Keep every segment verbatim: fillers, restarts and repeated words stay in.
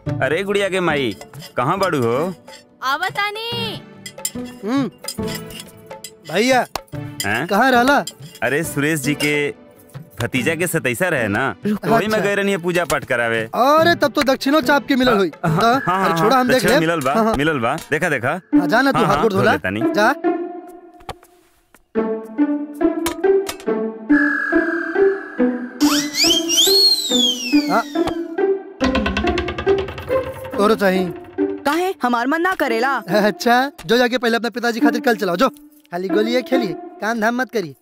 अरे गुड़िया के माई कहाँ बाड़ू हो? आवतानी। हम्म भैया कहाँ रहला? अरे सुरेश जी के भतीजा के सतैसा रहे ना, वही में गए रहनी पूजा पाठ करावे। अरे तब तो दक्षिणो चाप के मिलल हुई। अरे छोड़ा हम देख ले। मिलल बा, मिलल बा, देखा देखा। जा ना तू हाथ गोड़ धोला जा। तोरो चाहिए काहे हमार मन ना करेला। अच्छा जो जाके पहले अपने पिताजी खातिर कल चलाओ, जो खाली गोलियां खेलिए, काम धाम मत करिए।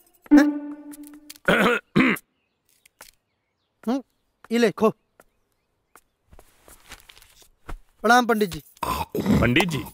इले खो। प्रणाम पंडित जी। पंडित जी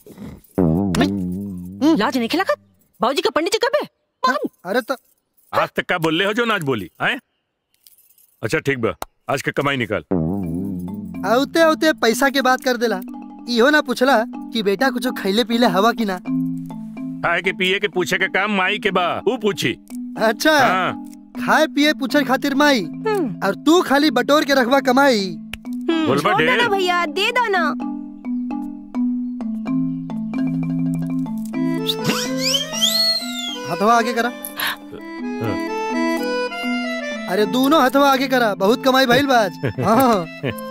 लाज नहीं खिला बाबूजी का पंडित जी कब है? अरे तो आज तक का बोल ले हो जो नाच बोली है? अच्छा ठीक बा, आज का कमाई निकाल। आउते आउते पैसा के बात कर देला। इहो ना पूछला कि बेटा कुछ खैले पीले हवा की ना? खाए के पिए के पूछे के काम माई के बा, वो पूछी। अच्छा हाँ। खाए पिए पूछे खातिर माई और तू खाली बटोर के रखवा कमाई। छोड़ देना भैया, दे दो ना। हथवा आगे करा। अरे दोनों हथवा आगे करा, बहुत कमाई भइल बाज। हाँ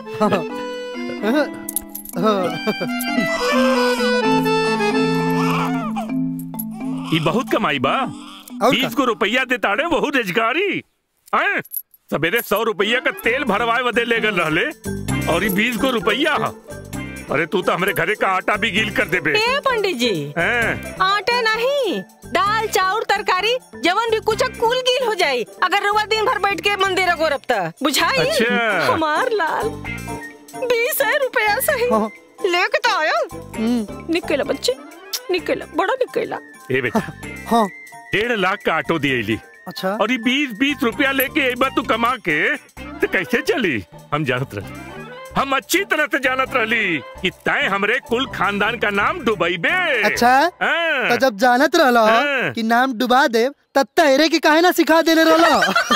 ये बहुत कमाई बा। बीस को रुपया दे ताड़े बहु रोजगारी। सवेरे सौ रुपया का तेल भरवाए वदे ले गल रहले और ये बीस को रुपया। अरे तू तो हमारे घरे का आटा भी गील कर दे बे। ए पंडित जी आटे नहीं, दाल चाउर तरकारी जवन भी कुछ कुल गील हो जाये अगर रुआ दिन भर बैठ के मंदिर गोरबता बुझाई। अच्छा। हमार लाल बीस रुपया सही लेके तो आया। निकला बच्चे निकला, बड़ा निकला। ए बेटा हाँ डेढ़ लाख का ऑटो दिए। अच्छा और ये बीस बीस रुपया लेके एक बार तू कमा के तो कैसे चली? हम जानत रहे, हम अच्छी तरह से जानत रहली कि तय हमरे कुल खानदान का नाम डुबई बे। अच्छा तो जब जानत रहला कि नाम डुबा दे तब तेरे की काहे ना सिखा देने रहला।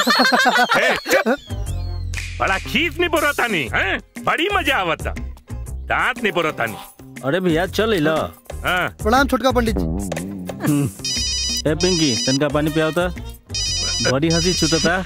बड़ा खीस नहीं बोरतानी हैं, बड़ी मजा आवता, दांत नहीं बोरतानी। अरे भैया चल ला। प्रणाम छोटका पंडित जी। ए पिंकी तनका पानी पियावता, बड़ी हंसी छूटता।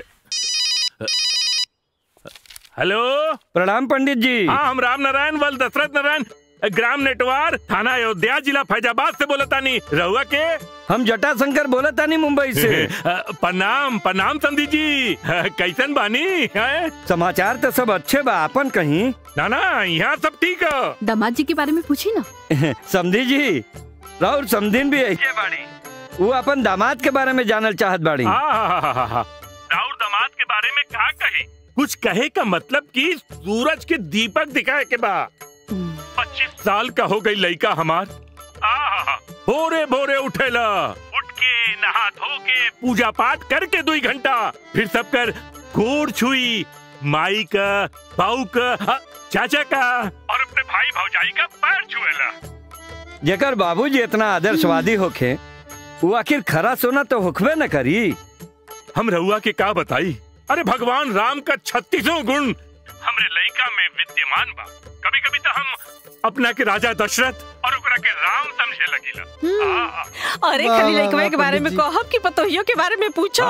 हेलो प्रणाम पंडित जी। हाँ हम राम नारायण वल दशरथ नारायण ग्राम नेटवार थाना अयोध्या जिला फैजाबाद से बोलतानी। रहुआ के? हम जटा शंकर बोलतानी मुंबई से। प्रणाम प्रणाम समधी जी, कैसन बानी है? समाचार तो सब अच्छे बा, अपन कहीं? ना ना यहाँ सब ठीक है। दामाद जी के बारे में पूछी ना। समधी जी राउर समधिन भी ऐसे बाड़ी, वो अपन दामाद के बारे में जानल चाहत बाड़ी। राउर दामाद के बारे में कहा कही? कुछ कहे का मतलब कि सूरज के दीपक दिखाए के बा। पच्चीस साल का हो गई लड़का हमार। भोरे भोरे उठेला, उठ के नहा धो के पूजा पाठ करके दो घंटा फिर सब कर गोड़ छुई माई का, बाऊ का, चाचा का और अपने भाई भौजाई का पैर छुएला। जेकर बाबूजी इतना आदर्शवादी होखे वो आखिर खरा सोना तो होखबे न करी। हम रहुआ के का बताई? अरे भगवान राम का छत्तीसों गुण हमरे लड़का में विद्यमान बा। कभी कभी तो हम अपना के राजा दशरथ और ओकरा के राम समझे लगिला। अरे खाली लड़का के बारे में कहब कि पतोहियों के बारे में पूछो।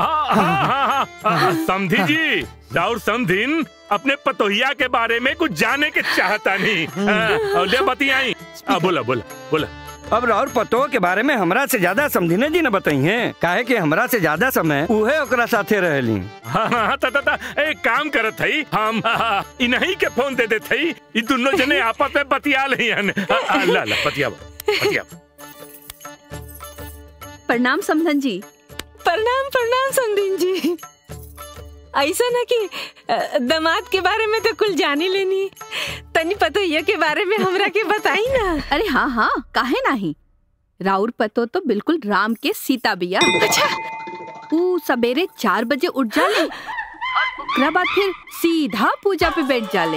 समधी जी राउर समधिन अपने पतोहिया के बारे में कुछ जाने के चाहता नहीं। और ले बतियाई। बोला बोला बोला। अब राउर पतो के बारे में हमरा से ज्यादा समझने जी न बताई हैं, काहे कि हमरा से ज्यादा समय उहे ओकरा साथे रहली। हाँ हाँ ता, ता, ता, एक काम करत हई हम इन्हीं के फोन दे देते हई, ये दोनों जने आपस में बतिया ले हन। ला ला बतिया बतिया। प्रणाम समधन जी। प्रणाम प्रणाम समधन जी। ऐसा ना कि दामाद के बारे में तो कुल जानी लेनी, तनी पतोहिया के बारे में हमरा के बताई ना। अरे हाँ हाँ काहे नहीं, राउर पतो तो बिल्कुल राम के सीता बिया। अच्छा वो सवेरे चार बजे उठ जाले और ओकरा बाद फिर सीधा पूजा पे बैठ जाले।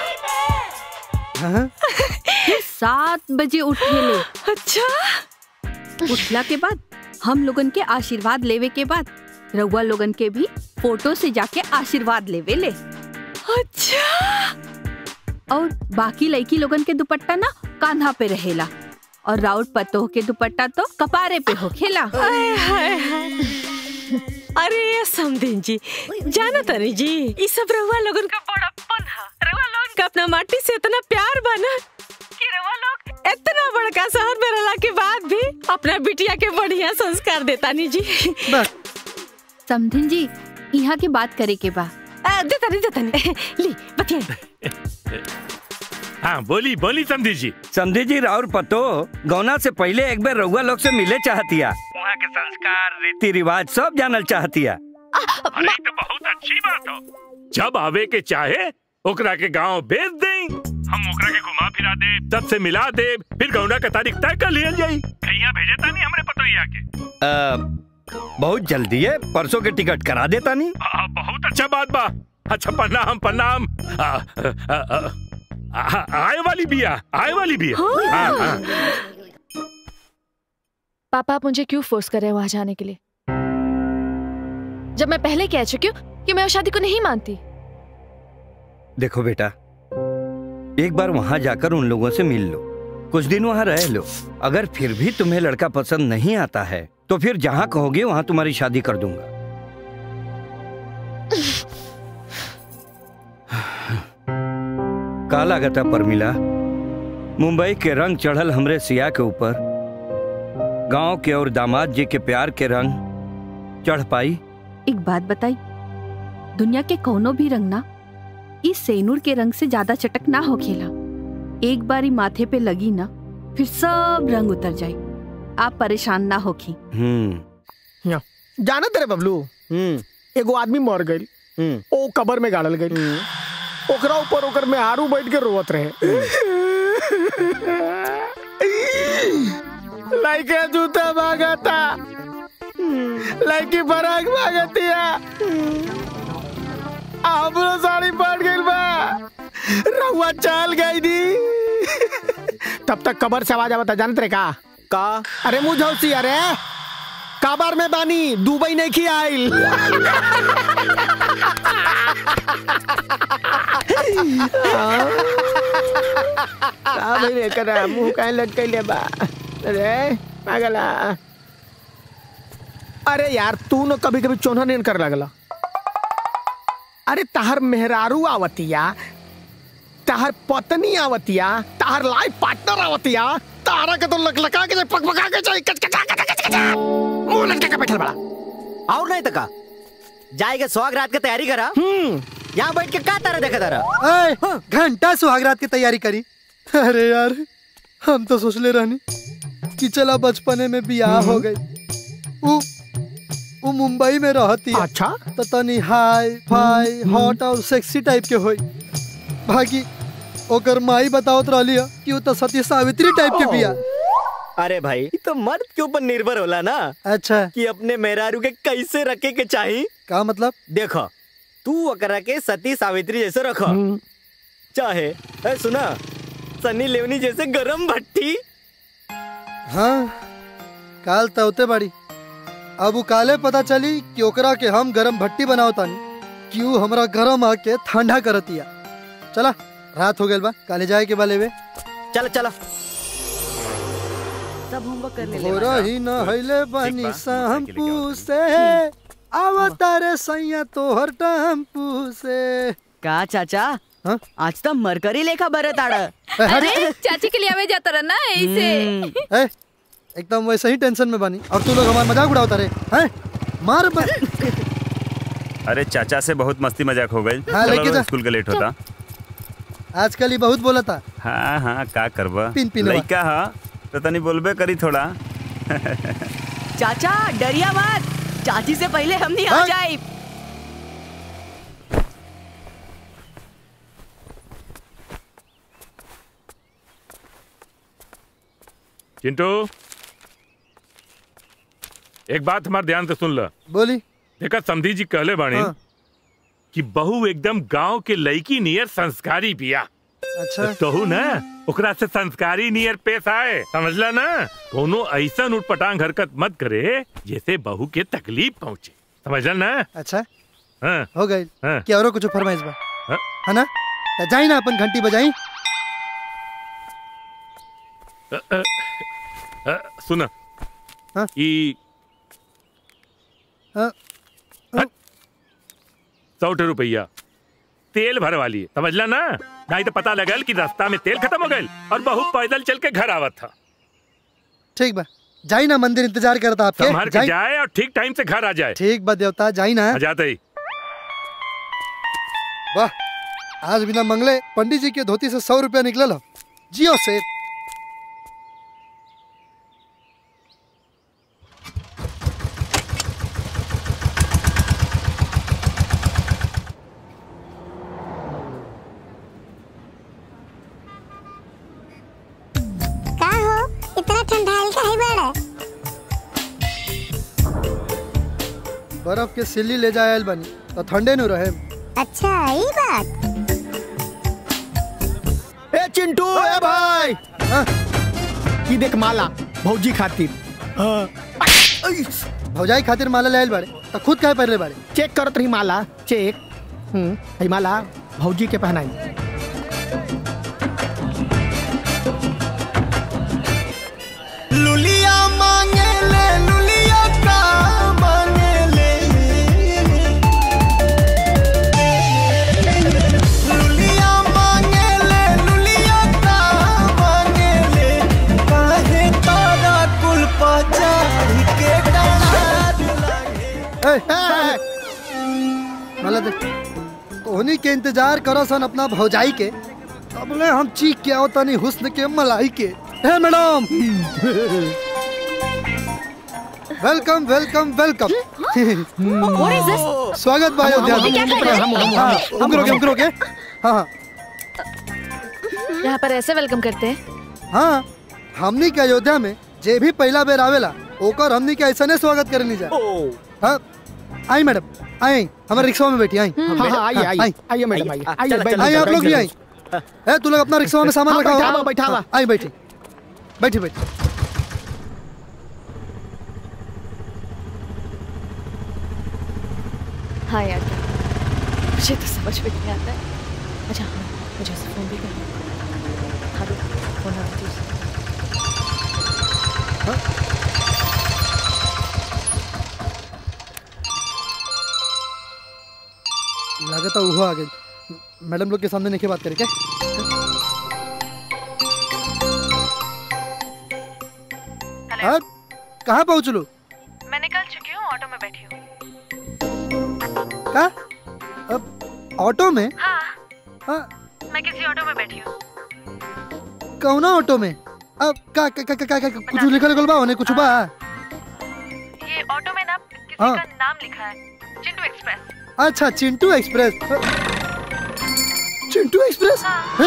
फिर सात बजे उठेले। अच्छा उठला के बाद हम लोगन के आशीर्वाद लेवे के बाद रउआ लोगन के भी फोटो से जाके आशीर्वाद लेवे ले। अच्छा और बाकी लड़की लोगन के दुपट्टा ना कांधा पे रहेला और राउत पतोह के दुपट्टा तो कपारे पे हो खेला। हाय हाय हाय। अरे समधिन जी, जाना तनी जी, ये सब रउआ लोगन का बड़प्पन है। रउआ लोगन का अपना माटी से इतना प्यार बना कि रउआ लोग इतना बड़का शहर में रहला के बाद भी अपना बिटिया के बढ़िया संस्कार देता नी जी। समधिन जी, यहाँ की बात करे के बा। देता नहीं देता नहीं ली बतिया। हाँ बोली बोली समधी जी। समधी जी, राउर पतो गौना से पहले एक बार रउआ लोग से मिले चाहतिया, वहाँ के संस्कार रीति रिवाज सब जानल चाहतिया। अरे तो बहुत अच्छी बात हो। जब आवे के चाहे ओकरा के गांव भेज दें, हम ओकरा के घुमा फिरा दे, तब से मिला दे, फिर गौना का तारीख तय कर लिया जाये। कहीं भेजे तानी हमरे पतोहिया के। आ, बहुत जल्दी है, परसों के टिकट करा देता नहीं। आ, बहुत अच्छा बात बा। अच्छा प्रणाम प्रणाम। आ, आ, आ, आ, आए वाली बिया, आए वाली बिया। हाँ, हाँ। पापा आप मुझे क्यों फोर्स कर रहे हैं वहां जाने के लिए, जब मैं पहले कह चुकी हूँ कि मैं उस शादी को नहीं मानती। देखो बेटा, एक बार वहां जाकर उन लोगों से मिल लो, कुछ दिन वहां रह लो। अगर फिर भी तुम्हें लड़का पसंद नहीं आता है तो फिर जहां कहोगे वहां तुम्हारी शादी कर दूंगा। काला गता परमिला, मुंबई के रंग चढ़ल हमरे सिया के ऊपर, गांव के और दामाद जी के प्यार के रंग चढ़ पाई। एक बात बताई, दुनिया के कोनो भी रंग ना इस सेनूर के रंग से ज्यादा चटक ना हो खेला। एक बारी माथे पे लगी ना फिर सब रंग उतर जाए। आप परेशान ना होखी। हम्म जाना तेरे बबलू, एगो आदमी मर गई, ओ कब्र में गाड़ल गई, ओकरा ऊपर ओकर में आरू बैठ के रोवत रहे। लाइके जूता भागता, लाइकी फराक भागतिया, हमरो साड़ी पट गई बा, रहुआ चल गई दी। तब तक कब्र से आवाज आवता, जानते का का? अरे मुझौसी, अरे कब्र में बानी, दुबई नहीं की आइल। का भाई करा मुंह काहे लटकैले बा? अरे पागला, अरे यार तू न कभी कभी चोना नहीं कर लगला। अरे ताहर मेहरारू आवतिया, ताहर पत्नी आवतिया, ताहर लाइफ पार्टनर आवतिया, तारा के तो लकलका के पकपका के चाहिए, कचकचा कचकचा मुंह लटका के बैठल बड़ा। और नहीं तका जाएगा सुहागरात की तैयारी करा। हम्म यहाँ बैठ के का तारा देखा तारा? घंटा सुहागरात की तैयारी करी। अरे यार हम तो सोच ले रहनी कि चला बचपने में बियाह हो गई, वो वो मुंबई में रहती है। अच्छा तो तनी हाई फाई हॉट और सेक्सी टाइप के होई। भागी ओकर माई बतावत रहली है कि वो तो सती सावित्री टाइप के बिया। अरे भाई तो मर्द के ऊपर निर्भर होला ना। अच्छा कि अपने मेहरारू के कैसे रखे के चाहिए। का मतलब? देखो तू अकरा के सती सावित्री जैसे रखो, चाहे ए सुना सनी लेवनी जैसे गरम भट्टी। हाँ काल तवते बड़ी, अब वो काले पता चली कि ओकरा के हम गरम भट्टी बनाओ तानी, क्यों हमरा गरम आके ठंडा करतिया। चला रात हो गई बा, काले जाए के बाले वे। चल चला सब होमवर्क कर ले ले। होरा ही न हइले बनी शैम्पू से, आवतारे सैया तोहर टैम्पू से। का चाचा हाँ? आज तो मरकरी लेखा बरत आड़। अरे चाची के लिए आवे जाता रहा ना ऐसे। ए, एकदम वैसे ही टेंशन में बनी और तू लोग हमारा मजाक उड़ाता रहे हैं। मार ब... अरे चाचा से बहुत मस्ती मजाक हो गई। हाँ, लेके जा। स्कूल का लेट होता। आजकल ही बहुत बोला था। हाँ हाँ का करबा, पिन पिनवा। लइका हा तो तनी बोलबे करी थोड़ा। चाचा डरिया मत, चाची से पहले हम नहीं आ जाए। चिंटू एक बात हमारे ध्यान से सुन ला। बोली। देखा समधी जी कहले बाणी हाँ। कि बहू एकदम गांव के लड़की नियर संस्कारी बिया। अच्छा तो ना ओकरा से संस्कारी नियर पेश आए, समझला ना। कोनो ऐसा उटपटांग हरकत मत करे जैसे बहू के तकलीफ पहुँचे, समझला ना। अच्छा हाँ। हो गई हाँ। क्या और कुछ फरमाइश बा? हाँ। है ना? तो जाई ना अपन घंटी बजाई। अ, अ, अ, सुना हाँ? ई हाँ? सौ रुपया तेल भरवा लिए, समझला ना? नहीं तो पता लगल कि रास्ता में तेल खत्म हो गए और बहू पैदल चल के घर आवत था। ठीक बा, जाई ना, मंदिर इंतजार करता आपके। संभाल के जाए और ठीक टाइम से घर आ जाए। ठीक बा देवता, जाई ना। आ जाते ही। वाह, आज बिना मंगले पंडित जी के धोती से सौ रुपया निकलल। जियो से बर्फ के सिल्ली ले जाए बनी तो ठंडे नु रहे। अच्छा ई बात। ए चिंटू, ए भाई, हाँ? की देख माला भौजी खातिर। हाँ। भौजाई खातिर माला ले बड़े तो खुद काहे पहले बड़े? चेक करत रही माला, चेक। हम्म, है माला भौजी के पहनाई। लुलिया मांगे ले, लुलिया का मांगे ले, लुलिया मांगे ले, लुलिया का मांगे ले, काहे तारा कुल पचाड़ी के डार ए, माला देख, उन्हीं के इंतजार करो सन अपना भौजाई के। अब ले हम चीख के आओ तनी हुस्न के मलाई के। Hey madam, welcome welcome welcome. What is this? स्वागत भाई अयोध्या। हम- हम- हम- हम- हम- हाँ, हम करोगे हम करोगे। हाँ हाँ यहाँ पर ऐसे वेलकम करते हैं? हाँ, हमनी के अयोध्या में जे भी पहला बेर आवेला ओकर हमनी के ऐसा स्वागत करनी जाए। हाँ, आई मैडम, आई हमारे रिक्शा में बैठी। आई हाँ हाँ आइए आइए आइए मैडम आइए आइए बैठ- आई आप लोग भी आई। ए तू लोग अपना रिक्शा में सामान हाँ, रखा बैठा हो। हुआ, बैठा हुआ। आई बैठी बैठी बैठी। हाँ यार, मुझे तो समझ में नहीं आता है। अच्छा हाँ, मुझे उसे फोन भी करना। हाँ रुक, फोन आ रहा है तुझसे। लागत है वो आ गई। मैडम लोग के सामने नहीं बात करें क्या? हाँ, कहाँ पहुँच लू? मैं निकल चुकी हूँ, ऑटो में बैठी हूँ। क्या? अब ऑटो में? हाँ, हाँ, मैं किसी ऑटो में बैठी हूँ। कौन ऑटो में? अब का का का का, का कुछ लिखा लिखल बा होने कुछ बा? ये ऑटो में ना किसी हाँ। का नाम लिखा है, चिंटू एक्सप्रेस। अच्छा, चिंटू एक्सप्रेस। चिंटू एक्सप्रेस? हाँ?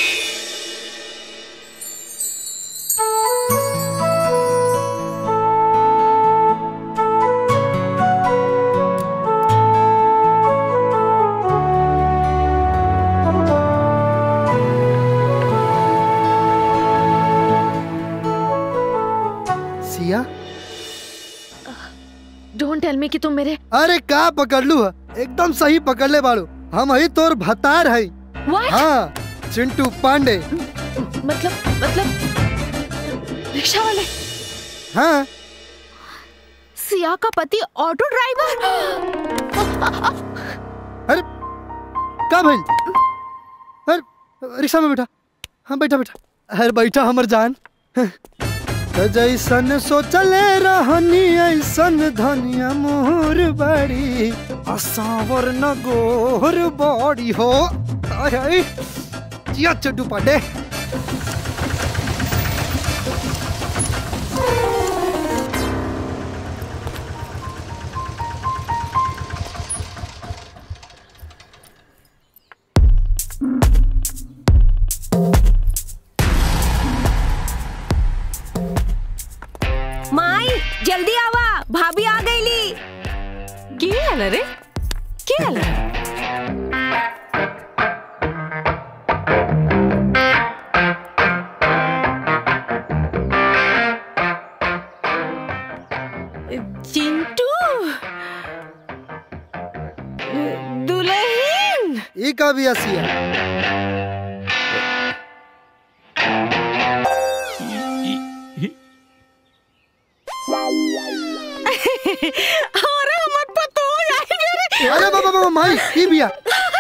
सिया, डोंट टेल मी कि तुम मेरे। अरे का पकड़ लू है? एकदम सही पकड़ ले बाड़ू। हम ही तोर भतार है। What? हाँ, चिंटू पांडे। मतलब मतलब रिक्शा वाले? हाँ, सिया का पति ऑटो ड्राइवर। अरे का भाई? अरे रिक्शा में बैठा। हाँ बैठा बैठा। अरे बैठा हमर जान। जैसन सोचले रहनी ऐसन धनिया मोर बड़ी असावर न गोर बड़ी हो। आय आय जिया चिंटू पांडे। माई जल्दी आवा, भाभी आ गईली। की हाल रे? की हाल? चिंटू दुल्हन। ई का भी हसिया। अरे मत पतो यार। अरे बाबा बाबा माई ई बिया।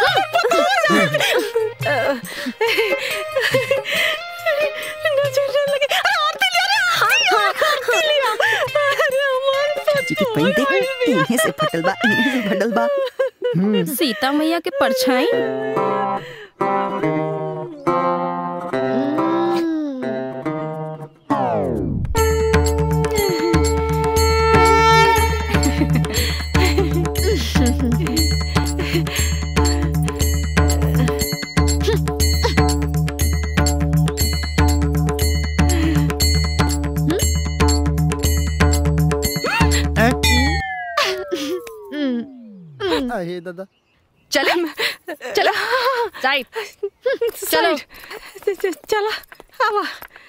चाची की पैंट देख, इन्हें से फटल बा, इन्हें से फटल बा। सीता मैया के परछाई। हे दादा चले चलो साइड चलो चलो आवा।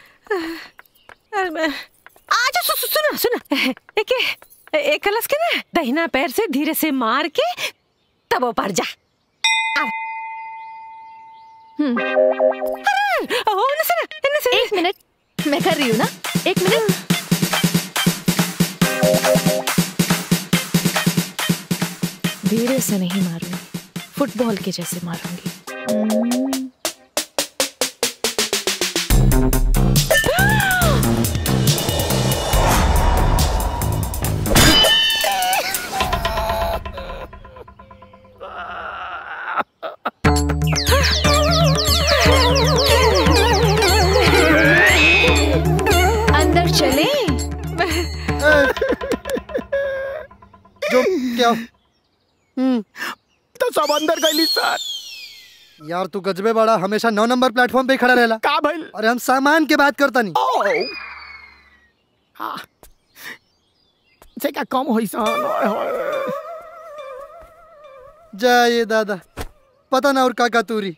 आज सु, सु, सुना सुना एक एक कलश के ना दाहिना पैर से धीरे से मार के तब ऊपर जा। हम्म ओ न सुना न सुना। एक मिनट मैं कर रही हूँ ना, एक मिनट। धीरे से नहीं मारूंगी, फुटबॉल के जैसे मारूंगी। अंदर चले। जो क्या तो सब अंदर गईली सर। यार तू गजबे बड़ा, हमेशा नौ नंबर प्लेटफॉर्म पे खड़ा रहेला का भाई? अरे हम सामान के बात करता नहीं। हाँ से का कम होई सन। जय दादा पता ना और का का तूरी।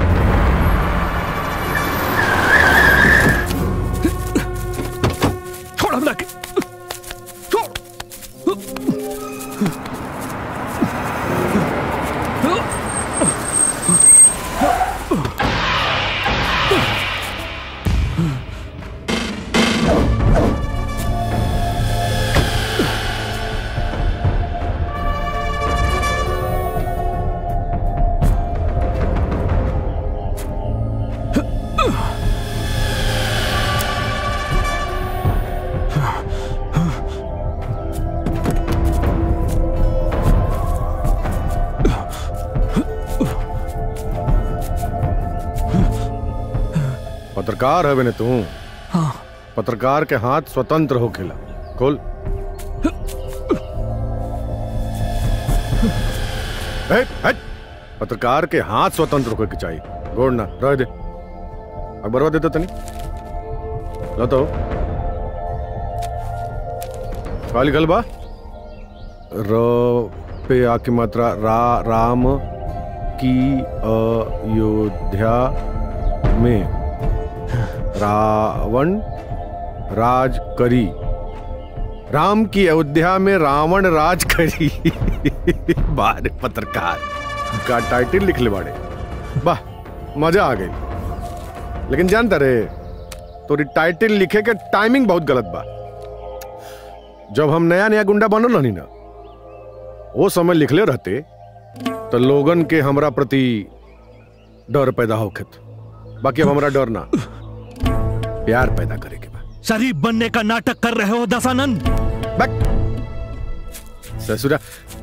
छोड़ हम लगे पत्रकार है बने तू। हाँ। पत्रकार के हाथ स्वतंत्र हो खिला खोल। हे, हे। पत्रकार के हाथ स्वतंत्र होकर के चाहिए, गोड़ ना रह दे। अखबारवा देता तनी लो तो का लिखल बा? र पे आ की मात्रा रा राम की अयोध्या में रावण राज करी। राम की अयोध्या में रावण राज करी। बारे पत्रकार का टाइटल लिख ले बाड़े, वाह मजा आ गई। लेकिन जानता रे तोरी टाइटल लिखे के टाइमिंग बहुत गलत बा। जब हम नया नया गुंडा बनल रहनी ना, वो समय लिखले रहते तो लोगन के हमरा प्रति डर पैदा होखत। बाकी अब हमरा डर ना प्यार पैदा करे के बा। शरीफ बनने का नाटक कर रहे हो दशानंद। ससुरा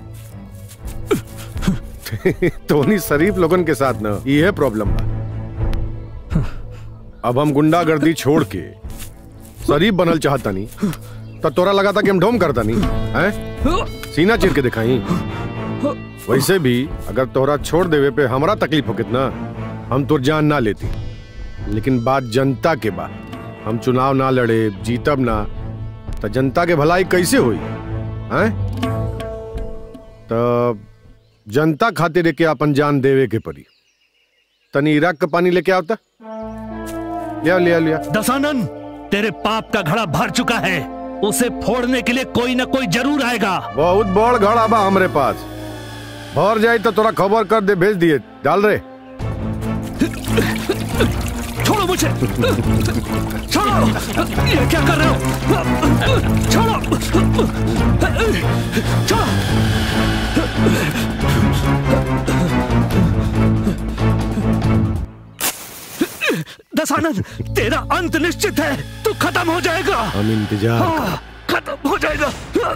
तोनी शरीफ लोगन के साथ ना ये प्रॉब्लम बा। अब हम गुंडागर्दी छोड़ के शरीफ बनल चाहता नहीं तो तोरा लगा था कि हम ढोम करता नहीं हैं? सीना चीर के दिखाई। वैसे भी अगर तोरा छोड़ देवे पे हमारा तकलीफ हो कितना, हम तो जान ना लेती। लेकिन बात जनता के बा, हम चुनाव ना लड़े जीतब ना तो जनता के भलाई कैसे हुई हैं? तो जनता खातिर के अपन जान देवे के पड़ी। तनी इराक का पानी लेके आवता। लिया लिया लिया। दशानंद तेरे पाप का घड़ा भर चुका है, उसे फोड़ने के लिए कोई ना कोई जरूर आएगा। बहुत बड़ घड़ा बा हमरे पास, भर जाए तो तोरा खबर कर दे, भेज दिए डाल रे। छोड़ो मुझे, छोड़ो, ये क्या कर रहे हो? छोड़ो, छोड़ो। दशानन, तेरा अंत निश्चित है, तू खत्म हो जाएगा। हम इंतजार हाँ, खत्म हो जाएगा।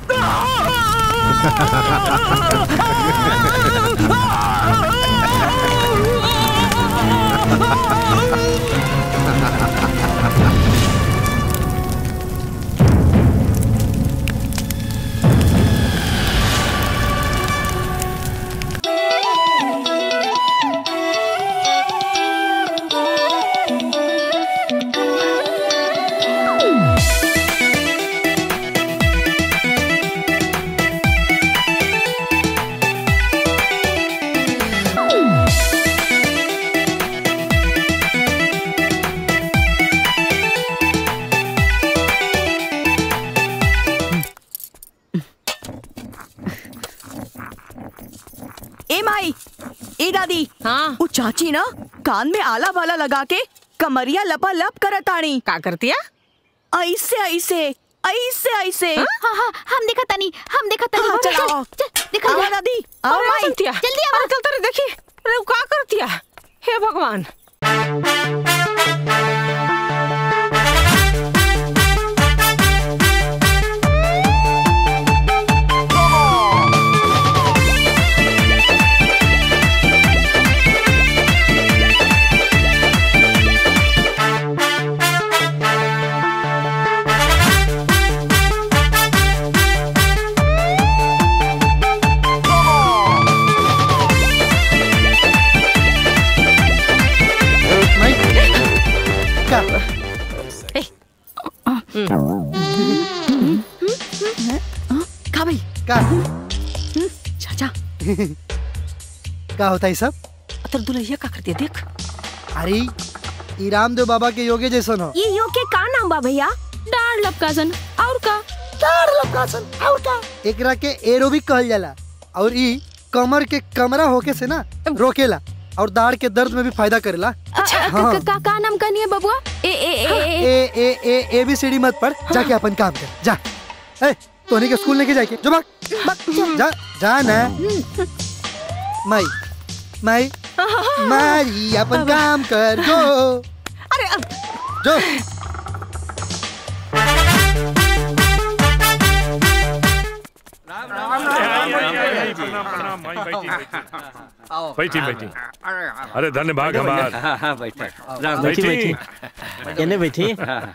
हाँ वो चाची ना कान में आला वाला लगा के कमरिया लपा लप करतानी। का करतिया? ऐसे ऐसे ऐसे ऐसे। हाँ हाँ हम देखा तनी हम देखा तनी। हाँ, चलाओ देखा आओ दादी आओ अरे माई सुनतिया, जल्दी आओ। अरे चलते रहे, देखिए अरे वो का करतिया। हे भगवान। का भाई का चाचा का होता है सब? अतर दुल्हिया का कर दिया देख। अरे ई रामदेव बाबा के योगे जैसन हो। ये योग के का नाम बा भैया? डार लपकासन और का? डार लपकासन और का? एकरा के एरोबिक कहल जाला और ई कमर के कमरा होके से ना रोकेला और दाढ़ के दर्द में भी फायदा करेला। अच्छा हाँ। का, का, का नाम करनी है बबुआ? ए ए ए ए ए ए ए बी सी डी मत पढ़, जाके अपन काम कर जा। ए तोनी के स्कूल लेके जाके जो भाग भाग जा जा ना। माई माई मारी अपन काम कर जो। अरे जो बैठी बैठी। अरे धन्यवाद हमार। हाँ हाँ बैठे बैठी केने बैठी?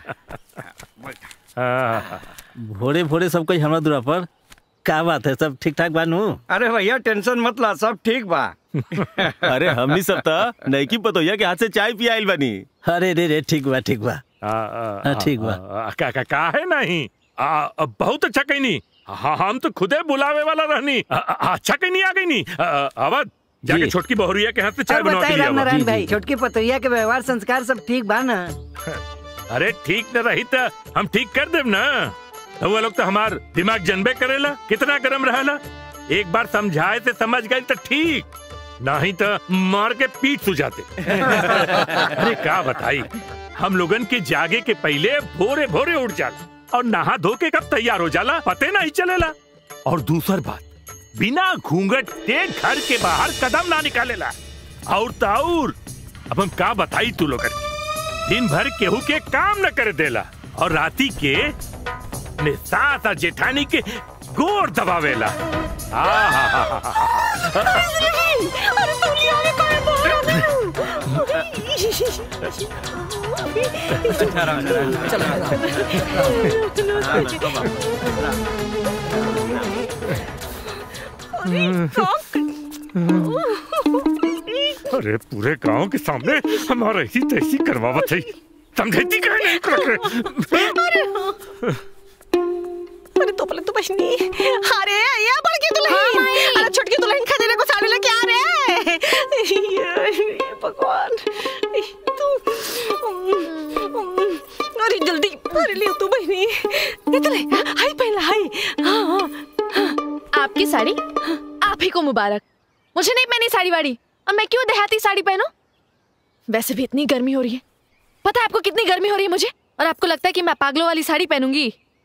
भोरे भोरे सब कोई हमरा दूरा पर का बात है? सब ठीक ठाक बानू? अरे भैया टेंशन मत ला, सब ठीक बा। अरे हमनी सब तो नईकी पतोहिया के हाथ से चाय पी आइल बानी। अरे रे रे ठीक बा ठीक बा हाँ, ठीक बा। का का का है नहीं आ, आ, बहुत अच्छा कहीं नहीं। हाँ हम तो खुदे बुलावे वाला रहनी। आ, आ, अच्छा कहीं नहीं आ गई नहीं। अवध जाके छोटकी बहुरिया के हाथ से चाय बनवा के लिया। नारायण भाई छोटकी पतोहिया के व्यवहार संस्कार सब ठीक बा ना? अरे ठीक न रही तो हम ठीक कर देव ना। तो वो लोग तो हमार दिमाग जनबे करेला कितना गरम रहेला। एक बार समझाए से समझ गए तो ठीक, नहीं तो मार के पीठ सुझाते। अरे क्या बताई, हम लोगन के जागे के पहले भोरे भोरे उठ जाला और नहा धो के कब तैयार हो जाला पते नहीं चलेला। और दूसर बात, बिना घूंघट के घर के बाहर कदम ना निकालेला। और ताउर अब हम का बताई तू लोगन, दिन भर केहू के काम न कर देला और राती के ने सास और जेठानी के गोर दबावेला। अरे पूरे गांव के सामने हमारा ऐसी तैसी करवावत है, समझती कहीं नहीं कर। अरे तो पलक तो बचनी। अरे या बड़की दुल्हन, अरे छोटकी दुल्हन खजाने को साड़े लेके आ रे। ये भगवान तू, अरे जल्दी अरे ले तू बहनी। इतने हाय पहला हाय। हाँ हाँ आपकी साड़ी आप ही को मुबारक। मुझे नहीं पहनी साड़ी वाड़ी, अब मैं क्यों देहाती साड़ी पहनूं? वैसे भी इतनी गर्मी हो रही है। पता है आपको कितनी गर्मी हो रही है मुझे? और आपको लगता है कि मैं पागलों वाली साड़ी पहनूंगी?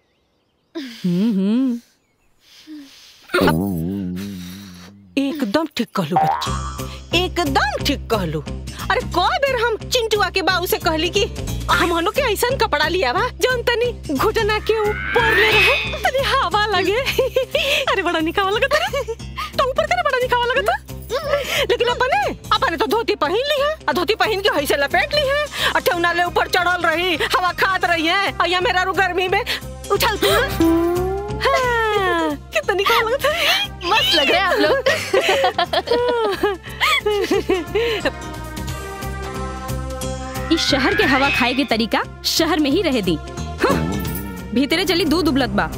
एकदम ठीक कहलू बच्ची, एकदम ठीक कहलू। अरे कोई बेर हम चिंटुआ के बाबू से कहली कि हमनो के ऐसा कपड़ा लिया बा जौन तनी घुटना के ऊपर ले रहे, तनी हवा लगे। अरे बड़ा निकावा लगता है तो ऊपर करे, बड़ा निकावा लगता। लेकिन अपने अपने तो धोती पहन ली है, और धोती पहन के ऐसे लपेट ली है, और ठेवना ले ऊपर चढ़ल रही, हवा खात रही है। और यहाँ मेरा रू गर्मी में उछल हाँ, कितना निकावा लगता है। मस्त लग रहे हैं आप लोग। इस शहर के हवा खाए के तरीका शहर में ही रह दी। हाँ, भीतरे चली दूध उबलत बा।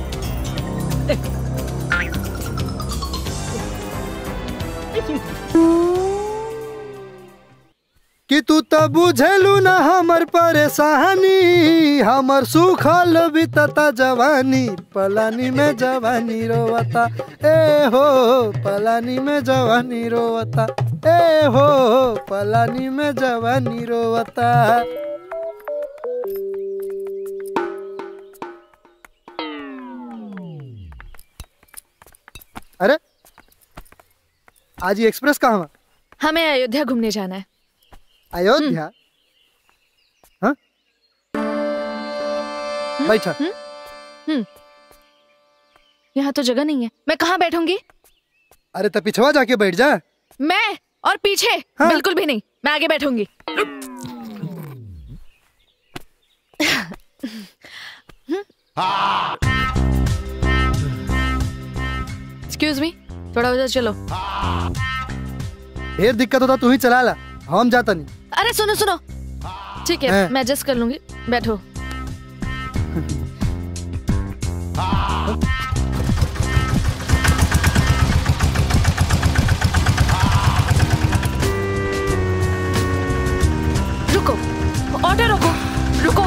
कि तू तो बुझलू ना हमर परेशानी, हमर सुखल बीतता जवानी, पलानी में जवानी रोवता, ए हो पलानी में जवानी रोवता, ए हो पलानी में जवानी रोवता। अरे आज ये एक्सप्रेस कहाँ? हमें अयोध्या घूमने जाना है। अयोध्या? हाँ? बैठा। हम्म। यहाँ तो जगह नहीं है, मैं कहाँ बैठूंगी? अरे तो पिछवा जाके बैठ जा। मैं और पीछे? हाँ? बिल्कुल भी नहीं, मैं आगे बैठूंगी। एक्सक्यूज मी, थोड़ा उधर चलो। ढेर दिक्कत होता तू ही चला ला, हम जाता नहीं। अरे सुनो सुनो, ठीक है मैं एडजस्ट कर लूंगी, बैठो। रुको, ऑटो रोको, रुको।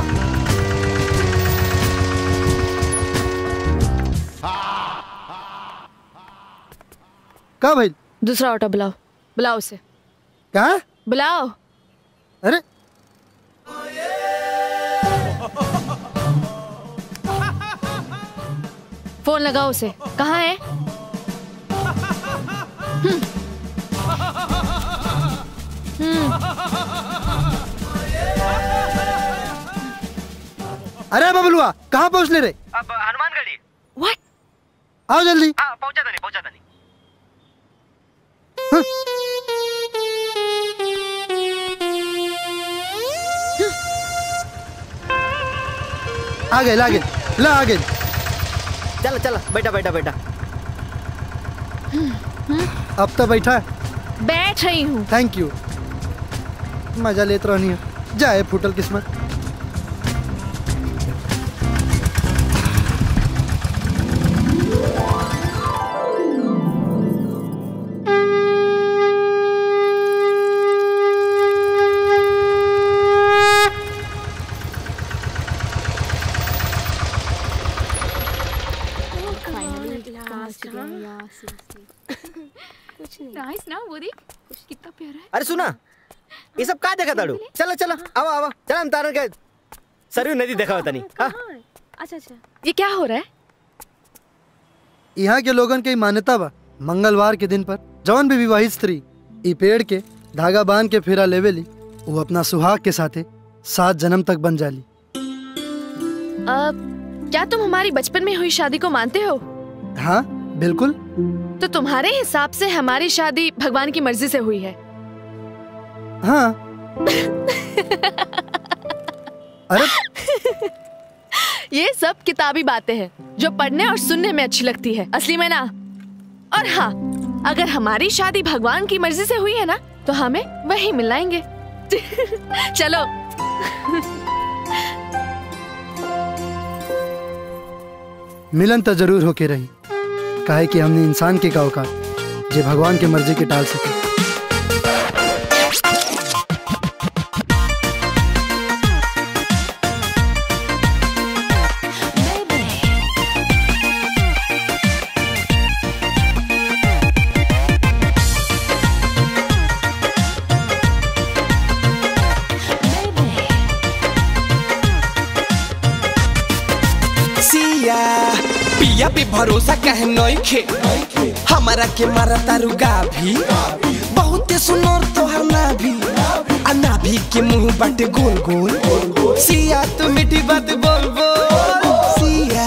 कहाँ भाई? दूसरा ऑटो बुलाओ, बुलाओ उसे। कहाँ? बुलाओ। अरे फोन लगाओ उसे, कहाँ है? हम्म। हम्म। अरे बबलुआ कहाँ पहुँच ले रहे? अब हनुमानगढ़ी। What? आओ जल्दी। हाँ पहुँचा था नहीं, पहुँचा था नहीं। आ गए, आ गए, ला आ गए। चलो चलो, बैठा बैठा बैठा। अब तो बैठा। बैठ रही हूँ। Thank you. मजा लेत रहनी है, जाए फूटल किस्मत। नाइस ना वो देख, कितना प्यारा है। अरे सुना, ये सब कहाँ देखा ताड़ू? चलो चलो, आओ आओ, चलो हम तारण के सरयू नदी देखा होता नहीं। अच्छा अच्छा, ये क्या हो रहा है? यहाँ के लोगन के मान्यता बा, मंगलवार के दिन पर जौन भी विवाहित स्त्री ई पेड़ के धागा बांध के फेरा लेवेली, वो अपना सुहाग के साथे सात जन्म तक बन जाली। अब क्या तुम हमारी बचपन में हुई शादी को मानते हो? हाँ बिल्कुल। तो तुम्हारे हिसाब से हमारी शादी भगवान की मर्जी से हुई है? हाँ। अरे ये सब किताबी बातें हैं जो पढ़ने और सुनने में अच्छी लगती है, असली में ना। और हाँ, अगर हमारी शादी भगवान की मर्जी से हुई है ना, तो हमें वही मिलाएंगे। चलो। मिलन तो जरूर होके रही, काहे कि हमने इंसान के का औकात जे भगवान के मर्जी के टाल सके। पिया पे भरोसा कहे नइखे हमारा के मारा तारू गाभी बहुते सुनर तोहर नाभी आ नाभी के मुंह बाटे गोल गोल सिया तू मीठी बात बोल बोल सिया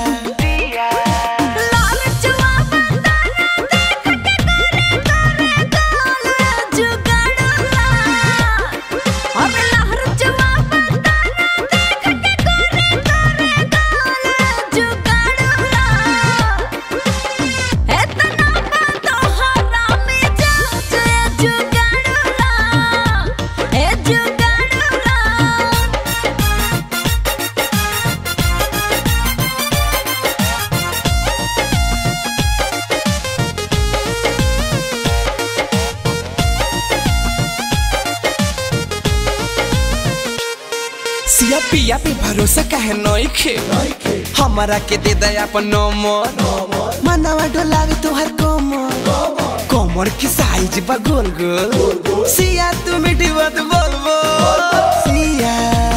पिया पे भरोसा कहे नइखे हमारा के दे दे अपन नंबर मनवा डोलावे तोहर कमर कमर की साइज बा गोल गोल सिया तू मीठी बात बोल बोल सिया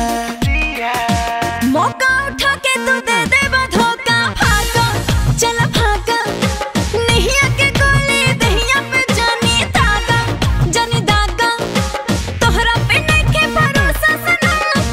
मौका उठा के तू दे दे धोखा भागा चल भागा नहीं आके गोली दहिया पे जानी दागा जानी दागा तोहरा पे नहीं के भरोसा सना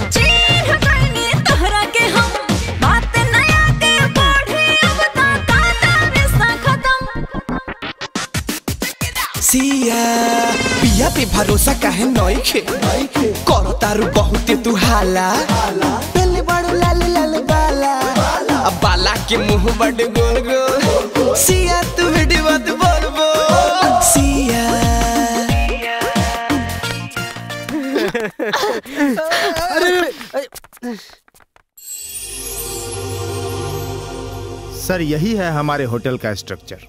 सिया पिया पे भरोसा कहे नइखे करो तारू बहुते तू हाला पहले बड़ो लाल लाल बाला अब बाला के मुंह बड़े गोल गोल सिया तू मीठी बात बोल बोल सिया सर यही है हमारे होटल का structure.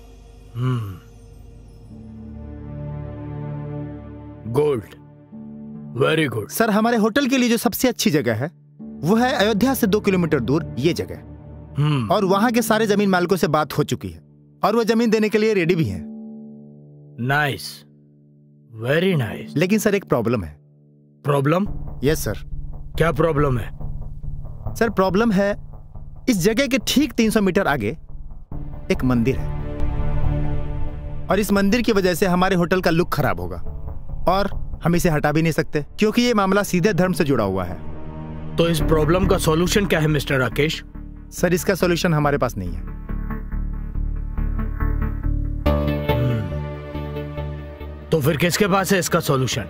Gold, very good. Sir हमारे होटल के लिए जो सबसे अच्छी जगह है वो है अयोध्या से दो किलोमीटर दूर ये जगह, और वहां के सारे जमीन मालिकों से बात हो चुकी है और वो जमीन देने के लिए रेडी भी हैं। Nice, very nice. लेकिन सर एक प्रॉब्लम है। प्रॉब्लम? Yes sir. क्या प्रॉब्लम है? सर प्रॉब्लम है इस जगह के ठीक तीन सौ मीटर आगे एक मंदिर है और इस मंदिर की वजह से हमारे होटल का लुक खराब होगा और हम इसे हटा भी नहीं सकते क्योंकि ये मामला सीधे धर्म से जुड़ा हुआ है। तो इस प्रॉब्लम का सॉल्यूशन क्या है मिस्टर राकेश? सर इसका सॉल्यूशन हमारे पास नहीं है। तो फिर किसके पास है इसका सॉल्यूशन?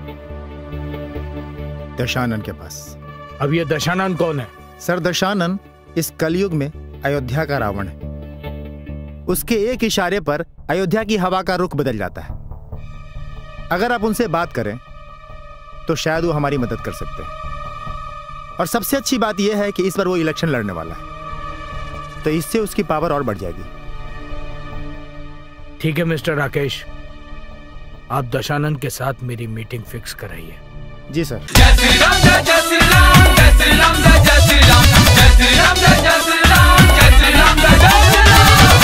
दशानन के पास। अब ये दशानन कौन है? सर दशानन इस कलयुग में अयोध्या का रावण है। उसके एक इशारे पर अयोध्या की हवा का रुख बदल जाता है। अगर आप उनसे बात करें तो शायद वो हमारी मदद कर सकते हैं। और सबसे अच्छी बात यह है कि इस बार वो इलेक्शन लड़ने वाला है, तो इससे उसकी पावर और बढ़ जाएगी। ठीक है मिस्टर राकेश, आप दशानन के साथ मेरी मीटिंग फिक्स कराइए। जी सर। जय श्री राम जय जय श्री राम जय श्री राम जय जय श्री राम जय श्री राम जय जय श्री राम जय श्री राम जय जय श्री राम।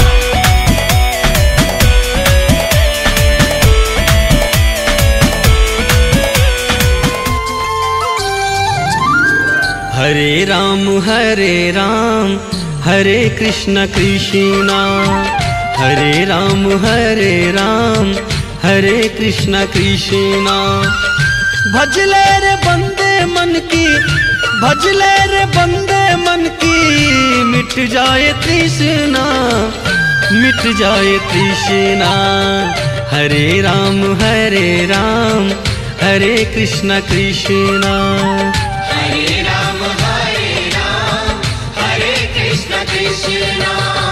हरे राम हरे राम हरे कृष्ण कृष्णा हरे राम हरे राम हरे कृष्ण कृष्णा। भजले रे बंदे मन की भजले रे बंदे मन की मिट जाए तृष्णा मिट जाए तृष्णा। हरे राम हरे राम हरे कृष्ण कृष्णा। हरे राम हरे राम हरे कृष्ण कृष्णा।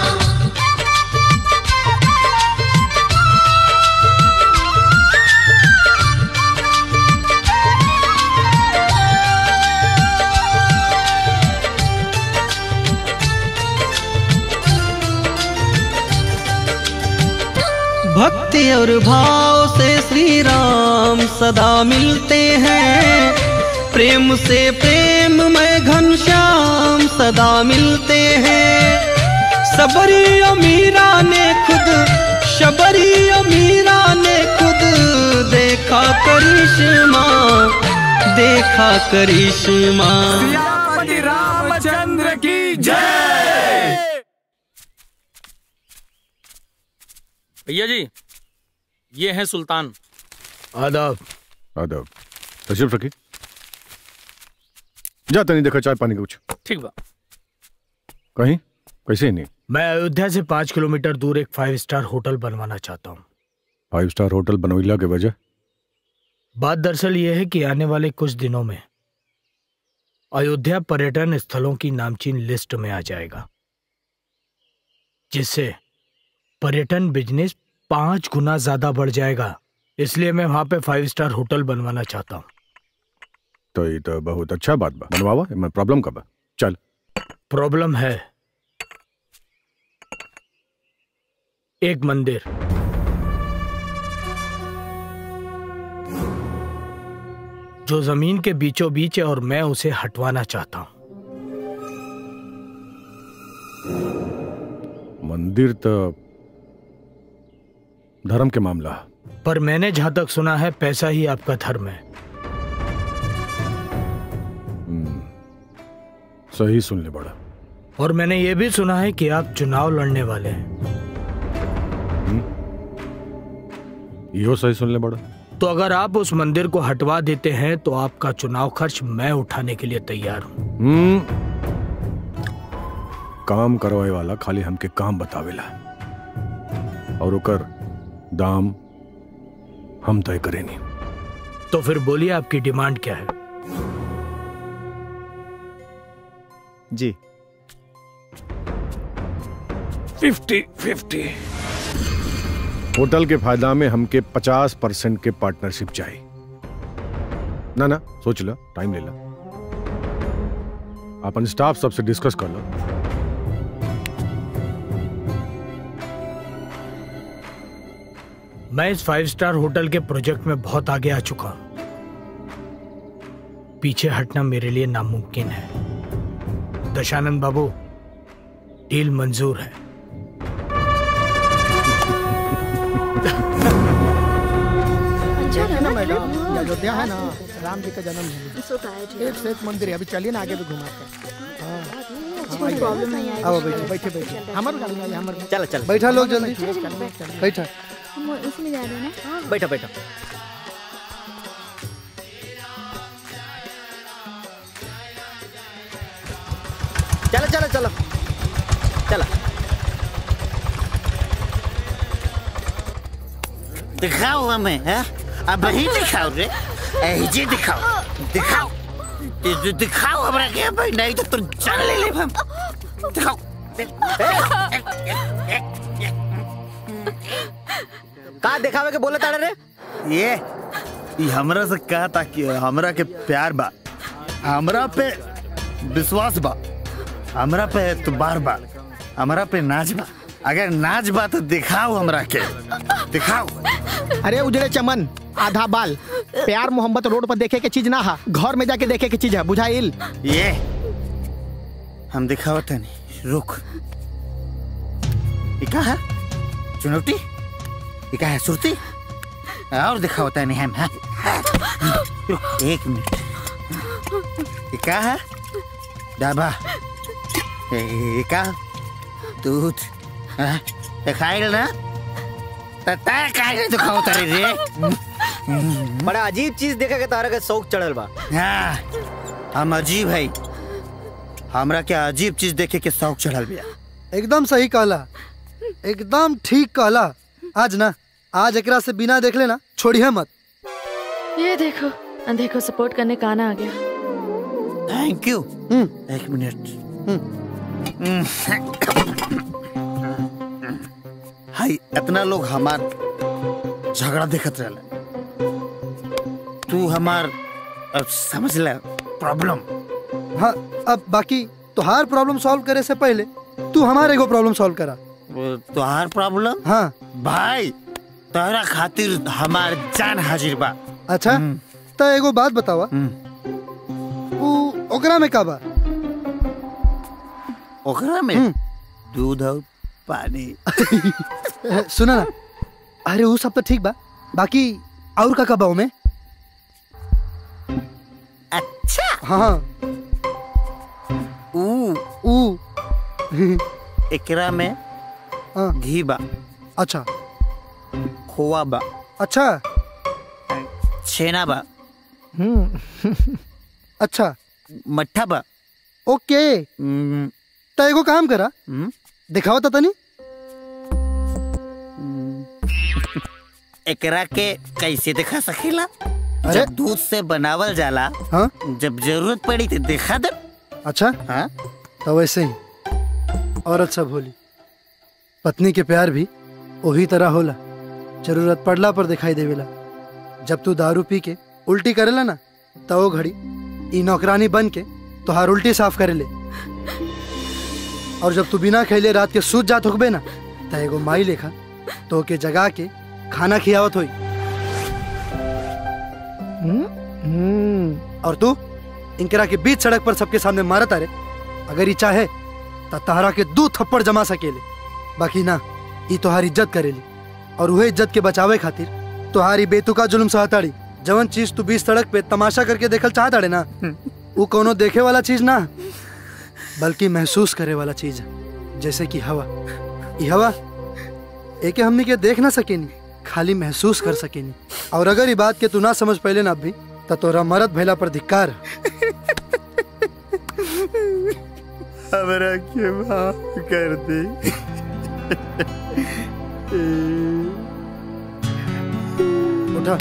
भक्ति और भाव से श्री राम सदा मिलते हैं, प्रेम से प्रेम में घनश्याम सदा मिलते हैं। सबरी और मीरा ने खुद शबरी और मीरा ने खुद देखा करिश्मा देखा करिश्मा। सियापति रामचंद्र की जय। भैया जी, ये हैं सुल्तान। आदाब। आदाब। तशरीफ रखी। जा तनी देखो चाय पानी कुछ। ठीक बा। कहीं कैसे नहीं? मैं अयोध्या से पाँच किलोमीटर दूर एक फाइव स्टार होटल बनवाना चाहता हूँ। फाइव स्टार होटल बनवैला के वजह? बात दरअसल ये है कि आने वाले कुछ दिनों में अयोध्या पर्यटन स्थलों की नामचीन लिस्ट में आ जाएगा, जिससे पर्यटन बिजनेस पांच गुना ज्यादा बढ़ जाएगा। इसलिए मैं वहां पे फाइव स्टार होटल बनवाना चाहता हूँ। तो ये तो बहुत अच्छा बात बा, बनवावा। मैं प्रॉब्लम का बा? चल। प्रॉब्लम है एक मंदिर। जो जमीन के बीचों बीच है और मैं उसे हटवाना चाहता हूं। मंदिर तो धर्म के मामला, पर मैंने जहां तक सुना है पैसा ही आपका धर्म है। सही सुन ले बड़ा। और मैंने ये भी सुना है कि आप चुनाव लड़ने वाले हैं। यो सही सुन ले बड़ा। तो अगर आप उस मंदिर को हटवा देते हैं तो आपका चुनाव खर्च मैं उठाने के लिए तैयार हूं। हम्म काम करवाए वाला खाली हमके काम बतावेला और ओकर दाम हम तय करे नहीं। तो फिर बोलिए आपकी डिमांड क्या है? जी फिफ्टी फिफ्टी। होटल के फायदा में हमके पचास परसेंट के पार्टनरशिप चाहिए। ना ना सोच ला, टाइम ले ला, अपन स्टाफ सबसे डिस्कस कर लो। मैं इस फाइव स्टार होटल के प्रोजेक्ट में बहुत आगे आ चुका हूं। पीछे हटना मेरे लिए नामुमकिन है। दशानंद बाबू, डील मंजूर है। अच्छा है ना मैडम, अयोध्या है ना, राम जी का जन्म है। एक से एक मंदिर है। अभी चलिए ना आगे भी घुमाते हैं। प्रॉब्लम नहीं आएगी। आओ बैठो बैठे बैठे। हमारे गाड़ी में हमारे। चलो चलो बैठा लोग जल्दी बैठा। हम इसमें जा रहे हैं ना। बैठो बैठो। चलो चलो चलो चलो। दिखाओ हमें, है? अब वही दिखाओ रे, ऐसे दिखाओ, दिखाओ, दि, दिखाओ हमरा के भाई, नहीं तो तुम चल ले ले हम। दिखाओ। का दिखावे के बोले ताड़े रे? ये ये हमरा से कहा था कि हमरा के प्यार बा, हमरा पे विश्वास बा, हमरा पे एतबार बा, हमरा पे नाज बा। अगर नाच बा तो दिखाओ हमरा के, दिखाओ। अरे उजड़े चमन, आधा बाल, प्यार मोहब्बत रोड पर देखे के चीज ना है, घर में जाके देखे के चीज है, बुझाइल? ये हम दिखावत नहीं, रुक। ये क्या है? चुनौती? ये क्या है? सुरती? और दिखावत नहीं हम, है? रुक एक मिनट। ये क्या है? डाबा? ये क्या? दूध? दिखाइल ना? दिखाओ तारे रे। बड़ा अजीब चीज देखे के तारा के शौक चढ़ल बा। हाँ, हम अजीब है। हमरा क्या अजीब चीज देखे के शौक चढ़ल बिया। एकदम सही कहला, एकदम ठीक कहला। आज ना, आज एकरा से बिना देख लेना छोड़िए मत। ये देखो, अंधे को सपोर्ट करने का आना आ गया। Thank you. एक मिनट। हाय, इतना लोग हमार झगड़ा देखत रहला, तू हमार अब समझ ले प्रॉब्लम। हाँ, अब बाकी तुहार प्रॉब्लम सॉल्व करे से पहले तू हमारे को प्रॉब्लम सॉल्व करा। तुहार प्रॉब्लम? हाँ भाई, तोहरा खातिर हमार जान हाजिर बा। अच्छा, तो एगो बात बतावा, ओकरा में का बा? ओकरा में दूध और पानी। सुना ना, अरे वो सब तो ठीक बा, बाकी और का का बा में? अच्छा। हाँ ऊ ऊ एकरा में घी बा। अच्छा, खोआ बा। अच्छा। छेना बा। अच्छा। मट्ठा बा। ओके। तो एगो काम करा, दिखाओ तो तनी। एकरा के कैसे दिखा सकेला? जब दूध से बनावल जाला, हाँ? जब जरूरत पड़ी तो दिखा दे। अच्छा। हाँ? तो वैसे ही औरत सब होली, पत्नी के प्यार भी वही तरह होला, जरूरत पड़ला पर दिखाई देवेला। जब तू दारू पी के उल्टी करेला ना, तो वो घड़ी ई नौकरानी बन के तोहार उल्टी साफ करेले। और जब तू बिना खैले रात के सूत जात होकबे ना, तो एगो माई लेखा तो के जगा के खाना खियावत होई। और तू इनकरा के बीच सड़क पर सबके सामने मारत अरे, अगर ये चाहे तो तहरा के दो थप्पड़ जमा सकेले, बाकी ना, ये तोहारी इज्जत करेली। और वह इज्जत के बचावे खातिर तोहारी बेतुका जुल्म सहताड़ी। जवन चीज तू बीच सड़क पे तमाशा करके देखल चाहताड़े ना, वो कोनो देखे वाला चीज ना, बल्कि महसूस करे वाला चीज है। जैसे कि हवा। ये हवा एके हमनी के देख ना सकेनी, खाली महसूस कर सकेनी। और अगर ये बात के तू ना समझ पहले ना भी, तो तोरा मरद भैला पर धिक्कार। हमरा के माफ कर दे। उठा।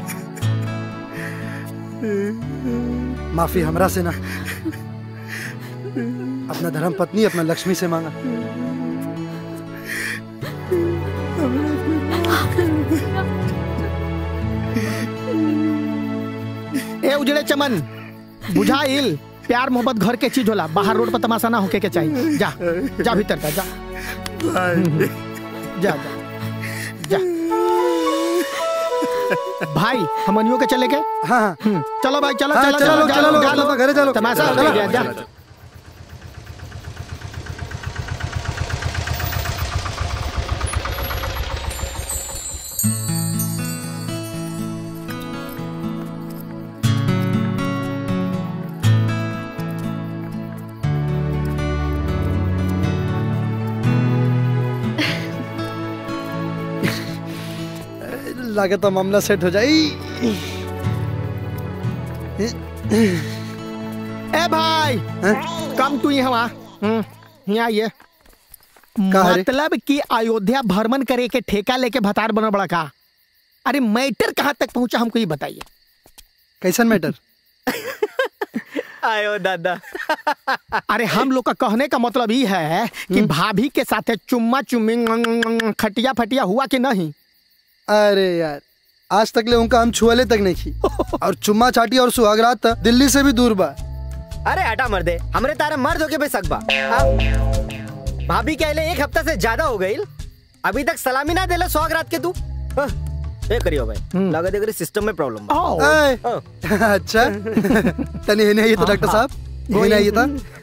माफी हमरा से ना, अपना धर्म पत्नी अपना लक्ष्मी से मांगा। ए उजड़े चमन, बुझाइल प्यार मोहब्बत घर के चीज होला, बाहर रोड पर तमाशा ना होके के चाहिए। जा जा भीतर का, जा जा जा, जा। भाई हमनियों के चले के? हाँ हाँ चलो भाई, चलो हाँ, चलो चलो, चलो चलो, चलो, चलो, घरे चलो। तमाशा चलो, हो गया, चलो, जा। चलो। लागे तो मामला सेट हो जाए। ए भाई, कम तू यहाँ यहाँ आइए। मतलब कि अयोध्या भ्रमण करे के ठेका लेके भतार बना बड़ा का? अरे मैटर कहाँ तक पहुँचा हमको ये बताइए। कैसन मैटर? आयो दादा। अरे हम लोग का कहने का मतलब ये है कि भाभी के साथ चुम्मा चुम्मी खटिया फटिया हुआ कि नहीं? अरे यार, आज तक ले उनका हम छुअले तक नहीं की। और चुम्मा चाटी और सुहागरात दिल्ली से भी दूर बा। अरे हटा मर्दे, हमरे तारा मर्द होके बेशक बा। भाभी के अले एक हफ्ता से ज्यादा हो गई, अभी तक सलामी ना देला सुहागरात के तू। ए करियो भाई, लगा देख सिस्टम में प्रॉब्लम बा। अच्छा तनी है नहीं ये तो डॉक्टर साहब, ये नहीं ये था।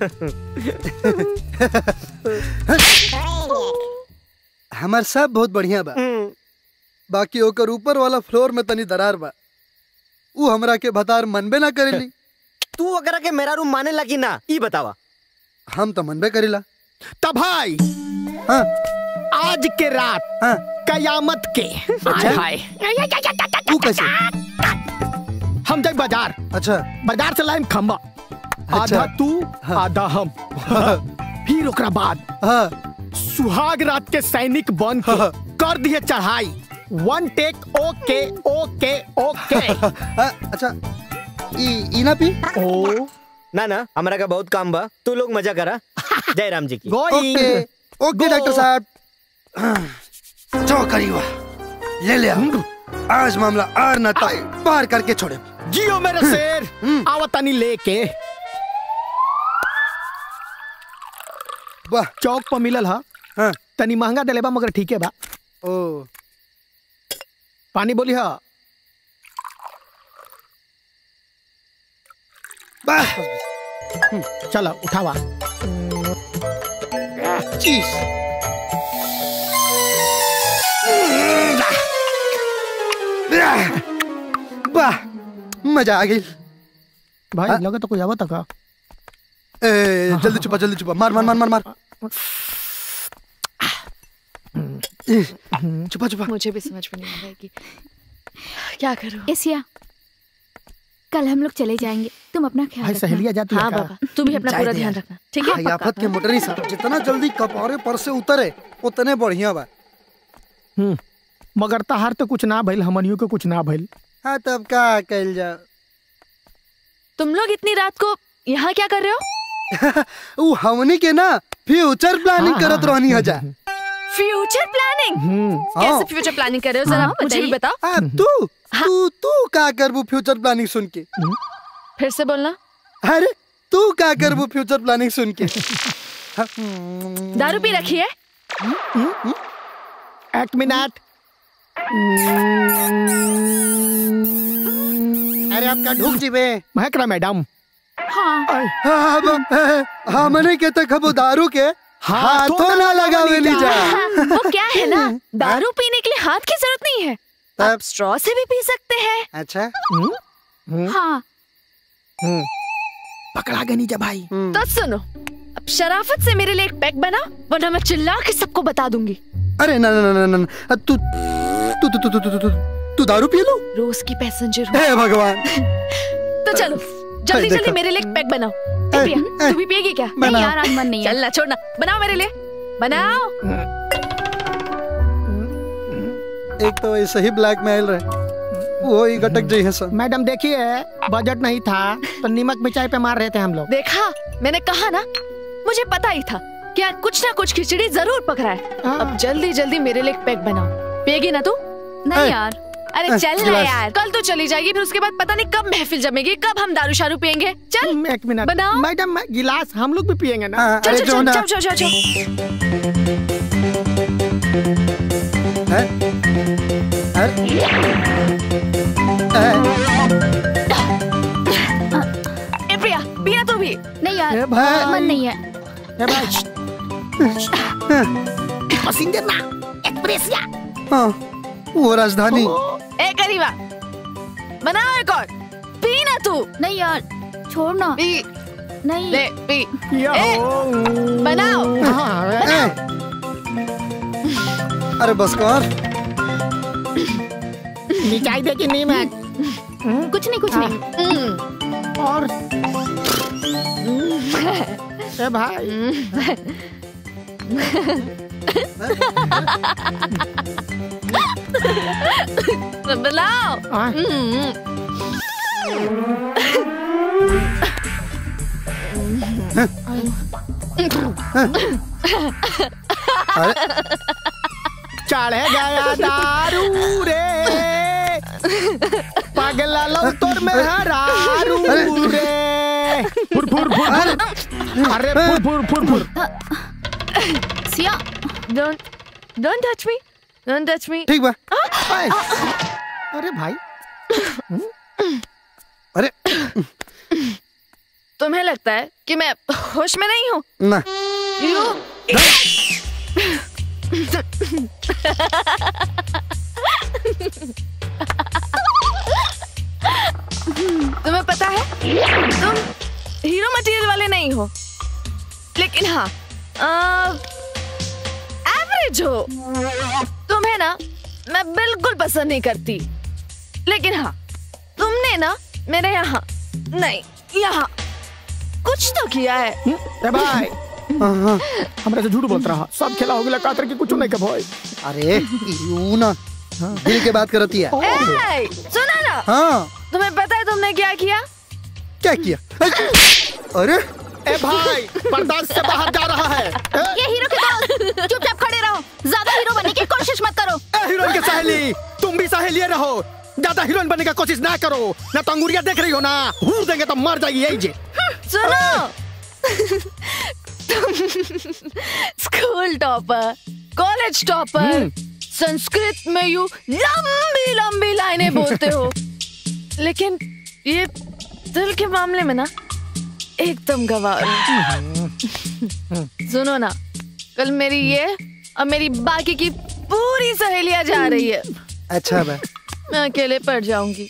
हमार सब बहुत बढ़िया बा, बाकी ओकर ऊपर वाला फ्लोर में तनी दरार बा। वो हमरा के भतार मनबे ना करेली। तू अगर के मेरा रूम माने लगी ना, ई बतावा। हम तो मनबे करेला। तब भाई, हाँ, आज के रात, हाँ, कयामत के। अच्छा? हाय तू कैसे? हम जाए बाजार। अच्छा। बाजार से लाइम खम्बा। अच्छा। आधा तू, हाँ, आधा हम। हाँ, फिर ओकरा बाद, हाँ, सुहाग रात के सैनिक बन के, हाँ, कर दिए चढ़ाई। One take. Okay okay okay. अच्छा, ई ई ना पी? ओ ना ना, हमरा का बहुत काम बा, तू लोग मजा करा। जय राम जी की। ओके ओके डॉक्टर साहब, जो करियो ले ले। आज मामला आर न ताई पार करके छोड़े। जियो मेरे शेर, आवतनी लेके। वाह, चौक पर मिलल हा। हाँ, तनी महंगा दिले बा, मगर ठीक है बा। ओ पानी बोली हा। चलो उठावा। चीज वाह, मजा आ गई भाई। लगा तो कोई आवत का? ए, जल्दी छुपा, जल्दी छुपा। मार मार मार मार मार। छुपा छुपा। मुझे भी समझ में नहीं आ रहा है कि क्या करूं। एशिया, कल हम लोग चले जाएंगे, तुम अपना ख्याल रखना। सहेलियां जाती है हाँ का? बाबा, तू भी अपना जाए पूरा दे ध्यान यार। रखना, ठीक है? हाँ, आफत के मोटरी साहब जितना जल्दी कपारे पर से उतरे उतने बढ़िया बा। हम्म, मगर तहार तो कुछ ना भइल, हमनियों को कुछ ना भइल। हाँ तब का कल जा। तुम लोग इतनी रात को यहाँ क्या कर रहे हो? वो हमनी के ना फ्यूचर प्लानिंग हाँ, करत हाँ, रहनी है जा। Future planning? कैसे फ्यूचर प्लानिंग कर रहे हो, जरा मुझे भी बताओ। हाँ, तू तू तू क्या करबू फ्यूचर प्लानिंग सुन के? फिर से बोलना। अरे तू क्या करबू फ्यूचर प्लानिंग सुन के? दारू पी रखी है? एक मिनट। अरे आपका ढूक जीवे महकरा मैडम। हाँ हमने के तक वो दारू के हाथों ना लगावे नहीं जा। वो क्या है ना, दारू पीने के लिए हाथ की जरूरत नहीं है, आप स्ट्रॉ से भी पी सकते हैं। अच्छा हाँ पकड़ा गया नीचा भाई। तो सुनो, अब शराफत से मेरे लिए एक पैक बना, वरना मैं चिल्ला के सबको बता दूंगी। अरे ना ना ना ना ना तू तू तू तू तू तू तू दारू पी लो। रोज की पैसेंजर हे भगवान। तो चलो जल्दी जल्दी मेरे लिए एक पैक बनाओ। ए, प्रिया, तू भी पिएगी क्या? नहीं यार, आज मन नहीं है। चलना छोड़ना, बनाओ मेरे लिए, बनाओ। एक तो ऐसे ही ब्लैकमेल रहे, वो ही गटक जी है सर। मैडम देखिए, बजट नहीं था तो नीमक मिर्चाई पे मार रहे थे हम लोग। देखा, मैंने कहा ना, मुझे पता ही था कि आज कुछ ना कुछ खिचड़ी जरूर पकड़ा है। अब जल्दी जल्दी मेरे लिए एक पैक बनाओ। पिएगी ना तू? नहीं यार। अरे चल ना यार, कल तो चली जाएगी, फिर उसके बाद पता नहीं कब महफिल जमेगी, कब हम दारू शारू पियेंगे। चल एक मिनट बनाओ। मैडम, गिलास हम लोग भी पियेंगे ना। चल चल चल चल चल चल। ए प्रिया, पिया तू भी? नहीं यार, मन नहीं है। पैसेंजर ना एक्सप्रेसिया। हाँ वो राजधानी। ए करीबा, बनाओ एक और। पी ना तू। नहीं यार, छोड़ ना। पी। नहीं। ले पी। ए, बनाओ। बनाओ। अरे बस कर। मिठाई दे कि नहीं मैं? कुछ नहीं कुछ नहीं। और ए भाई बनाओ। चढ़े गया दारू रे पगला लो तोर में हरारू रे फुर फुर फुर अरे फुर फुर फुर फुर सिया, don't don't touch me, don't touch me। ठीक बा। अरे भाई, अरे तुम्हें लगता है कि मैं होश में नहीं हूँ? ना। यू तुम्हें पता है तुम हीरो मटेरियल वाले नहीं हो, लेकिन हाँ एवरेज हो। तुम्हें ना मैं बिल्कुल पसंद नहीं करती, लेकिन हाँ तुमने ना मेरे यहाँ नहीं यहाँ कुछ तो किया है। ए भाई हमरे से झूठ बोलता रहा, सब खेला हो गया कातर की कुछ नहीं के भाई। अरे यू ना दिल के बात करती है। ए, सुना ना। हाँ तुम्हें पता है तुमने क्या किया? क्या किया? अरे ए भाई बर्दाश्त से बाहर जा रहा है। ये हीरो के दोस्त चुपचाप खड़े रहो, ज्यादा हीरो बनने की कोशिश मत करो। ए हीरोइन के सहेली, तुम भी सहेली रहो, ज्यादा हीरोइन बनने की कोशिश ना करो, ना तो अंगुरिया देख रही हो ना, हूर देंगे तो मर जाएगी यही जे। सुनो school topper, college topper, Sanskrit में यू लंबी लंबी लाइनें बोलते हो, लेकिन ये दिल के मामले में ना एकदम गवार। सुनो ना, कल मेरी ये और मेरी बाकी की पूरी सहेलियां जा रही है। अच्छा बा। मैं अकेले पड़ जाऊंगी।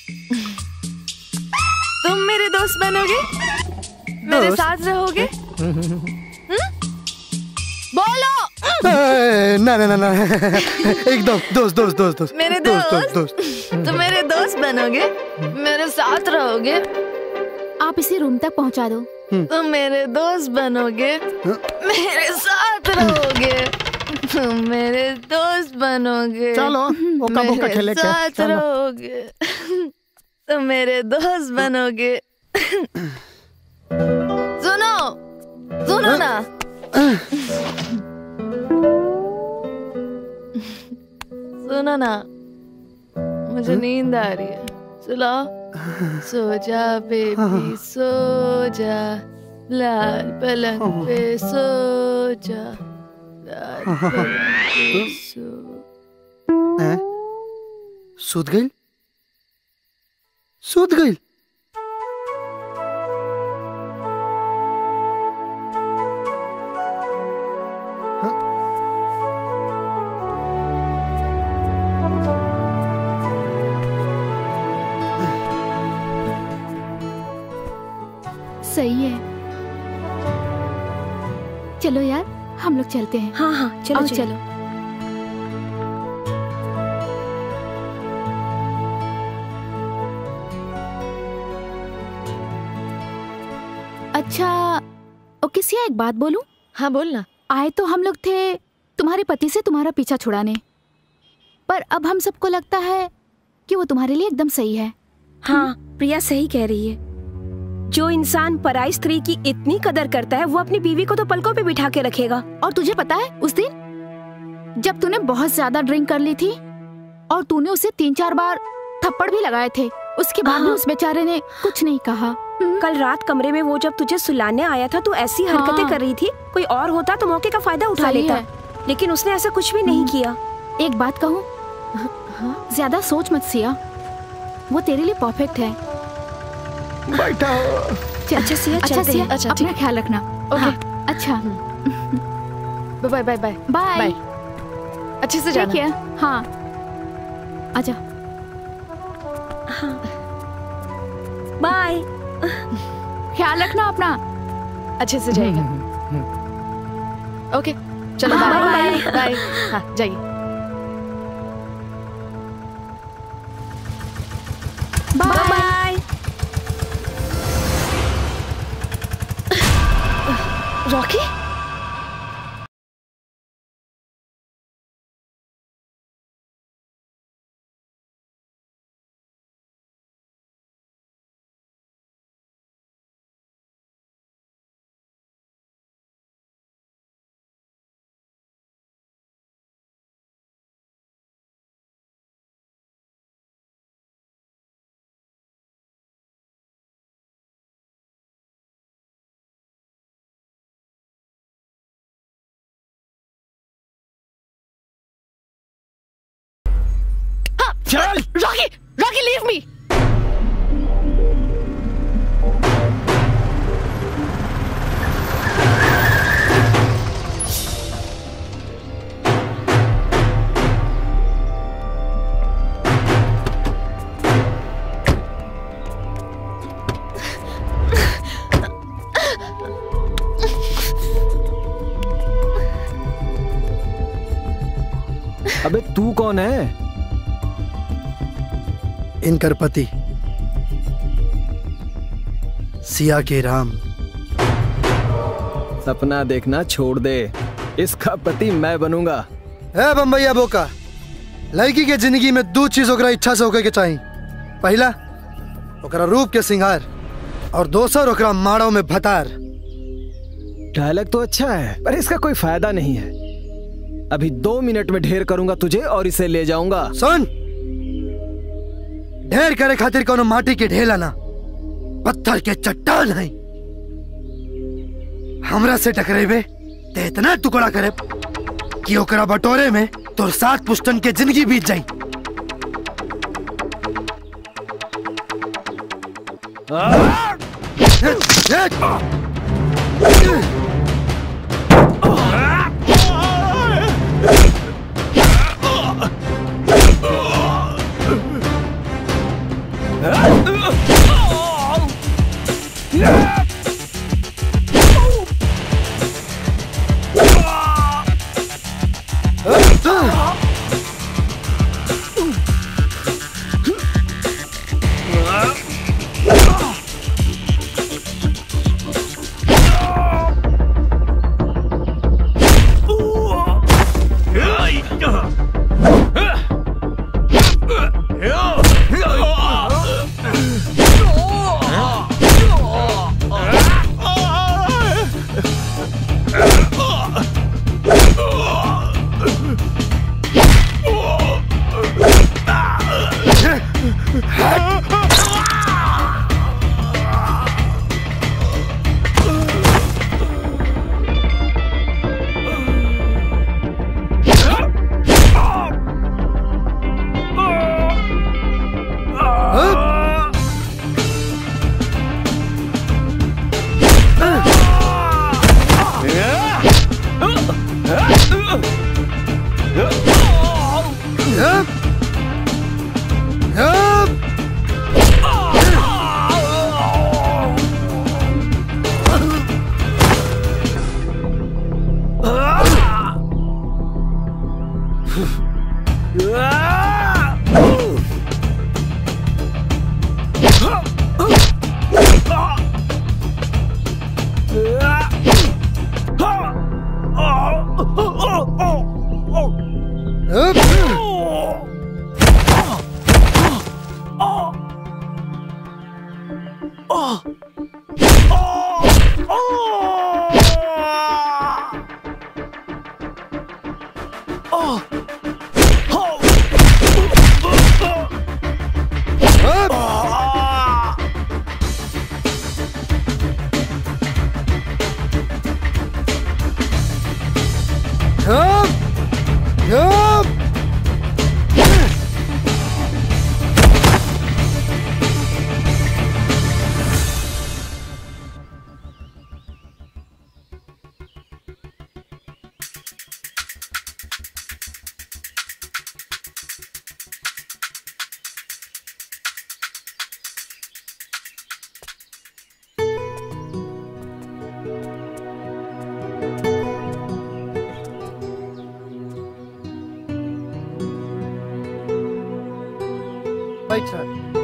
तुम मेरे दोस्त बनोगे? मेरे साथ रहोगे? बोलो। ना ना ना ना एकदम दोस्त दोस्त दोस्त दोस्त मेरे दोस्त दोस्त दोस्त दोस्त तुम मेरे दोस्त बनोगे, मेरे साथ रहोगे, आप इसे रूम तक पहुंचा दो। तुम मेरे दोस्त बनोगे, मेरे साथ रहोगे, तुम मेरे दोस्त बनोगे, चलो, वो कबो का खेले मेरे के, साथ चलो। रहोगे, तुम मेरे दोस्त बनोगे। सुनो सुनो ना, सुनो ना, मुझे नींद आ रही है, सुलाओ। सो जा बेबी सो जा, लाल पलंग पे सो जा, लाल पलंग पे सो। हैं? सूत गई सूत गई सही है। चलो यार हम लोग चलते हैं। हाँ हाँ चलो आओ, चलो। चलो। अच्छा ओके सिया, एक बात बोलूं? हाँ बोलना। आए तो हम लोग थे तुम्हारे पति से तुम्हारा पीछा छुड़ाने, पर अब हम सबको लगता है कि वो तुम्हारे लिए एकदम सही है। हाँ प्रिया सही कह रही है। जो इंसान पराई स्त्री की इतनी कदर करता है वो अपनी बीवी को तो पलकों पे बिठा के रखेगा। और तुझे पता है उस दिन जब तूने बहुत ज्यादा ड्रिंक कर ली थी और तूने उसे तीन चार बार थप्पड़ भी लगाए थे, उसके बाद भी उस बेचारे ने कुछ नहीं कहा। कल रात कमरे में वो जब तुझे सुलाने आया था तो ऐसी हरकतें हाँ। कर रही थी, कोई और होता तो मौके का फायदा उठा सही लेता, है। लेकिन उसने ऐसा कुछ भी नहीं किया। एक बात कहूँ, ज्यादा सोच मत सिया, वो तेरे लिए परफेक्ट है। बैठा अच्छा सिया अच्छा चलते सिया, हैं। अच्छा, अपना ठीक। ख्याल रखना। ओके। हाँ, अच्छा bye bye bye bye. Bye. अच्छे से जाना। ठीक है। हाँ आजा। हाँ बाय। ख्याल रखना अपना। अच्छे से जाइएगा। ओके चलो हाँ, बाय बाय। बाय। हाँ जाइए। बाय। रॉकी चल रॉकी रॉकी लीव मी। अबे तू कौन है? इनकर पति सिया के राम। सपना देखना छोड़ दे, इसका पति मैं बनूंगा। ए बम्बैया बोका, लड़की के जिंदगी में दो चीज ओकरा इच्छा से होके के चाहिए। पहला ओकरा रूप के सिंगार और दूसर ओकरा माड़ों में भतार। डायलॉग तो अच्छा है पर इसका कोई फायदा नहीं है। अभी दो मिनट में ढेर करूंगा तुझे और इसे ले जाऊंगा। सुन, ढेर करे खातिर कोनो माटी के ढेला ना, पत्थर के चट्टान है। हमरा से टकरेबे ते इतना टुकड़ा करे कि ओकरा बटोरे में तोर सात पुश्तन के जिंदगी बीत जाई। अच्छा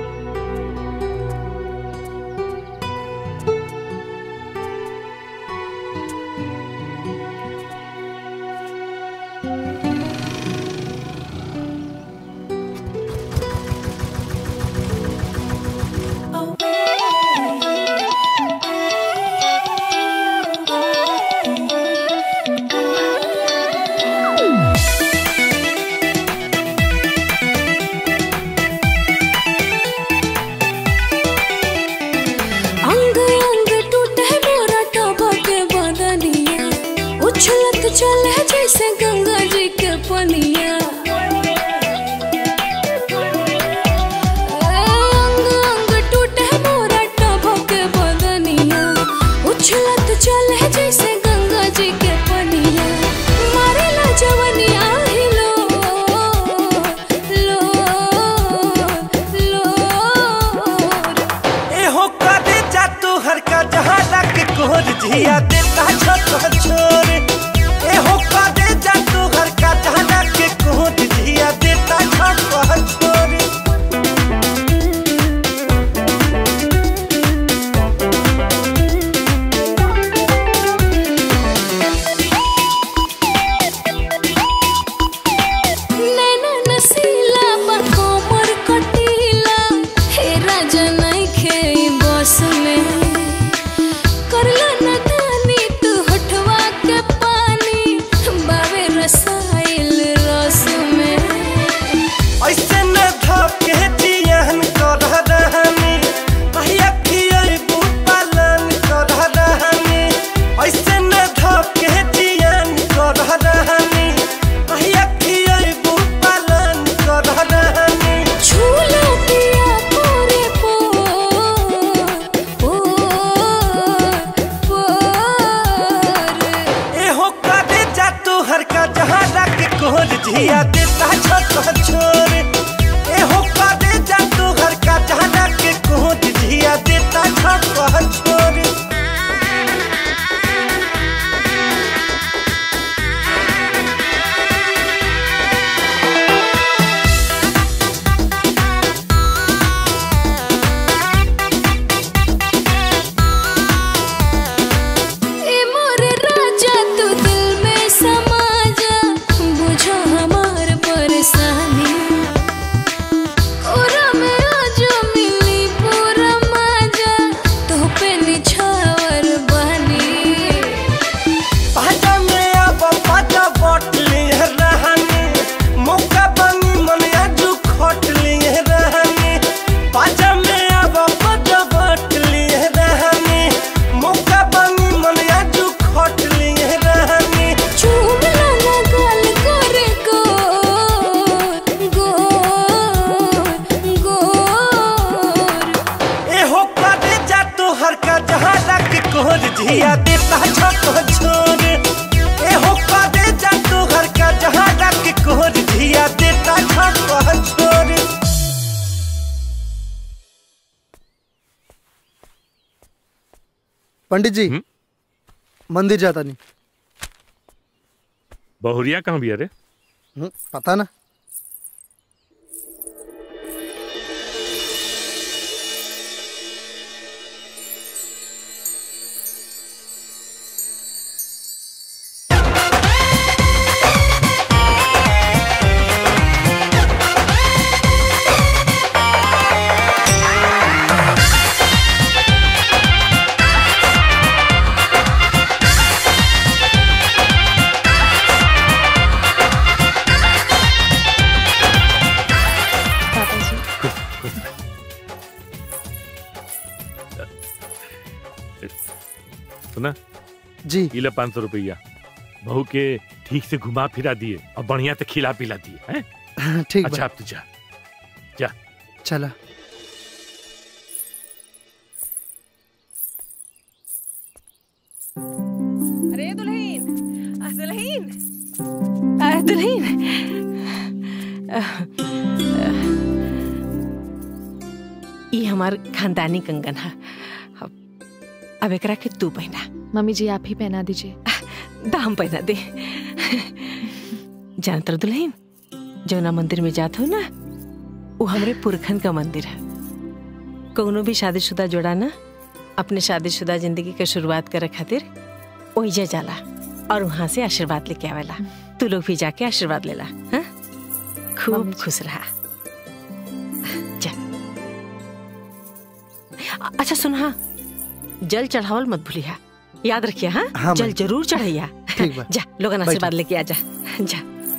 अंग अंग टूटे मोरा टबा के बदनिया उछलत चले जैसे गंगा जी के पनिया अंग अंग टूटे मोरा टबा के बदनिया उछलत चले जैसे गंगा जी के पनिया मारेला जवनिया हिलो लो लो एहो कदे जा तू हर का जहां रख कोर जिया देता छोट छोर एहो कदे जा तू हर का जहां रख कोर जिया देता छोट छोर नैना नसीला बकोमर कटीला हे राजा नइखे बस में करला न दानी तू होठवा के पानी बावे रसाइल रस में ऐसे न धके जियन कर रहनी भैया खियै पालन कर रहनी ऐसे न धके जियन कर रहनी भैया खियै पालन कर रहनी झूला पिया पोरे पो पो पोर एहो कदे जा तू हर का जहां रख कोर जिया देता छोट छोर एहो कदे जा तू हर का जहां रख कोर जिया देता छोट छोर ए मोरे राजा तू दिल में समा जा बुझो हमार परेशानी कोरा में आजा मिली पूरा मजा तो पे निछावर बनी पाजा में अब पाजा बोटली रहनी मौका बनी मन आजू खोटली रहनी पाजा में अब पाजा बोटली रहनी मौका बनी मन आजू खोटली रहनी चूमला लगल करे गो गो गोर एहो कदे जा तू हर का जहां रख कोर जिया देता छोट छोर एहो कदे जा तू हर का जहां रख कोर जिया देता छोट छोर पंडित जी मंदिर जाता नहीं बहुरिया कहाँ भी अरे हम्म, पता ना सुना जी इला पाँच सौ रुपया बहू के ठीक से घुमा फिरा दिए और बढ़िया से खिला पिला दिए हैं ठीक अच्छा बा। अब तू जा जा चला अरे दुल्हन आ, दुल्हन आ, दुल्हन अह, अह, ये हमार खानदानी कंगन है अब अब एकरा के तू पहना। मम्मी जी आप ही पहना दीजिए। दाम पहना दे। जानतर दुल्हन जौना मंदिर में जात हो ना वो हमरे पुरखन का मंदिर है। कौनो भी शादीशुदा जोड़ा ना अपने शादीशुदा जिंदगी का शुरुआत करे खातिर ओइजा जाला और वहां से आशीर्वाद लेके आवेला। तू लोग भी जाके आशीर्वाद लेला। हाँ? खूब खुश रहा। जा। अच्छा सुन, हाँ जल चढ़ावल मत भूलिया, याद रखिए। हाँ, हाँ जल जरूर चढ़ैया। ठीक बा। जा लोगन आशीर्वाद लेके आ जा। जा।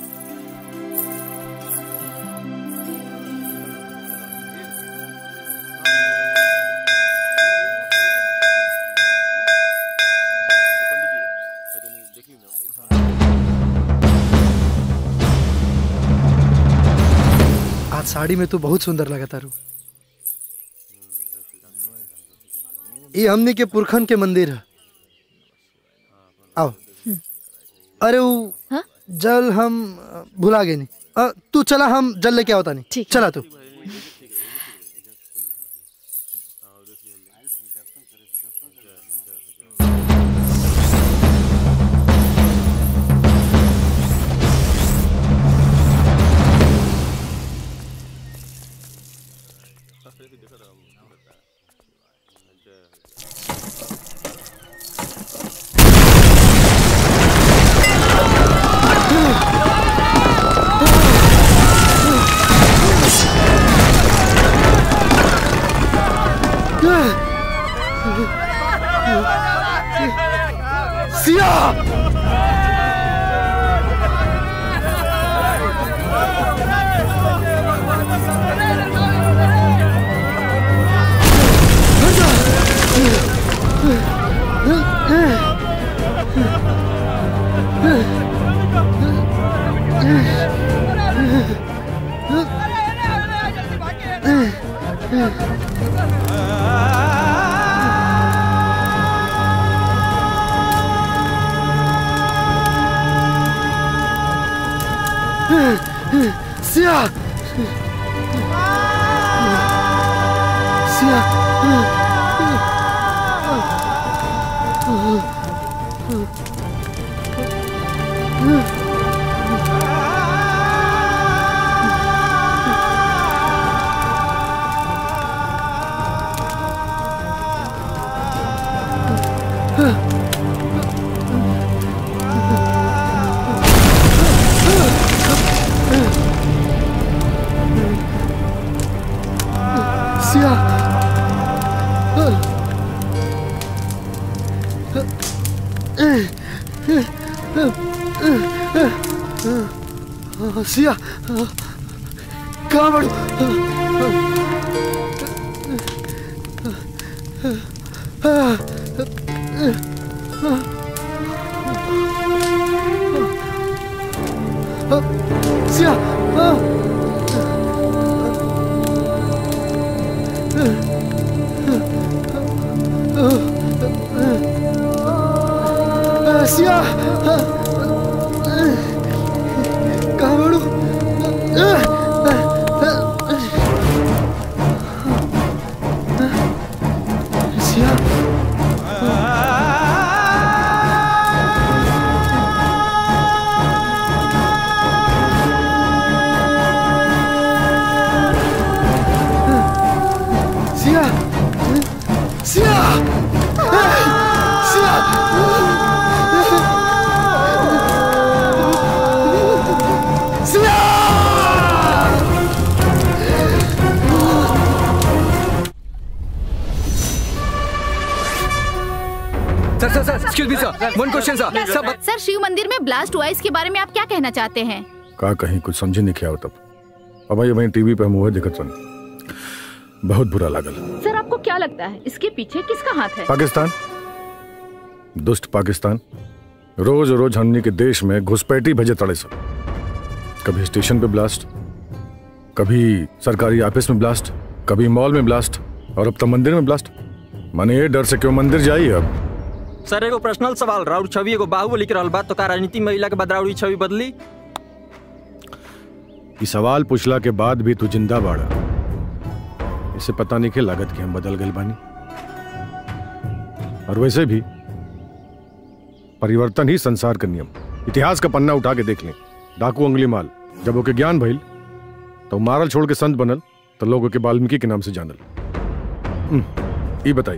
आज साड़ी में तो बहुत सुंदर लगा तारू। ये हमने के पुरखन के मंदिर है। आओ। अरे वो हाँ? जल हम भुला गए नहीं। अ, तू चला, हम जल लेके आवता नहीं। चला तू। सिया! सिया! सिया! सिया कहाँ बढ़ू? सिया सिया कहाँ बढ़ू? Siya Siya Siya sir sir sir excuse me sir, one question sir. सब सर शिव मंदिर में ब्लास्ट हुआ, इसके बारे में आप क्या कहना चाहते हैं? का कहीं कुछ समझे नहीं क्या हो तब। अब भाई वहीं टीवी पे हम हुए दिखत सन, बहुत बुरा लागल। सर आपको क्या लगता है इसके पीछे किसका हाथ है? पाकिस्तान, दुष्ट पाकिस्तान रोज रोज हमनी के देश में घुसपैठी भेजे तड़े सब। कभी स्टेशन पे ब्लास्ट, कभी सरकारी ऑफिस में ब्लास्ट, कभी मॉल में ब्लास्ट, और अब तो मंदिर में ब्लास्ट। माने ये डर से क्यों मंदिर जाइए। अब सर एगो पर्सनल सवाल, राउर छवि एगो बाहुबली के रहल बात, तो का राजनीति महिला के बाद राउर छवि बदली? ये सवाल पूछला के बाद भी तू जिंदा बाड़ा, इसे पता नहीं के लागत कि हम बदल गए बानी। और वैसे भी परिवर्तन ही संसार का नियम। इतिहास का पन्ना उठा के देख लें, डाकू अंगुली माल जब ओके ज्ञान भइल तो मारल छोड़ के संत बनल, तो लोगों के वाल्मीकि के नाम से जानल। ये बताई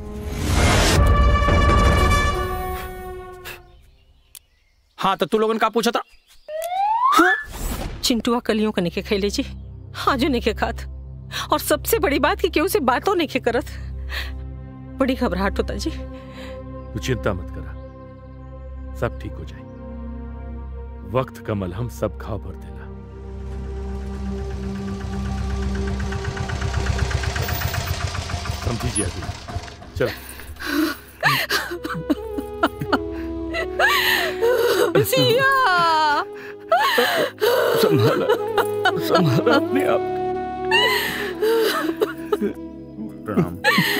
हाँ तो तू लोगन का पूछा था? हाँ चिंटुआ कलियों का निके खैले जी, आजो निके खात, और सबसे बड़ी बात कि केहू से बातों निके करत। बड़ी घबराहट होता जी। तू चिंता मत करा, सब ठीक हो जाए। वक्त का मलहम सब घाव भर देला। समझिए अभी चल। सिया संभाला संभाला अपने आप। प्रणाम।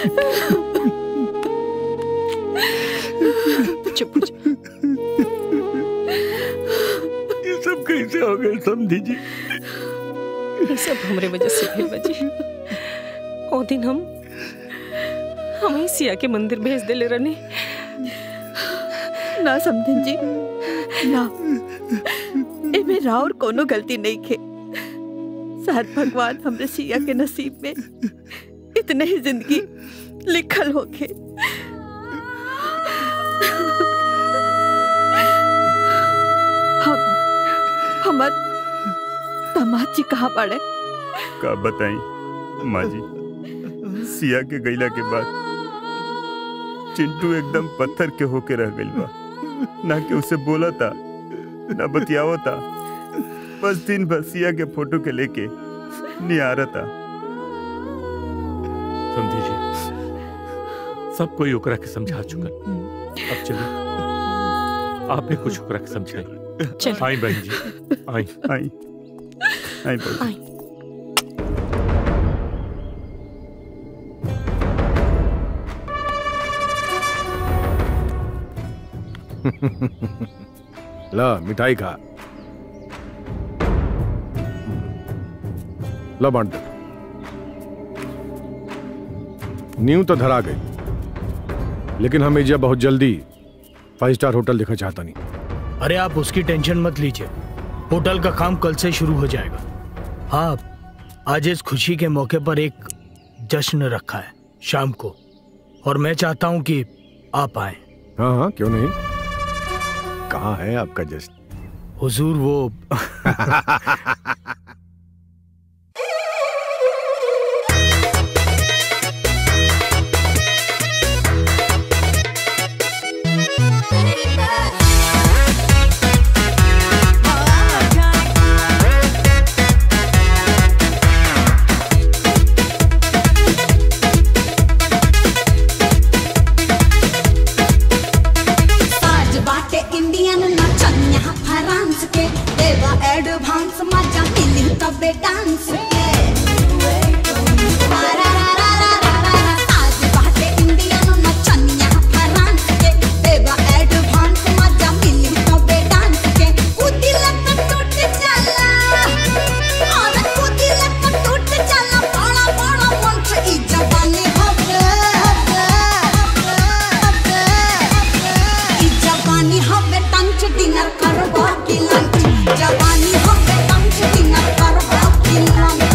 चुप ये सब कैसे हो गए समझी जी? ये सब हमरे वजह से भेल बजी। ओ दिन हम हम ही सिया के मंदिर भेज देले रहनी। ना समझन जी ना, एमे राउर कोनो गलती नहीं खे। शायद भगवान हमरे सिया के नसीब में इतने ही जिंदगी लिखल होके। हम हमर दामाद जी कहाँ पड़े? का बताई माँ जी, सिया के गईला के बाद चिंटू एकदम पत्थर के होके रह गइल बा। ना कि उसे बोला था ना बतियावा था, बस दिन भर सिया के फोटो के लेके निहारा था। समझी जी, सब कोई ओकरा के समझा चुकल। अब चलिए, आपने कुछ ओकरा के समझाई। आई बहन जी, आई आई आई आई। ला मिठाई खा। ला बांट दे। नींव तो धरा गई, लेकिन हम एजिया बहुत जल्दी फाइव स्टार होटल देखना चाहता नहीं। अरे आप उसकी टेंशन मत लीजिए, होटल का काम कल से शुरू हो जाएगा। हाँ, आज इस खुशी के मौके पर एक जश्न रखा है शाम को, और मैं चाहता हूँ कि आप आए। हाँ हाँ क्यों नहीं। कहाँ है आपका जश्न? हुजूर वो एडवांस मजा मिली तबे डांस के आज बाटे इंडियन नचनिया फ्रांस के देवा एडवांस मजा मिली तबे डांस के कूदी लत टूट जाला और कूदी लत टूट जाला बड़ा बड़ा मंच ई जवानी हवे ई जवानी हवे टंच डिनर करबो की लंच जवानी हो के टंच डिनर करबो की लंच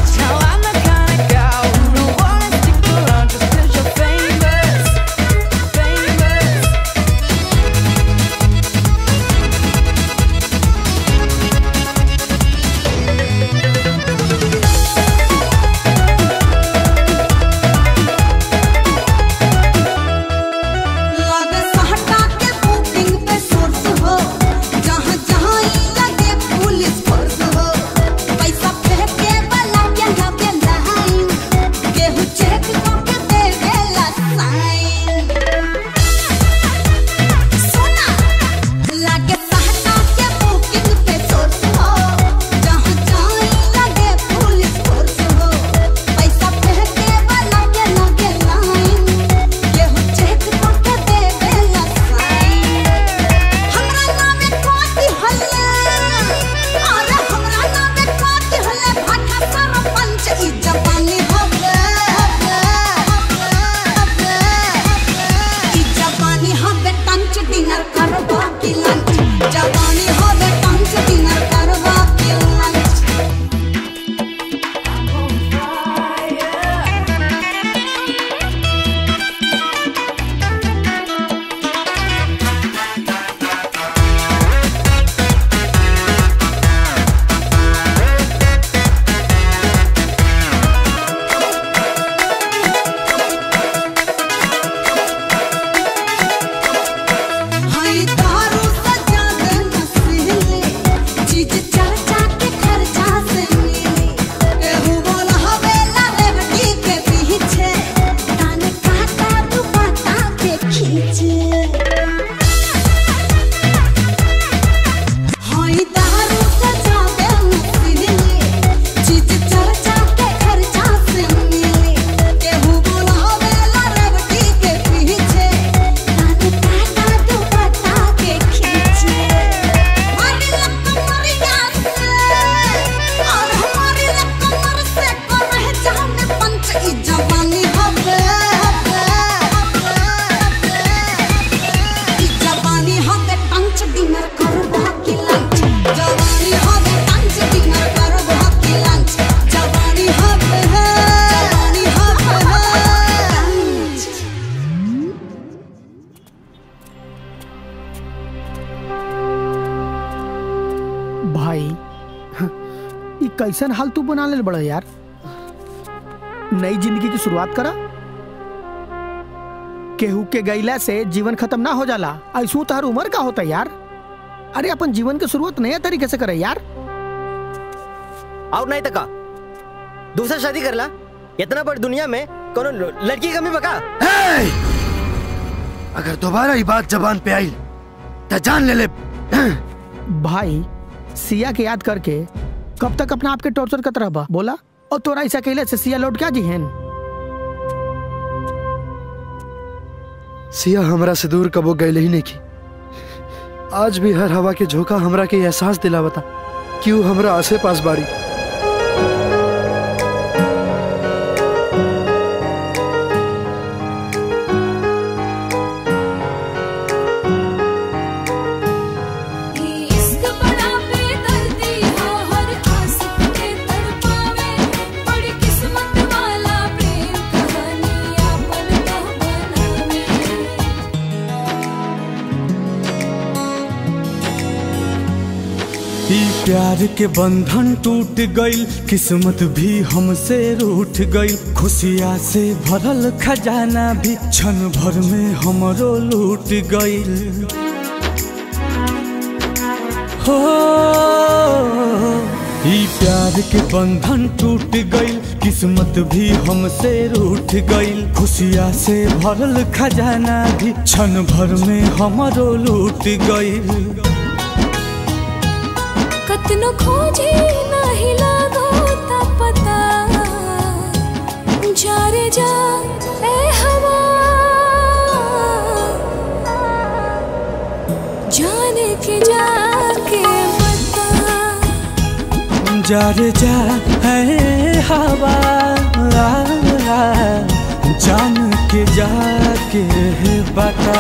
भाई ये कैसन हाल तू बना ले बड़ा यार। नई जिंदगी की शुरुआत करा। केहू के गैला से जीवन खत्म ना हो जाला। ऐसू तो हर उम्र का होता यार। अरे अपन जीवन की शुरुआत नया तरीके से करे यार। और नहीं तो का दूसरा शादी कर ला। इतना बड़ दुनिया में कोनो लड़की कमी बका। अगर दोबारा ये बात जबान पे आई तो जान ले ले। भाई सिया के याद करके कब तक अपना आपके टॉर्चर करता रहा बोला। और तोरा ऐसा कहले से सिया लौट क्या जी हैं। सिया हमरा से दूर कबो गए ही नहीं की। आज भी हर हवा के झोंका हमरा के एहसास दिलावता क्यों हमरा आसे पास बाड़ी। प्यार के बंधन टूट गईल, किस्मत भी हमसे रूठ गईल। खुशियाँ से भरल खजाना भी क्षण भर में हमरो लूट गईल। हो ई प्यार के बंधन टूट गईल, किस्मत भी हमसे रूठ गईल। खुशियाँ से भरल खजाना भी क्षण भर में हमरो लूट गईल। कतनो खोजे नहीं लागो ता पता, जा रे जा ए हवा, जाने के जाके बता। जा रे जा ए हवा, जान के जाके बता।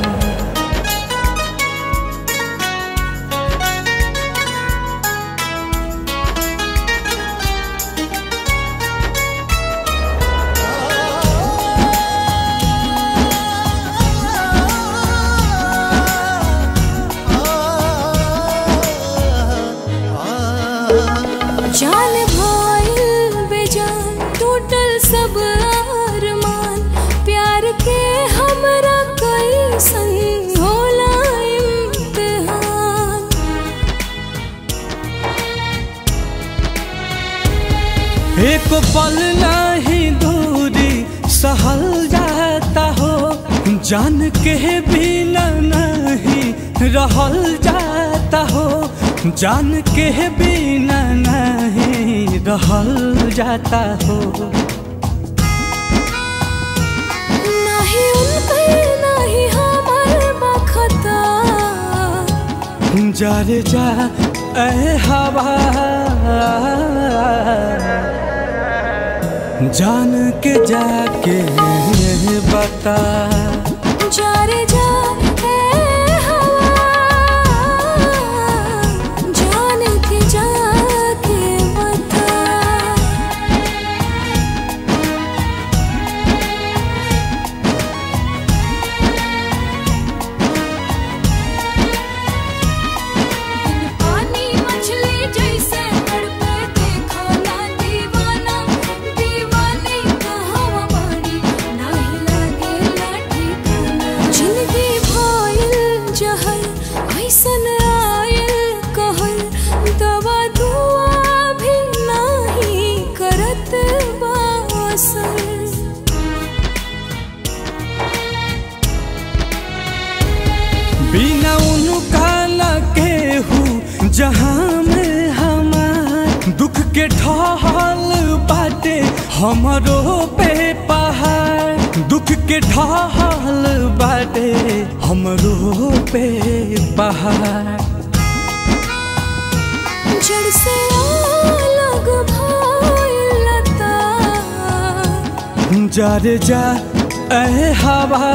जान भाईल बेजान टूटल सब अरमान, प्यार के हमरा कैसन होला इम्तिहान। एक पल नहीं दूरी सहल जाता हो, जान के बिना नहीं रहल जाता हो, जान के बिना नहीं रहल जाता हो। नहीं उनके नहीं हमार बखता, जा रे जा ए हवा, जान के जाके बता। जा रे जा ए हवा, जान के जाके बता। पानी मछली जैसे तड़पे देखो ना दीवाना, दीवानी कहवा बाड़ी नहीं लागे लाठी खाना। जिंदगी भइल जहर ऐसन आयल कहल, दवा दुआ भी नहीं करत बा असर। बिना उनका न केहू जहाँ में हमार, दुख के ढाल बाटे हमरो पे पहाड़। दुख के ढाल बाटे हमरो पे पहाड़। जड़ से अलग भइल लता, जा रे जा ए हवा,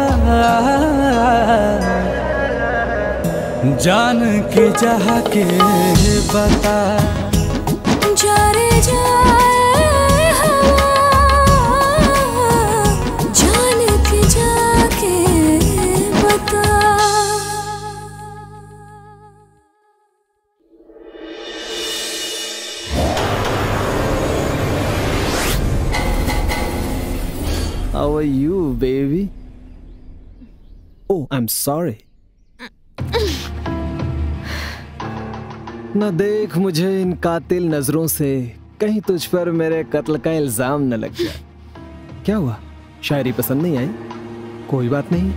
जान के जाके बता। जा रे जा ए हवा, जान के जाके बता। For you baby. Oh I am sorry. न देख मुझे इन कातिल नजरों से, कहीं तुझ पर मेरे कत्ल का इल्जाम न लग जाए। क्या हुआ, शायरी पसंद नहीं आई? कोई बात नहीं,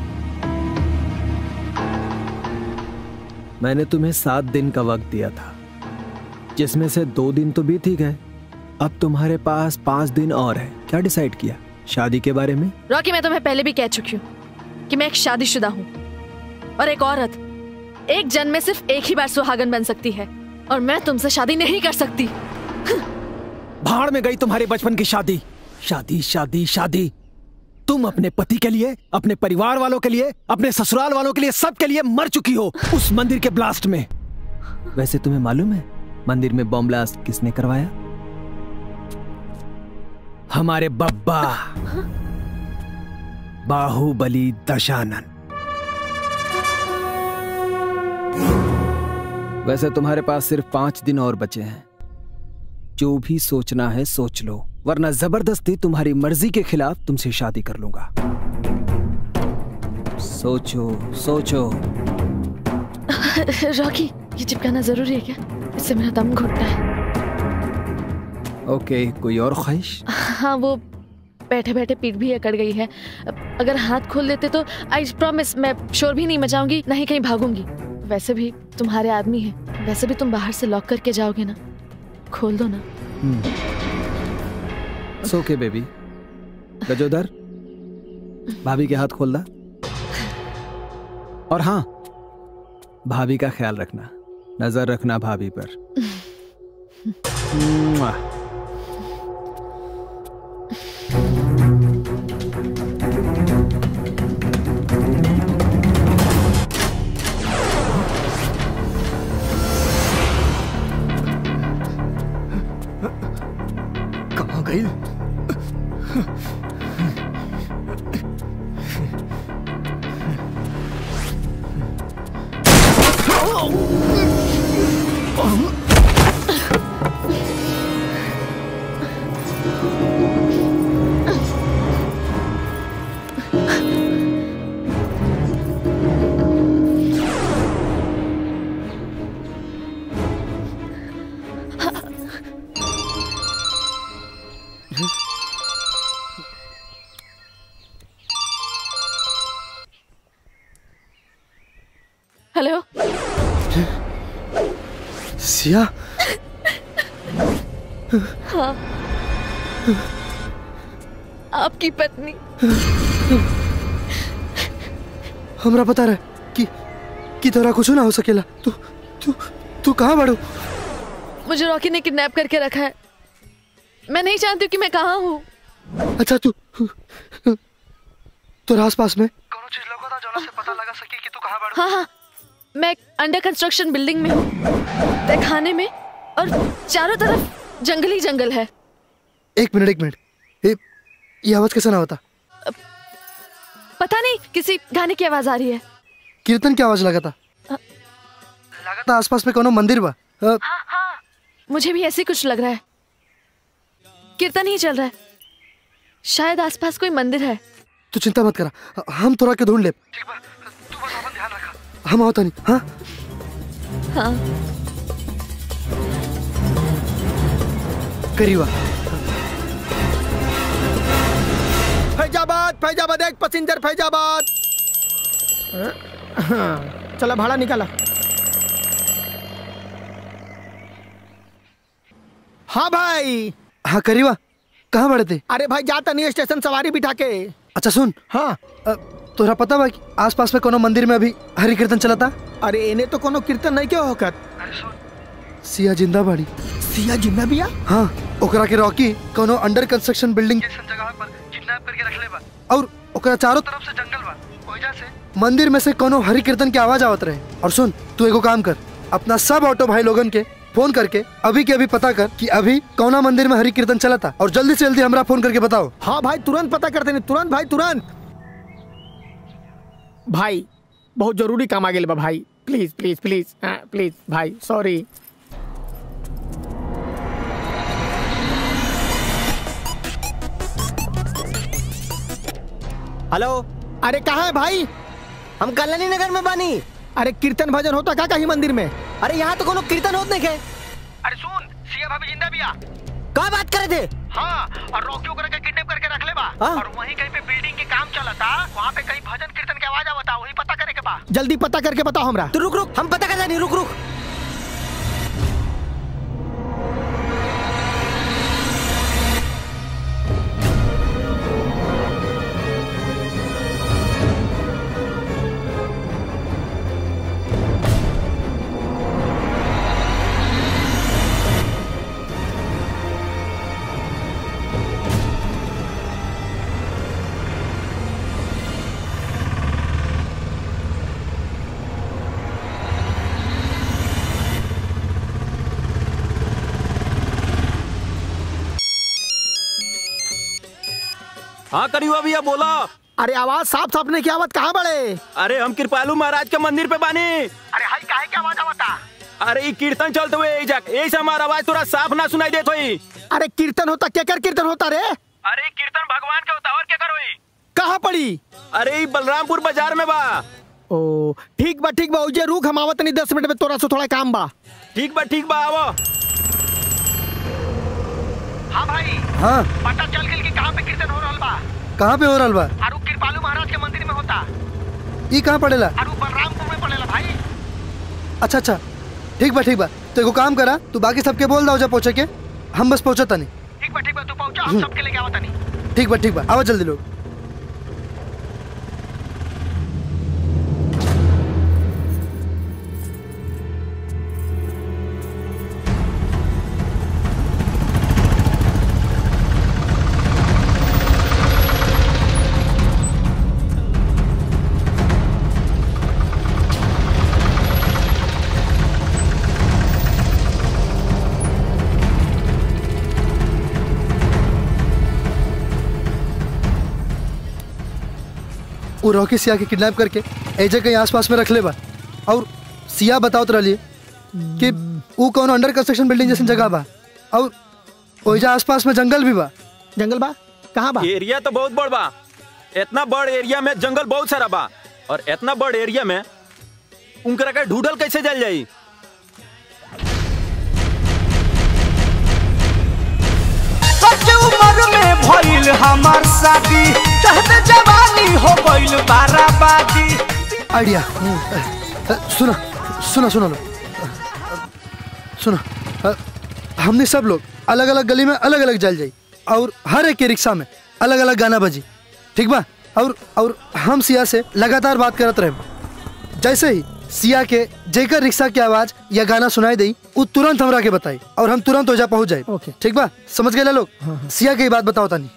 मैंने तुम्हें सात दिन का वक्त दिया था, जिसमें से दो दिन तो बीत ही गए। अब तुम्हारे पास पांच दिन और है। क्या डिसाइड किया शादी के बारे में? रॉकी, मैं तुम्हें पहले भी कह चुकी हूँ कि मैं एक शादीशुदा हूँ और एक औरत एक जन्म में सिर्फ एक ही बार सुहागन बन सकती है, और मैं तुमसे शादी नहीं कर सकती। भाड़ में गई तुम्हारे बचपन की शादी। शादी शादी शादी। तुम अपने पति के लिए, अपने परिवार वालों के लिए, अपने ससुराल वालों के लिए, सबके लिए मर चुकी हो उस मंदिर के ब्लास्ट में। वैसे तुम्हें मालूम है मंदिर में बम ब्लास्ट किसने करवाया? हमारे बब्बा बाहुबली दशानन। वैसे तुम्हारे पास सिर्फ पांच दिन और बचे हैं। जो भी सोचना है सोच लो, वरना जबरदस्ती तुम्हारी मर्जी के खिलाफ तुमसे शादी कर लूंगा। सोचो सोचो। रॉकी, ये चिपकाना जरूरी है क्या? इससे मेरा दम घुटता है। ओके, कोई और ख्वाहिश? हाँ, वो बैठे बैठे पीठ भी अकड़ गई है। अगर हाथ खोल देते तो आई प्रॉमिस मैं शोर भी नहीं मचाऊंगी, ना ही कहीं भागूंगी। वैसे भी तुम्हारे आदमी है, वैसे भी तुम बाहर से लॉक करके जाओगे ना, खोल दो ना। ओके बेबी। गजोदर, भाभी के हाथ खोल दा। और हाँ, भाभी का ख्याल रखना, नजर रखना भाभी पर। कहाँ गई? हेलो सिया। हाँ, आपकी पत्नी। हमरा पता रहे कि कि तोरा कुछ ना हो सकेला। तू तू तू कहाँ बढ़ो? मुझे रॉकी ने किडनैप करके रखा है। मैं नहीं जानती कि मैं कहाँ हूँ। अच्छा, तू तोरा आस पास में हाँ हाँ, मैं अंडर कंस्ट्रक्शन बिल्डिंग में हूँ, तहखाने में, और चारों तरफ जंगल ही जंगल है। एक मिनट एक मिनट, ये, ये आवाज कैसा ना होता? पता नहीं, किसी गाने की आवाज आ रही है। कीर्तन की आवाज लगा था। लगा था आसपास में कोनो मंदिर बा। हाँ, हाँ, मुझे भी ऐसे कुछ लग रहा है। कीर्तन ही चल रहा है, शायद आसपास कोई मंदिर है। तू चिंता मत करा, हम तोरा के ढूंढ ले। हम होता नहीं। हाँ हाँ, करीबा। फैजाबाद फैजाबाद एक पैसेंजर फैजाबाद। चला भाड़ा निकाला। हाँ भाई। हाँ करीबा, कहाँ बढ़े थे? अरे भाई जाता नहीं स्टेशन सवारी बिठा के। अच्छा सुन। हाँ, तोरा पता बा कि आसपास में कोनो मंदिर में अभी हरि कीर्तन चलता? अरे इन्हें तो कोनो कीर्तन नहीं क्यों होकर। सिया जिंदा बाड़ी। सिया जिंदा बिया? हाँ, ओकरा के रॉकी कोनो अंडर कंस्ट्रक्शन बिल्डिंग जैसन जगह पर किडनैप करके रख ले बा, और ओकरा चारों तरफ से जंगल बा। वजह से मंदिर में से कोनो हरि कीर्तन की आवाज आवत रहे। और सुन, तू एगो काम कर, अपना सब ऑटो भाई लोगन के फोन करके अभी के अभी पता कर कि अभी कौना मंदिर में हरि कीर्तन चला था, और जल्दी से जल्दी हमरा फोन करके बताओ। हाँ भाई, तुरंत पता करते नहीं, तुरंत भाई तुरंत। भाई बहुत जरूरी काम आ गया बा भाई, प्लीज प्लीज प्लीज प्लीज भाई, सॉरी। हेलो। अरे कहाँ है भाई? हम कल्याणी नगर में बानी। अरे कीर्तन भजन होता का कहीं मंदिर में? अरे यहाँ तो कोनो कीर्तन होत नहीं के। अरे सुन, सिया भाभी जिंदा बिया। का बात करे थे? हाँ, और रोकियो करके किडनैप करके रख ले बा। हाँ? और वहीं कहीं पे बिल्डिंग के काम चलता, वहाँ पे कहीं भजन कीर्तन की आवाज आवता, वही पता करे के बा। जल्दी पता करके बताओ हमरा। तू रुक रुक, हम पता कर जानी, रुक रुक। हाँ करियो भैया बोला। अरे आवाज साफ साफ नहीं की आवत, कहाँ बड़े? अरे हम कृपालु महाराज के मंदिर पे बानी। अरे हाई काहे की आवाज आवता? अरे ये कीर्तन चलते हुए ऐसा हमारा आवाज थोड़ा साफ ना सुनाई देत होई। अरे कीर्तन होता, क्या कर कीर्तन होता रे? अरे कीर्तन भगवान के होता और क्या करोई? कहाँ पड़ी? अरे ये बलरामपुर बाजार में बा। ओ ठीक बा ठीक बा, उजे रुक, हम आवत नहीं, दस मिनट में तोरा से थोड़ा काम बा। ठीक बा ठीक बा, आवो। हाँ भाई। हाँ पता चल गई कि कहाँ पे कीर्तन हो रहल बा। कहाँ पे हो रहल बा? आरु कृपालु महाराज के मंदिर में होता। ई कहाँ पड़ेला? आरु बलरामपुर में पड़ेला भाई। अच्छा अच्छा ठीक बा ठीक बा, तो एगो काम करा, तू बाकी सबके बोल दो जा पहुँचे के, हम बस पहुँचता नहीं। ठीक बा ठीक बा, तू पहुँचा, हम सबके लेके आवता नहीं। ठीक बा ठीक बा, आओ जल्दी लोग। वो रॉकी सिया के किडनैप करके एजे कहीं आसपास में रख ले बा, और सिया बताओ तो रही कि वो कौन अंडर कंस्ट्रक्शन बिल्डिंग जैसी जगह बा, और ओइजा आसपास में जंगल भी बा। जंगल बा? कहाँ बा? एरिया तो बहुत बड़ बा। इतना बड़ एरिया में जंगल बहुत सारा बा, और इतना बड़ एरिया में उनकरा का ढूंढल कैसे जल जाई? उम्र में भइल हमार शादी, कहते जवानी हो गइल बाराबादी। आइडिया सुना सुना सुना लो सुना, हमने सब लोग अलग अलग गली में अलग अलग जल जाई, और हर एक के रिक्शा में अलग अलग गाना बजी, ठीक बा? और और हम सिया से लगातार बात करत रहे। जैसे ही सिया के जेकर रिक्शा की आवाज या गाना सुनाई दी, वो तुरंत हमरा के बताई, और हम तुरंत ओजा पहुंच जाए। ओके ठीक बा? समझ गए लोग? सिया के ही बात बताओ तानी।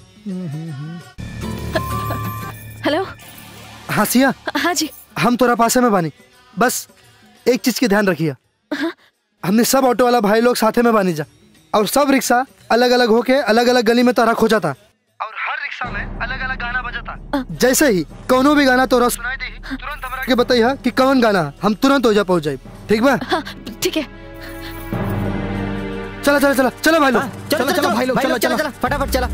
हेलो। हाँ सिया। हाँ जी। हम तोरा पासे में बानी, बस एक चीज की ध्यान रखिए। हाँ? हमने सब ऑटो वाला भाई लोग साथे में बानी जा, और सब रिक्शा अलग अलग होके अलग अलग गली में तोरा खोजा था, और हर रिक्शा में अलग अलग गाना बजा था। जैसे ही कोनो भी गाना तोरा सुनाई दे, तुरंत हमरा के बताइए कि कौन गाना, हम तुरंत ओजा पहुंच जाए। ठीक बा? हाँ, ठीक है। चला चला चला चला भाई लोग, चलो चलो भाई लोग, चलो चलो फटाफट चला।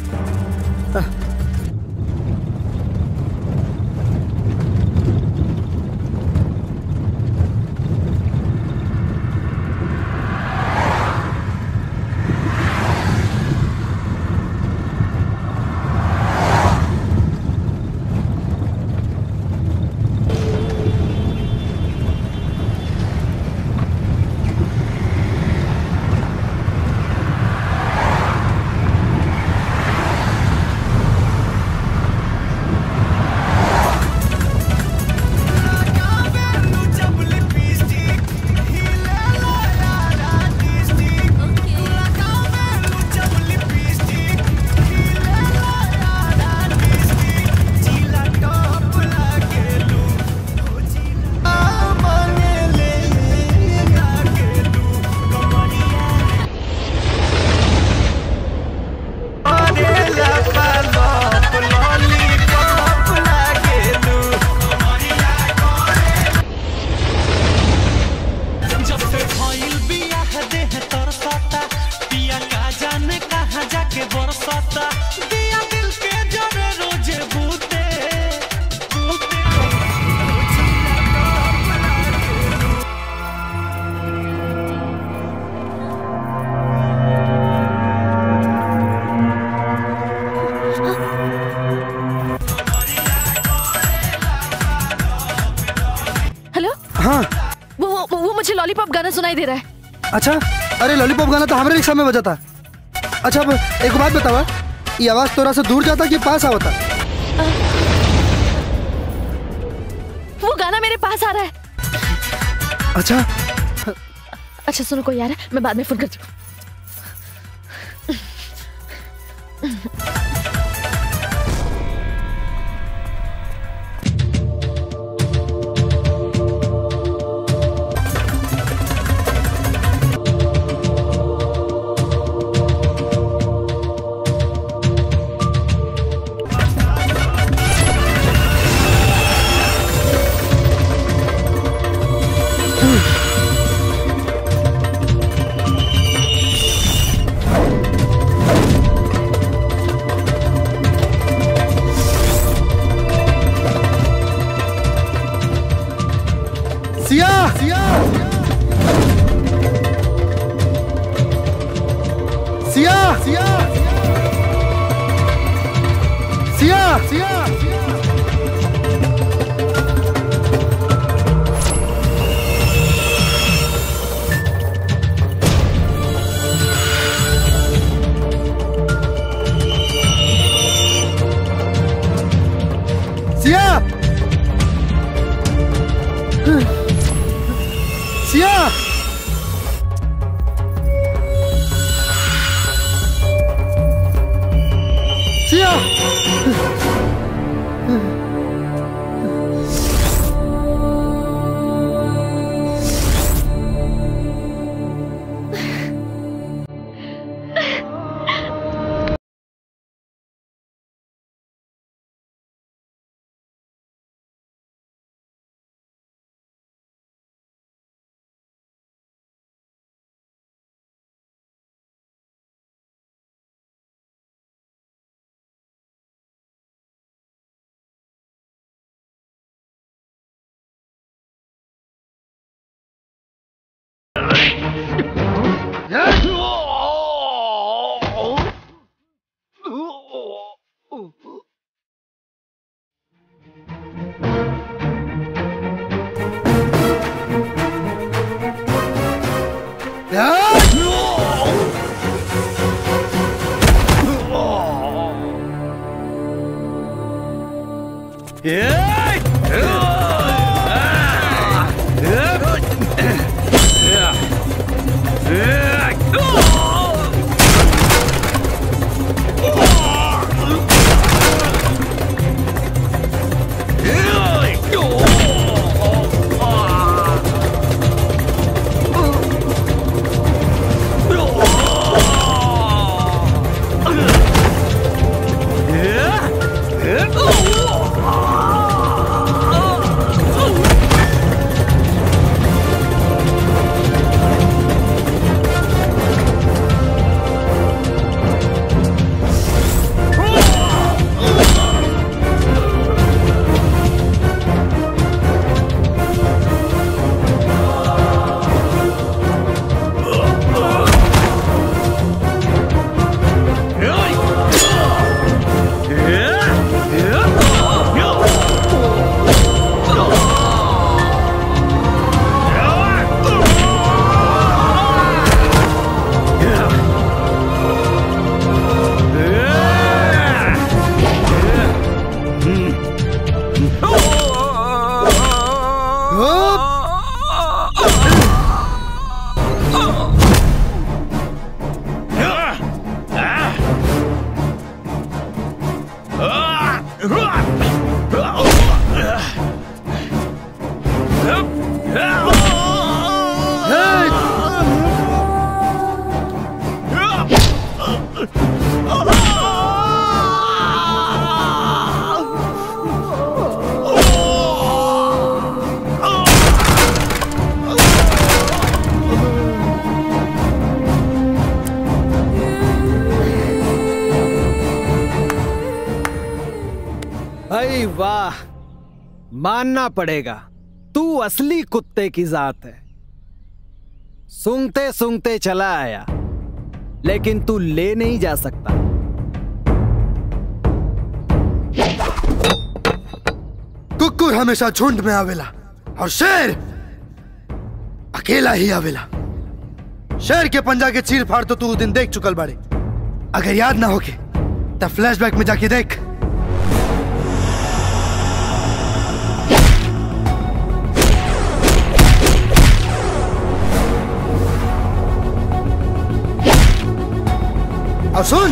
कहाँ? वो वो वो मुझे लॉलीपॉप गाना सुनाई दे रहा है। अच्छा, अरे लॉलीपॉप गाना तो हमारे रिक्शा में बजा था। अच्छा अब एक बात बतावा, ये आवाज तोरा से दूर जाता कि पास आवता? वो गाना मेरे पास आ रहा है। अच्छा अच्छा सुनो, कोई यार है, मैं बाद में फोन करती हूँ। सिया सिया सिया सिया सिया सिया सिया सिया सिया भाई वाह, मानना पड़ेगा तू असली कुत्ते की जात है। सूंघते सूंघते चला आया, लेकिन तू ले नहीं जा सकता। कुकुर हमेशा झुंड में आवेला और शेर अकेला ही आवेला। शेर के पंजा के चीर फाड़ तो तू उस दिन देख चुकल बाड़े। अगर याद ना होके तब फ्लैशबैक में जाके देख। और सुन,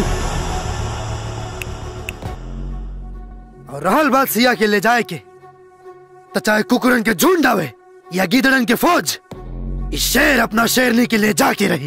और रहल बात सिया के ले जाए के, तो चाहे कुकुरन के झुंड आवे या गिदड़न के फौज, इस शेर अपना शेरनी के ले जाके रही।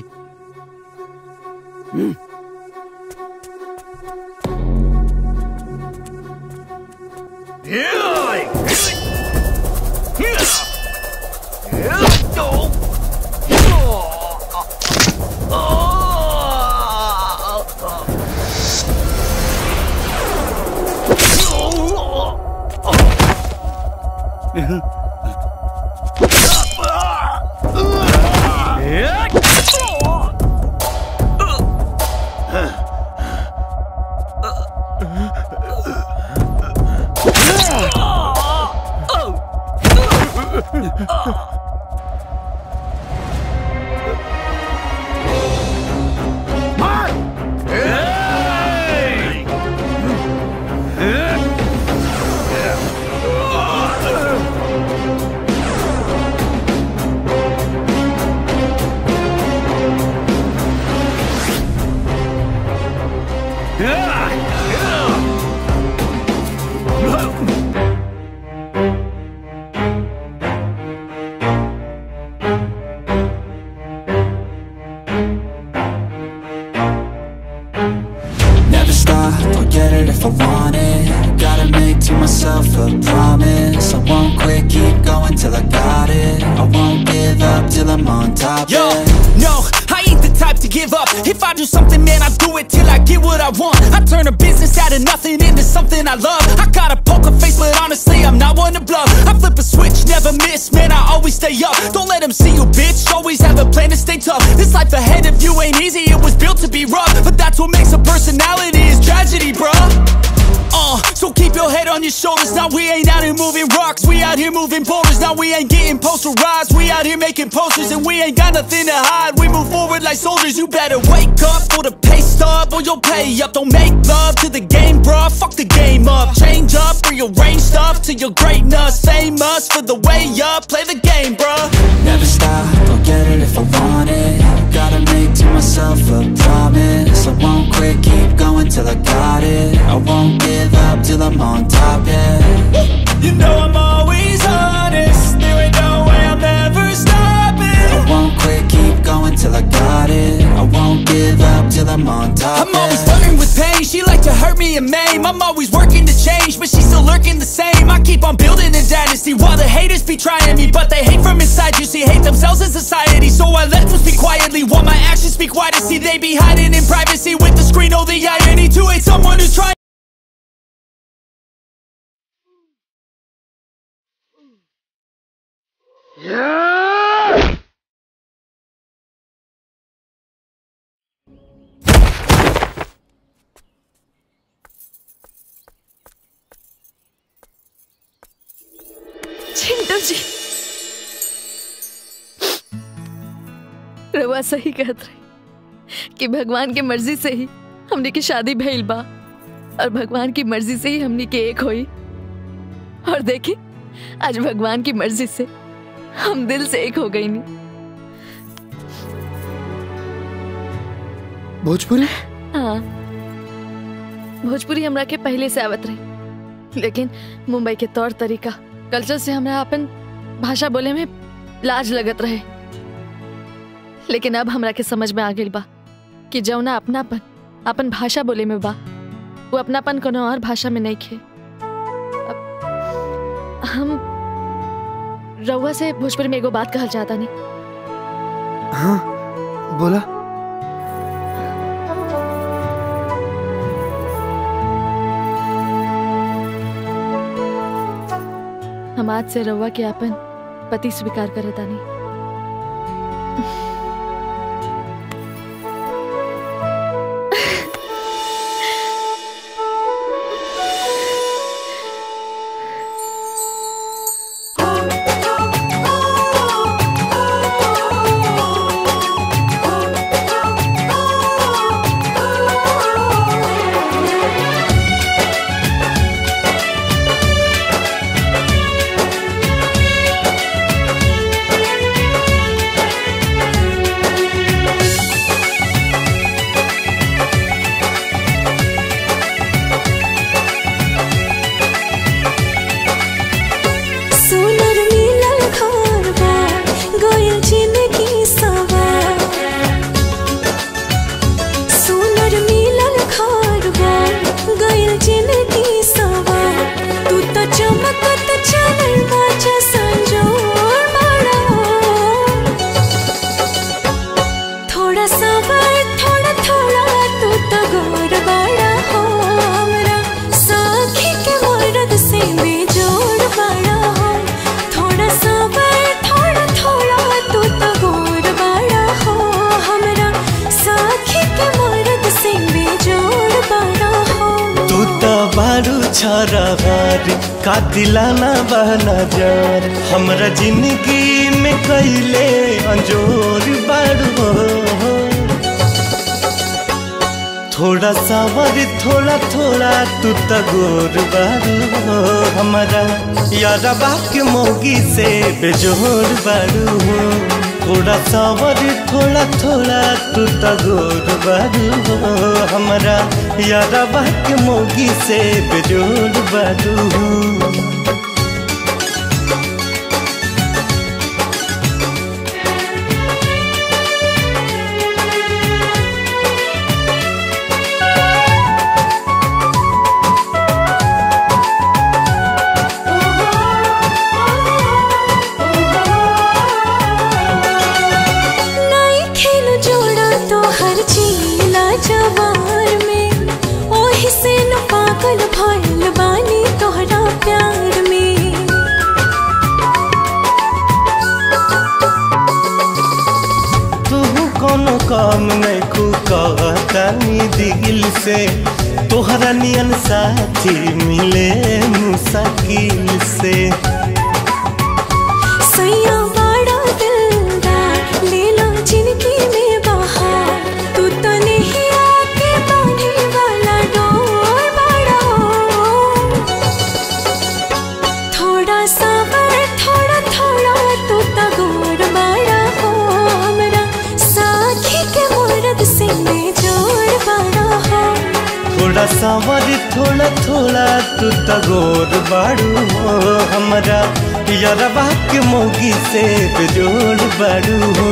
Never stop, I'll get it if I want it. Gotta make to myself a promise. I won't quit, keep going till I got it. I won't give up till I'm on top. Yo, yeah. no, I ain't the type to give up. If I do something, man, I do it till I get what I want. I turn a business out of nothing into something I love. I got a poker face, but honestly, I'm not one to bluff. I flip a switch, never miss, man, I always stay up. Don't let them see you, bitch, always have a plan to stay tough. This life ahead of you ain't easy, it was built to be rough. But that's what makes a personality, is tragedy, bruh. Uh, so keep your head on your shoulders. Now we ain't out here moving rocks, we out here moving boulders. Now we ain't getting posterized, we out here making posters. And we ain't got nothing to hide, we move forward like soldiers. You better wake up for the pay stub, or you'll pay up. Don't make love to the game, bruh, fuck the game up. Change up, rearrange stuff to your greatness. Famous for the way up, play the game, bruh. Never stop, I'll get it if I want it. Gotta make to myself a promise. I won't quit, keep going till I got it. I won't give up till I'm on top, yeah. You know I'm always honest, there ain't no way I'm ever stopping. I won't quit, keep going till I got it. I won't give up till I'm on top, I'm always flirting with pain, she like to hurt me and maim. I'm always working to change, but she's still lurking the same. I keep on building a dynasty while the haters be trying me. But they hate from inside, you see, hate themselves in society. So I let them speak quietly while my actions speak wider. See, they be hiding in privacy with the screen, oh the irony. To hate someone who's trying. Yeah! Chintu जी, रवा सही कहत रही कि भगवान की मर्जी से ही हमने की शादी भइल बा, और भगवान की मर्जी से ही हमने के एक होई। और देखी, आज भगवान की मर्जी से हम दिल से एक हो गई नहीं। भोजपुरी? हाँ, भोजपुरी हमरा के पहले से आवत रही, लेकिन मुंबई के तौर तरीका, कल्चर से हमरा अपन भाषा बोले में लाज लगत रहे। लेकिन अब हमरा के समझ में आ गई बा कि जौना अपनापन अपन भाषा बोले में बा, वो अपनापन कोनो और भाषा में नहीं खे। हम रउआ से भोजपुरी में एगो बात कहल चाहता नहीं। हाँ, बोला। हम आज से रउआ के अपन पति स्वीकार करता नहीं। छारा हार का दिलाना बहना जार हमरा जिंदगी में कैले अंजोर बाड़ू हो थोड़ा सावर थोड़ा थोड़ा तू तगोर बाड़ू हो हमारा यारा बाक मोगी से बेजोर बाड़ू हो थोड़ा सावर थोड़ा थोड़ा तू तगोर बाड़ू हो हमारा यारा बाक मोगी से बेजोर बाड़ू हो जवार में ओही से न पागल भइल बानी तोहरा प्यार में तू कोनो काम नहीं कहतानी दिल से तोहरा नियन साथी मिले मुश्किल से सैया बड़ा दिलदार ले लो जिंदगी में बहार तू तो नहीं आके बांधे वाला डोर बड़ा थोड़ा सावर थोड़ा थोड़ा तू तगोर बड़ा हो हमरा साथी के मर्द से बेजोड़ बड़ा हो थोड़ा सावर थोड़ा थोड़ा तू तगोर बाड़ू हो हमरा यारबा के मोगी से बेजोड़ बाड़ू हो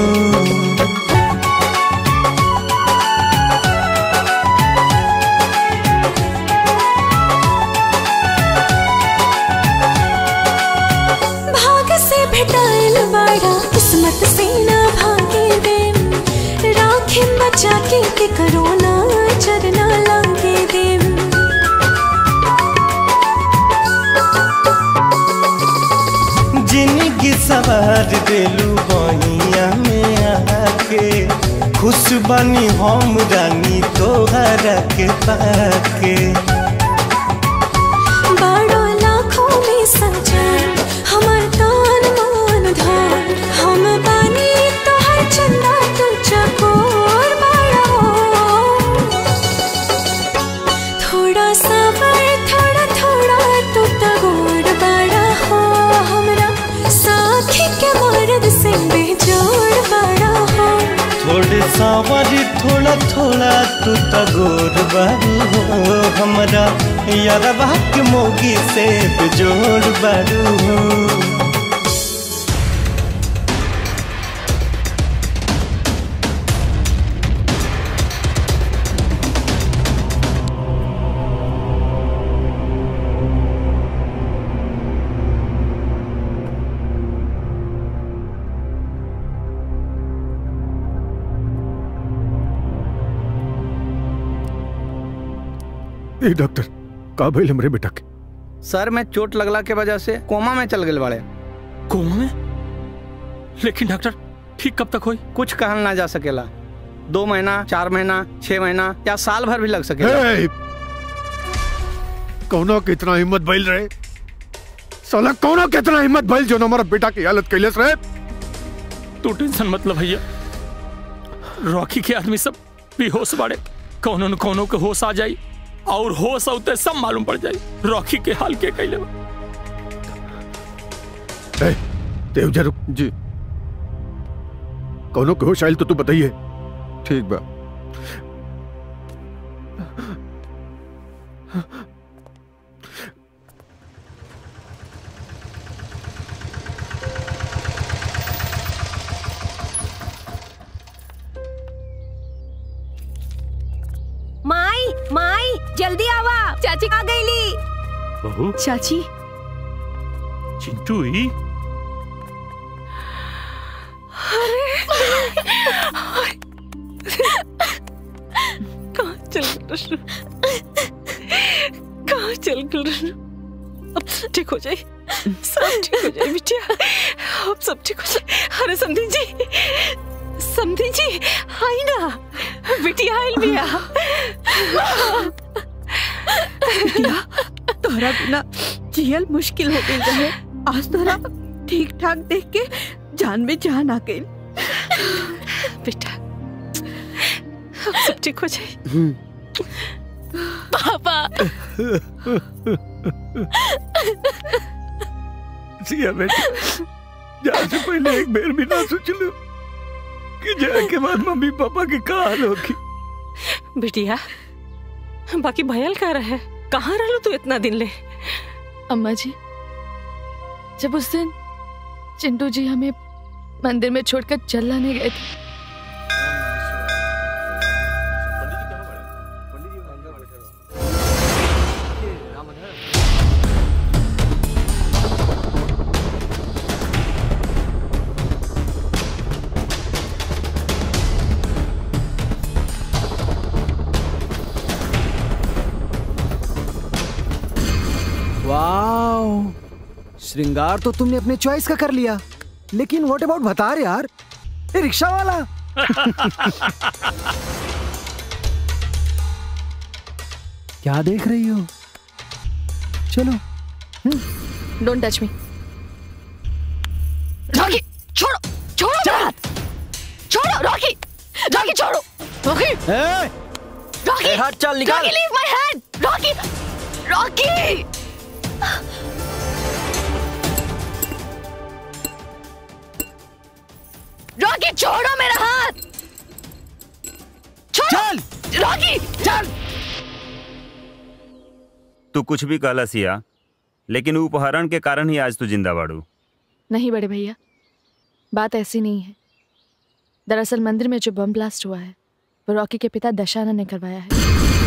भेटाइल बाड़ा किस्मत से ना भागे दे राखे बचा के के करोना चरना लागे दे जिंदगी सवार देलू बहिया में आके खुश बनी हम रानी तोहरा के पाके बड़ो लाखों में सजान हमार तान मान धान हम बानी तोहर चंदा तू चकोर बड़ा थोड़ा सावर थोड़ा थोड़ा तू तगोर बड़ा हो हमरा साथी के मर्द से बेजोड़ बड़ा हो थोड़े सावर थोड़ा थोड़ा तू तगोर बाड़ू हो हमरा यारबा के मोगी से बेजोड़ बाड़ू हो ए डॉक्टर का भइल हमरे बेटा के सर में चोट लगला के वजह से कोमा में चल गए बड़े कोमा में लेकिन डॉक्टर ठीक कब तक होई कुछ कहल ना जा सकेला दो महीना चार महीना छह महीना या साल भर भी लग सकेला कौनो के इतना हिम्मत भइल रहे साला कौनो के इतना हिम्मत भइल जो हमारा बेटा की हालत कैलेस रहे तू टेंशन मत ल भैया रॉकी के आदमी सब बेहोश बाड़े कौनो न कौनो के होश आ जाई और होश होते सब मालूम पड़ जाई रॉकी के हाल के कैले ए देवजा रुक जी कौनो के होश आइल तो तू बताइए ठीक बा माई माई जल्दी आवा चाची आ गईली बहू चाची चिंटू ही कहाँ चल गए कहाँ चल गए अब ठीक हो जाए सब ठीक हो जाए बिटिया अब सब ठीक हो जाए अरे समधी जी समधी जी आई ना बिटिया आइल बिया बिटिया तोहरा बिना जियल मुश्किल हो गई रहे। आज तोहरा ठीक ठाक देख के जान में जान आ गई। बेटा अब सब ठीक हो जाए। पापा सिया बेटा, जाने से पहले एक बेर भी ना सोच लो कि जाए के बाद मम्मी पापा की का हाल होगी। बिटिया बाकी भयल का रहे, कहाँ रहलो तू इतना दिन ले? अम्मा जी, जब उस दिन चिंटू जी हमें मंदिर में छोड़कर चल लाने गए थे, वाओ, श्रृंगार तो तुमने अपने चॉइस का कर लिया, लेकिन व्हाट अबाउट बता रहे यार, ये रिक्शा वाला। क्या देख रही हो? चलो। Don't touch me. रॉकी छोड़ो, छोड़ो मेरा हाथ, छोड़ो रॉकी, रॉकी छोड़ो, रॉकी, रॉकी हाथ चल निकाल। Rocky leave my hand, Rocky, Rocky. Rocky छोड़ो मेरा हाथ, चल रॉकी चल। तू कुछ भी कहला सिया, लेकिन उपहरण के कारण ही आज तू जिंदा बाड़ू। नहीं बड़े भैया, बात ऐसी नहीं है। दरअसल मंदिर में जो बम ब्लास्ट हुआ है वो रॉकी के पिता दशानन ने करवाया है।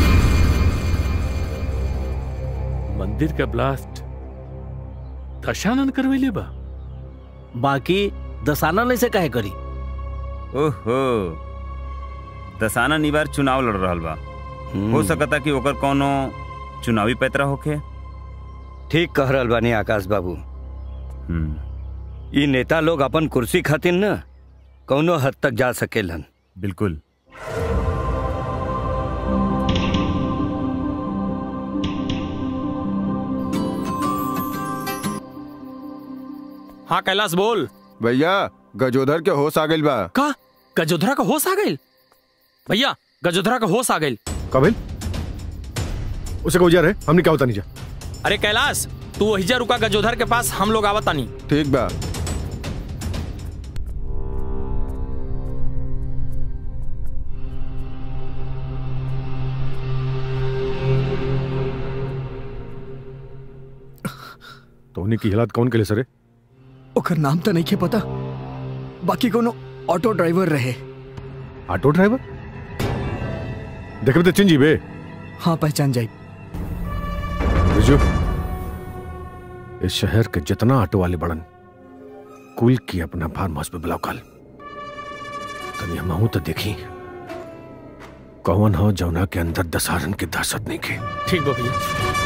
मंदिर का ब्लास्ट दशानन करवेले बा? बाकी दसानन से काहे करी? ओहो, दसानन ई बार चुनाव लड़ रहल बा, हो सकता कि ओकर कोनो चुनावी पैतरा होखे। ठीक कह रहल बानी आकाश बाबू। ये नेता लोग अपन कुर्सी खातिर न कौनो हद तक जा सकेलन। बिल्कुल। हाँ कैलाश बोल। भैया गजोधर के होश आ गइल बा। का गजोधरा का होश आ गइल? भैया गजोधरा का होश आ गइल। कबिल उसे को जा रहे, हमने क्या होता नहीं जा। अरे कैलाश तू वही रुका गजोधर के पास, हम लोग आवत तानी। ठीक बा। तो उन्हीं की हालत कौन के लिए सरे? ओकर नाम तो नहीं के पता, बाकी कोनो ऑटो ड्राइवर रहे। Auto driver? देखे तो चिंजी बे। हाँ पहचान जाई। रिजू, इस शहर के जितना ऑटो वाले बड़न कुल की अपना फार्म हाउस पे बुलाओ कल। तनी हम आहू तो देखी कौन हो जौना के अंदर दशहरन की दहशत नहीं के। ठीक बा भैया।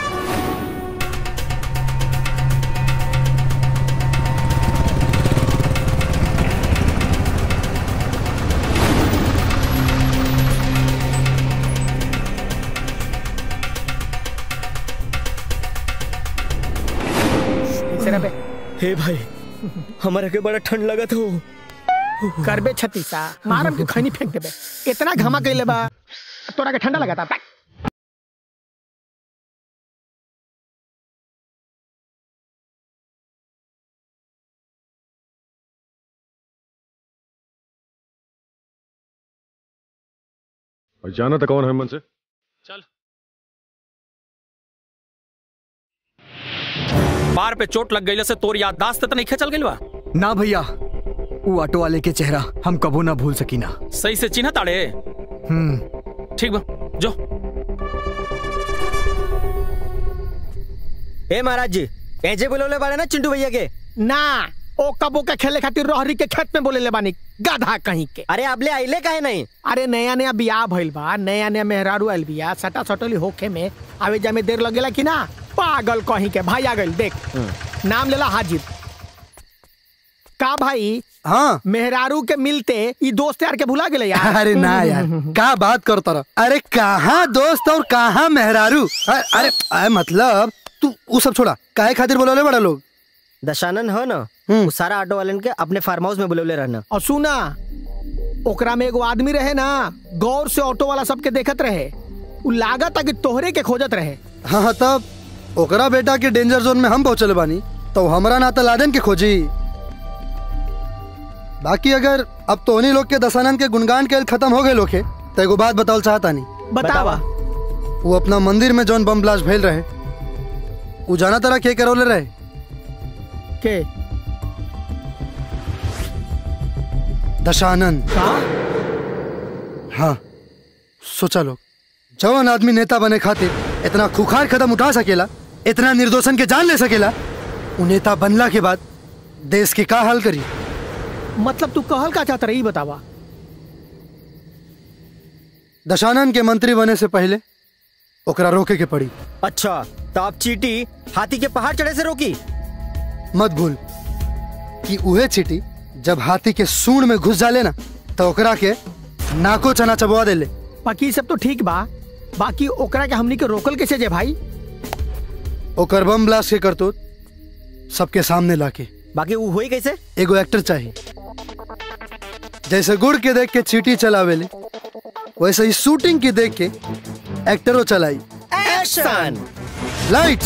हे भाई, हमारे के बड़ा ठंड लगा था। करबे छतीसा, मारम के खैनी फेंक देबे। इतना घामा कइले बा, तोरा के ठंडा लगा था। और जाना था कौन है मन से? चल। बार पे चोट लग गई से तोर याददाश्त तो नहीं खेचल गइल बा? ना भैया, वो ऑटो वाले के चेहरा हम कबो ना भूल सकी ना। सही से चिन्ह ताड़े? हम्म ठीक बा, जो। ए महाराज जी, ऐजे बोलोले बाड़े ना चिंटू भैया के? ना, ओ कबो के खेले खातिर रोहरी के खेत में बोले ले बानी, गाधा कहीं के। अरे अबले आइले काहे नहीं? अरे नया नया बियाह भइल बा, नया नया मेहरारू आइल बिया, सटा सटली होखे में आवे जामे देर लगेला कि ना? पागल कहीं के। भाई आ गइल, देख नाम लेला हाजिर। का भाई? हाँ मेहरारू के मिलते ये दोस्त यार के भुला गेले यार। अरे ना यार, का बात करता रहा। अरे कहाँ दोस्त और कहाँ मेहरारू। अरे, अरे, अरे मतलब तू वो सब छोड़ा, काहे खातिर बोलौले बड़ा लोग? दशानन हो ना, वो सारा ऑटो वालन के अपने फार्म हाउस में बुलौले रहना। और सुना, ओकरा में एगो आदमी रहे ना, गौर से ऑटो वाला सबके देखत रहे, उ लागत कि तोहरे के खोजत रहे। हाँ हाँ, तब ओकरा बेटा के डेंजर जोन में हम पहुंचले बानी, तो हमरा नाता लादेन के खोजी। बाकी अगर अब तोहनी लोग के दशानन के गुणगान के खत्म हो गए लोग, तो एगो बात बतावल चाहता नहीं। बतावा। वो अपना मंदिर में जौन बम ब्लास्ट भइल रहे, वो जाना तरह के करौले रहे? के? दशानन। हाँ, सोचा लोग, जवान आदमी नेता बने खातिर इतना खुखार कदम उठा सकेला, इतना निर्दोषन के जान ले सकेला, वो नेता बनला के बाद देश की का हाल करी? मतलब तू कहल का चाहता रही, बतावा। दशानन के मंत्री बने से पहले ओकरा रोके के पड़ी। अच्छा, तो आप चीटी हाथी के पहाड़ चढ़े से रोकी? मत भूल कि उहे चीटी जब हाथी के सूंड में घुस जाले ना, तो ओकरा के नाको चना चबवा देले। बाकी सब तो ठीक बा, बाकी ओकरा के हमनी के रोकल कैसे जे भाई? ओकर बम ब्लास्ट के करतूत सबके सामने लाके। बाकी वो हुई कैसे? एगो एक्टर चाहिए, जैसे गुड़ के देख के चीटी चलावेले, वैसे ही शूटिंग की देख के एक्टरों चलाई। एक्शन! लाइट्स!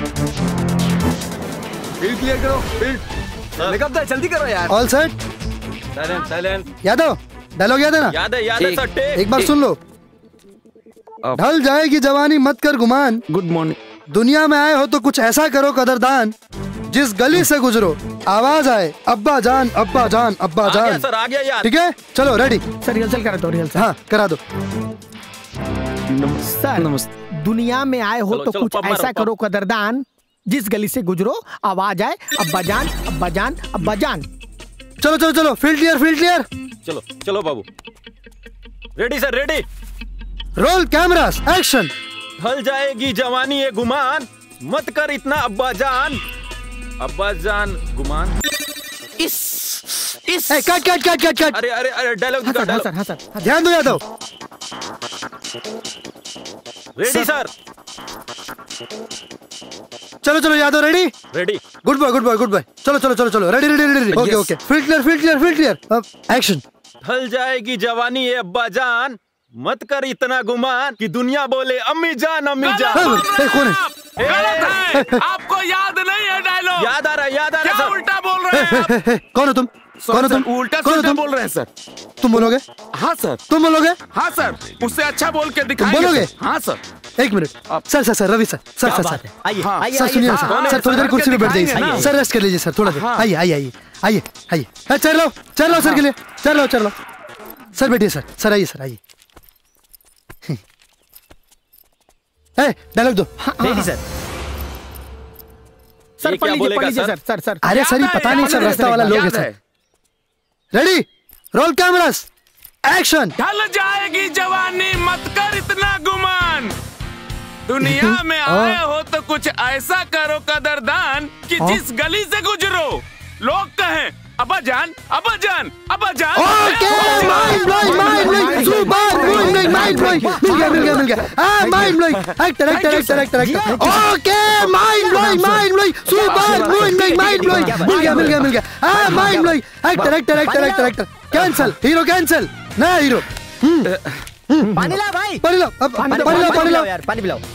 फील्ड क्लियर करो, फील्ड। मेकअप दे, जल्दी करो यार। All set? Silent, silent. Yadav, dialogue याद है ना? याद है, याद है सर। टेक, एक बार सुन लो। ढल जाएगी जवानी मत कर गुमान। Good morning. दुनिया में आए हो तो कुछ ऐसा करो कदरदान, जिस गली से गुजरो आवाज आए अब्बा जान अब्बा जान अब्बा जान। आ गया सर, आ गया यार। ठीक है, चलो रेडी। सर रिहर्सल करा दो, रिहर्सल। हाँ करा दो। सर नमस्ते। दुनिया में आए हो तो कुछ ऐसा करो कदरदान, जिस गली से गुजरो आवाज आए अब्बा जान अब्बा जान अब्बा जान। चलो चलो चलो, फील्ड क्लियर, फील्ड क्लियर। चलो चलो बाबू। Ready sir, ready. Roll cameras, action. ढल जाएगी जवानी ये गुमान, मत कर इतना अब्बा जान अब्बा जान गुमान। इस इस ए, कट कट कट कट कट। अरे अरे अरे डायलॉग दिखा, डायलॉग। हाँ सर, ध्यान दो यादव। Ready sir. चलो चलो Yadav, ready? Ready. Good boy, good boy, good boy. चलो चलो चलो चलो, ready ready ready. Okay okay, field clear, field clear, field clear. अब एक्शन। ढल जाएगी जवानी ये अब्बा जान, मत कर इतना गुमान कि दुनिया बोले अम्मी जान अम्मी जान। ए, कौन है? गलत है। आपको याद नहीं है डायलॉग? याद आ रहा है, याद आ रहा है क्या सर। उल्टा बोल रहे हैं आप? कौन हो तुम? कौन हो तुम? उल्टा कौन हो सीधा तुम? बोल रहे हैं सर। तुम बोलोगे? हाँ सर। तुम बोलोगे? हाँ सर, उससे अच्छा बोल के तुम दिखाएंगे बोलोगे? सर। हाँ सर। एक मिनट। सर सर सर, रवि सर, सर क्या सर बात सर। है? आइए, हाँ, आइए, सर आइए, सुनिए ना हाँ, सर, हाँ, सर थोड़ी देर सर, कुर्सी पे बैठ जाइए दिखाएंगे सर। ना। सर रेस्ट कर लीजिए सर, थोड़ा देर। हाँ। आइए आइए आइए आइए आइए। अरे, चल लो चल लो सर के लिए, चल लो चल लो। सर बैठिए सर, सर आइए सर, आइए। ए, डायलॉग दो। रेडी सर। सर ये पढ़ क्या लीजिए, बोलेगा पढ़ लीजिए सर? सर, सर सर। अरे सर, ये पता नहीं सर, रास्ता वाला लोग है sir. Ready, roll cameras, action. ढल जाएगी जवानी मत कर इतना गुमान, दुनिया में आए हो तो कुछ ऐसा करो कदरदान कि जिस गली से गुजरो लोग कहें अब्बा जान अब्बा जान अब्बा जान। Okay, mind blowing, mind blowing, super blowing, mind blowing. मिल गया मिल गया मिल गया। हां, mind blowing. Actor actor actor actor actor. Okay, mind blowing, mind blowing, super blowing, mind blowing. मिल गया मिल गया मिल गया। हां, mind blowing. Actor actor actor actor actor. Cancel, hero cancel. नया हीरो। पानी ला भाई, पानी लाओ, अब पानी लाओ, पानी लाओ यार, पानी पिलाओ।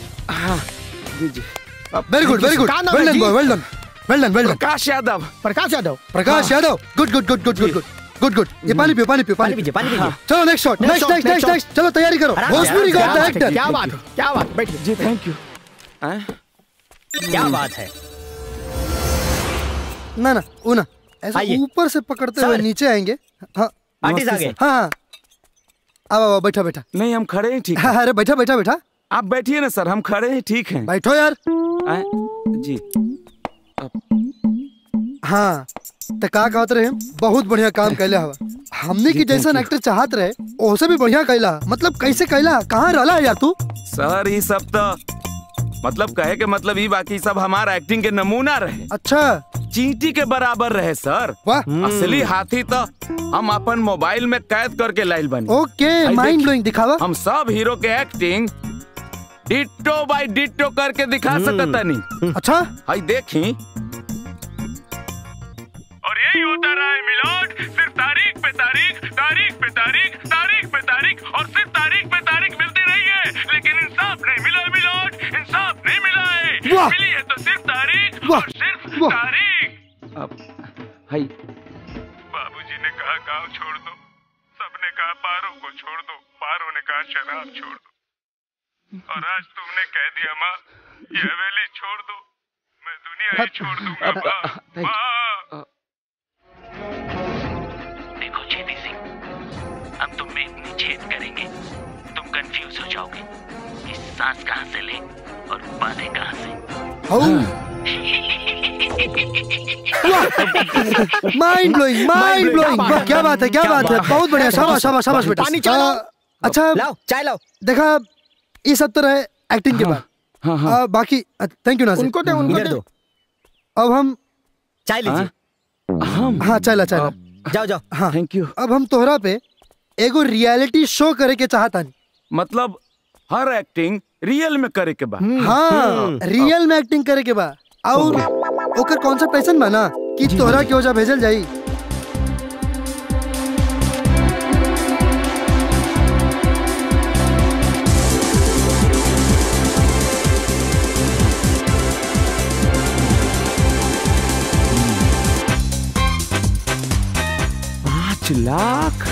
Very good, very good. Well done boy, well done, well done, well done. Prakash Yadav. Prakash Yadav. Prakash Yadav, good good good good good good good good. ये पानी पियो, पानी पियो, पानी पीजिए, पानी पीजिए। चलो next shot, next next next next. चलो तैयारी करो। Bhojpuri got the actor. क्या बात है, क्या बात, बैठिए जी, थैंक यू। क्या बात है? ना ना, वो ना, ऐसा ऊपर से पकड़ते हुए नीचे आएंगे। हाँ, आर्टिस्ट आगे। हाँ हाँ, आओ आओ, बैठा बैठा। नहीं, हम खड़े हैं, ठीक है। हाँ, अरे बैठा बैठा बैठा। आप बैठिए ना सर, हम खड़े हैं, ठीक हैं। बैठो यार। आए, जी। हाँ, तो का कहते रहे, बहुत बढ़िया काम कैला हवा। हमने की जैसा एक्टर चाहत रहे, ओसे भी बढ़िया कैला। मतलब कैसे कैला, कहाँ रहला है यार तू? सर ये सब तो मतलब कहे के मतलब ये बाकी सब हमारा एक्टिंग के नमूना रहे। अच्छा, चींटी के बराबर रहे सर। वाह, असली हाथी तो हम अपन मोबाइल में कैद करके लाइल बनी। ओके, माइंड ब्लोइंग, दिखावा। हम सब हीरो के एक्टिंग डिट्टो बाय डिट्टो करके दिखा सकता नहीं। अच्छा हाई देखी। और यही होता रहा है मिलोड, सिर्फ तारीख पे तारीख, तारीख पे तारीख, तारीख पे तारीख और सिर्फ तारीख पे तारीख मिलती रही है, लेकिन इंसाफ नहीं मिला है मिलोड, इंसाफ नहीं मिला है। मिली है तो सिर्फ तारीख और सिर्फ तारीख। अब हाई बाबूजी ने कहा गांव छोड़ दो, सबने कहा पारो को छोड़ दो, पारो ने कहा शराब छोड़ दो, और आज तुमने कह दिया माँ ये हवेली छोड़ दो, मैं दुनिया ही छोड़ दूंगा माँ। माँ देखो छेदी सिंह, हम तुम में इतनी छेद करेंगे तुम कंफ्यूज हो जाओगे कि सांस कहाँ से ले और बातें कहाँ से। Mind blowing, mind blowing. क्या बात है, क्या बात है, बहुत बढ़िया, शाबाश शाबाश शाबाश बेटा। पानी चाय अच्छा लाओ, चाय लाओ। देखा ये सब तो रहे एक्टिंग के बाद। हाँ, हाँ। बाकी थैंक यू नाज़िर। उनको दे, उनको दे। अब हम चाय लीजिए। हम हाँ चाय ला चाय ला। जाओ जाओ। हाँ थैंक यू। अब हम तोहरा पे एगो रियलिटी शो करे के चाहता नहीं। मतलब हर एक्टिंग रियल में करे के बाद। हाँ रियल में एक्टिंग करे के बाद। और ओकर कॉन्सेप्ट ऐसा बना कि तोहरा के ओजा भेजल जाई। पाँच लाख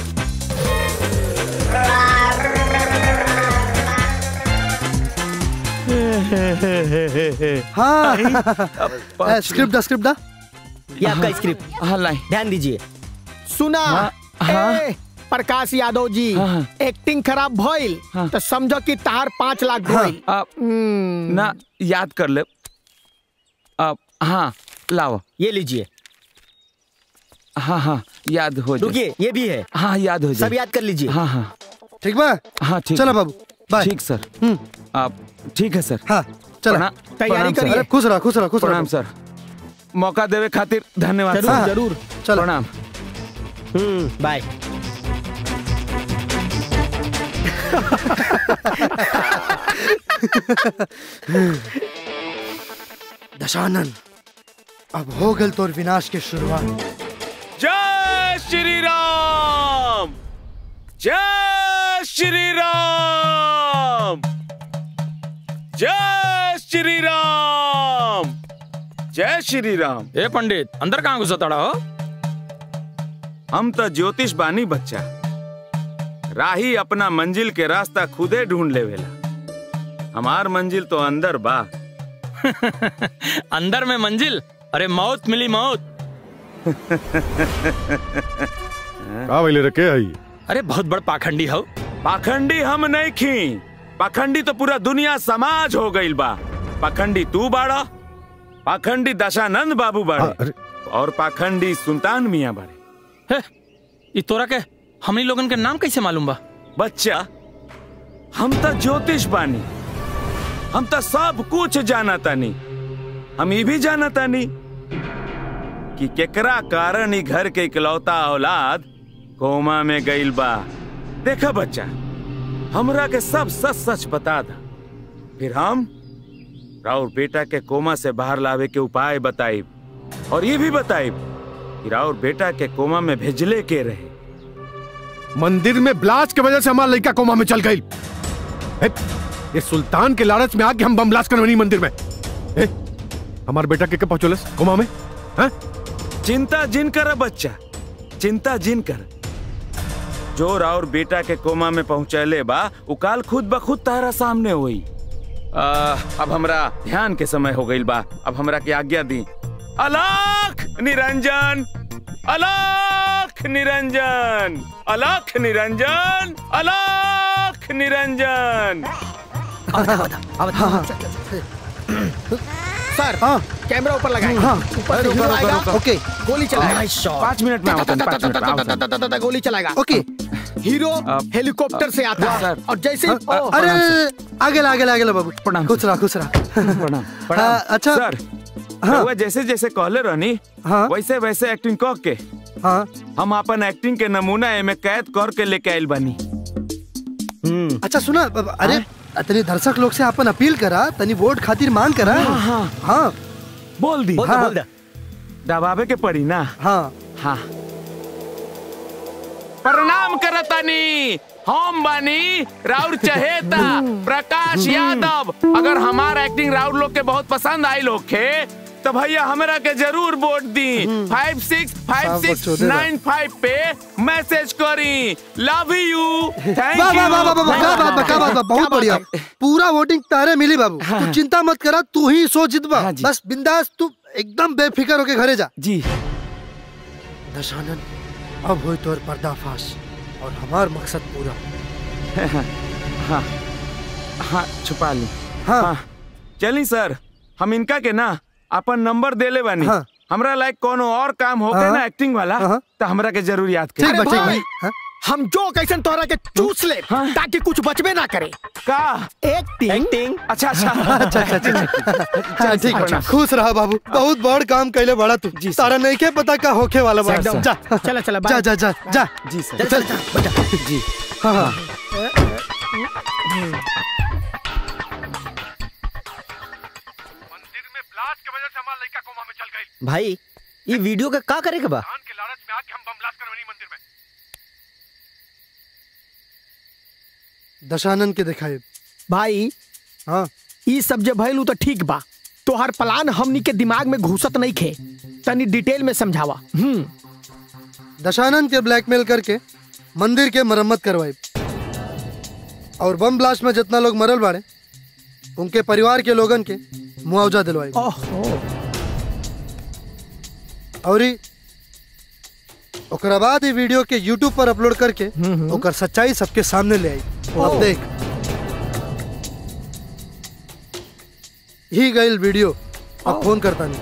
हाँ स्क्रिप्ट दा स्क्रिप्ट दा ये आपका स्क्रिप्ट। हाँ लाई ध्यान दीजिए। सुना हाँ। ए, प्रकाश यादव जी हाँ। एक्टिंग खराब भइल तो समझो कि तार पाँच लाख भइल। आप ना याद कर ले। अब हाँ लाओ ये लीजिए। हाँ हाँ याद हो जाए। रुकिए ये भी है। हाँ याद हो जाए। सब याद कर लीजिए। हाँ हाँ ठीक बा। हाँ ठीक। चलो बाबू बाय। ठीक सर। आप ठीक है सर। हाँ चलो तैयारी करिए। अरे खुश रहा खुश रहा खुश रहा। प्रणाम सर, मौका देवे खातिर धन्यवाद। जरूर सर। जरूर। चलो प्रणाम। हम्म बाय। दशानन अब हो गल तोर विनाश के शुरुआत। जय श्री राम, जय श्री राम, जय श्री राम, जय श्री राम। ए पंडित अंदर कहाँ घुसा तड़ा हो? हम तो ज्योतिष बानी बच्चा, राही अपना मंजिल के रास्ता खुदे ढूंढ लेवेला। हमार मंजिल तो अंदर बा। अंदर में मंजिल? अरे मौत मिली मौत। का वैले रखे आई? अरे बहुत बड़ पाखंडी हो। पाखंडी हम नहीं खी, पाखंडी तो पूरा दुनिया समाज हो गई बा। पाखंडी तू बाड़ा, पाखंडी दशानंद बाबू बाड़े, और पाखंडी सुल्तान मियाँ बाड़े। ये तोरा के हमनी लोगन के नाम कैसे मालूम बा? बच्चा हम तो ज्योतिष बानी, हम तो सब कुछ जाना तानी। हम ये भी जाना तानी कि केकरा कारण ही घर के इकलौता औलाद कोमा में गइल बा। देखा बच्चा, हमरा के सब सच सच बता दा, फिर हम राउर बेटा के कोमा से बाहर लावे के उपाय बताइब, और ये भी बताइब कि राउर बेटा के कोमा में भेजले के रहे। मंदिर में ब्लास्ट की वजह से हमारा लड़का कोमा में चल गई। ये सुल्तान के लालच में आके हम बम ब्लास्ट करवानी मंदिर में। ए, हमारे बेटा के कब पहुंचोलस कोमा में? हा? चिंता जिन कर बच्चा, चिंता जिन कर। जो राउर बेटा के कोमा में पहुंचले बा उकाल खुद ब खुद तारा सामने हुई। अब हमरा ध्यान के समय हो गई बा, अब हमरा की आज्ञा दी। अलख निरंजन, अलख निरंजन, अलख निरंजन, अलख निरंजन। सर कैमरा ऊपर लगाएं। ऊपर से हीरो आएगा, ओके गोली चलाएगा। पाँच मिनट में आवत, पाँच मिनट में आवत। गोली चलाएगा। ओके हीरो हेलीकॉप्टर से आता है और जैसे अरे आगे ला आगे ला आगे ला बाबू। प्रणाम। खुश रहा खुश रहा। प्रणाम हाँ, अच्छा सर, हाँ जैसे जैसे कहले रहनी हाँ वैसे वैसे एक्टिंग कह के हाँ हम अपन एक्टिंग के नमूना एमे कैद कर के लेके आइल बानी। अच्छा सुना, अरे तनी दर्शक लोग से अपन अपील करा, तनी वोट खातिर मांग करा। हाँ, हाँ। हाँ बोल दी। बोल दे, बोल दे। दबावे के पड़ी ना। हाँ हाँ। प्रणाम करतानी, हम बानी राउर चहेता प्रकाश यादव। अगर हमारा एक्टिंग राउर लोग के बहुत पसंद आई लोग के तो भैया हमरा के जरूर वोट दी। Five six five six nine five पे मैसेज करी। Love you. थैंक वाह, वाह, वाह, वाह, वाह, यू। क्या बात बा, क्या बात बा, बहुत बढ़िया। पूरा वोटिंग तारे मिली बाबू। तू चिंता मत करा, तू ही सो जितबा। बस बिंदास तू एकदम बेफिक्र होके घरे जा। जी दशानन, अब हुई तोर पर्दाफाश और हमार मकसद पूरा। हाँ हाँ छुपा ली। हाँ, हाँ। चली सर, हम इनका के ना अपन नंबर दे ले बानी। हाँ। हमरा लाइक कोनो और काम हो गया ना एक्टिंग वाला तो हमरा के जरूर याद कर। अरे भाई, हम जो कैसन तोहरा के चूस ले ताकि कुछ बचबे ना करे। का एक्टिंग एक्टिंग अच्छा अच्छा अच्छा अच्छा अच्छा हाँ, ठीक है। खुश रहा बाबू, बहुत बड़ काम कैले बड़ा तू। सारा नहीं के पता का होके वाला बा। जा चला चला जा जा जा जा। जी सर। चल बेटा जी। हाँ हाँ भाई ये वीडियो का का करे के बा? दशानन के दिखाए भाई। हाँ ये सब जब भइलू तो ठीक बा, तोहर प्लान हमनी के दिमाग में घुसत नहीं खे, तनी डिटेल में समझावा। हम्म दशानन के ब्लैकमेल करके मंदिर के मरम्मत करवाए और बम ब्लास्ट में जितना लोग मरल बाड़े उनके परिवार के लोगन के मुआवजा दिलवाए। और ओकरा बाद ये वीडियो के यूट्यूब पर अपलोड करके ओकर सच्चाई सबके सामने ले आई। अब देख ही गई वीडियो, अब फोन करता नहीं।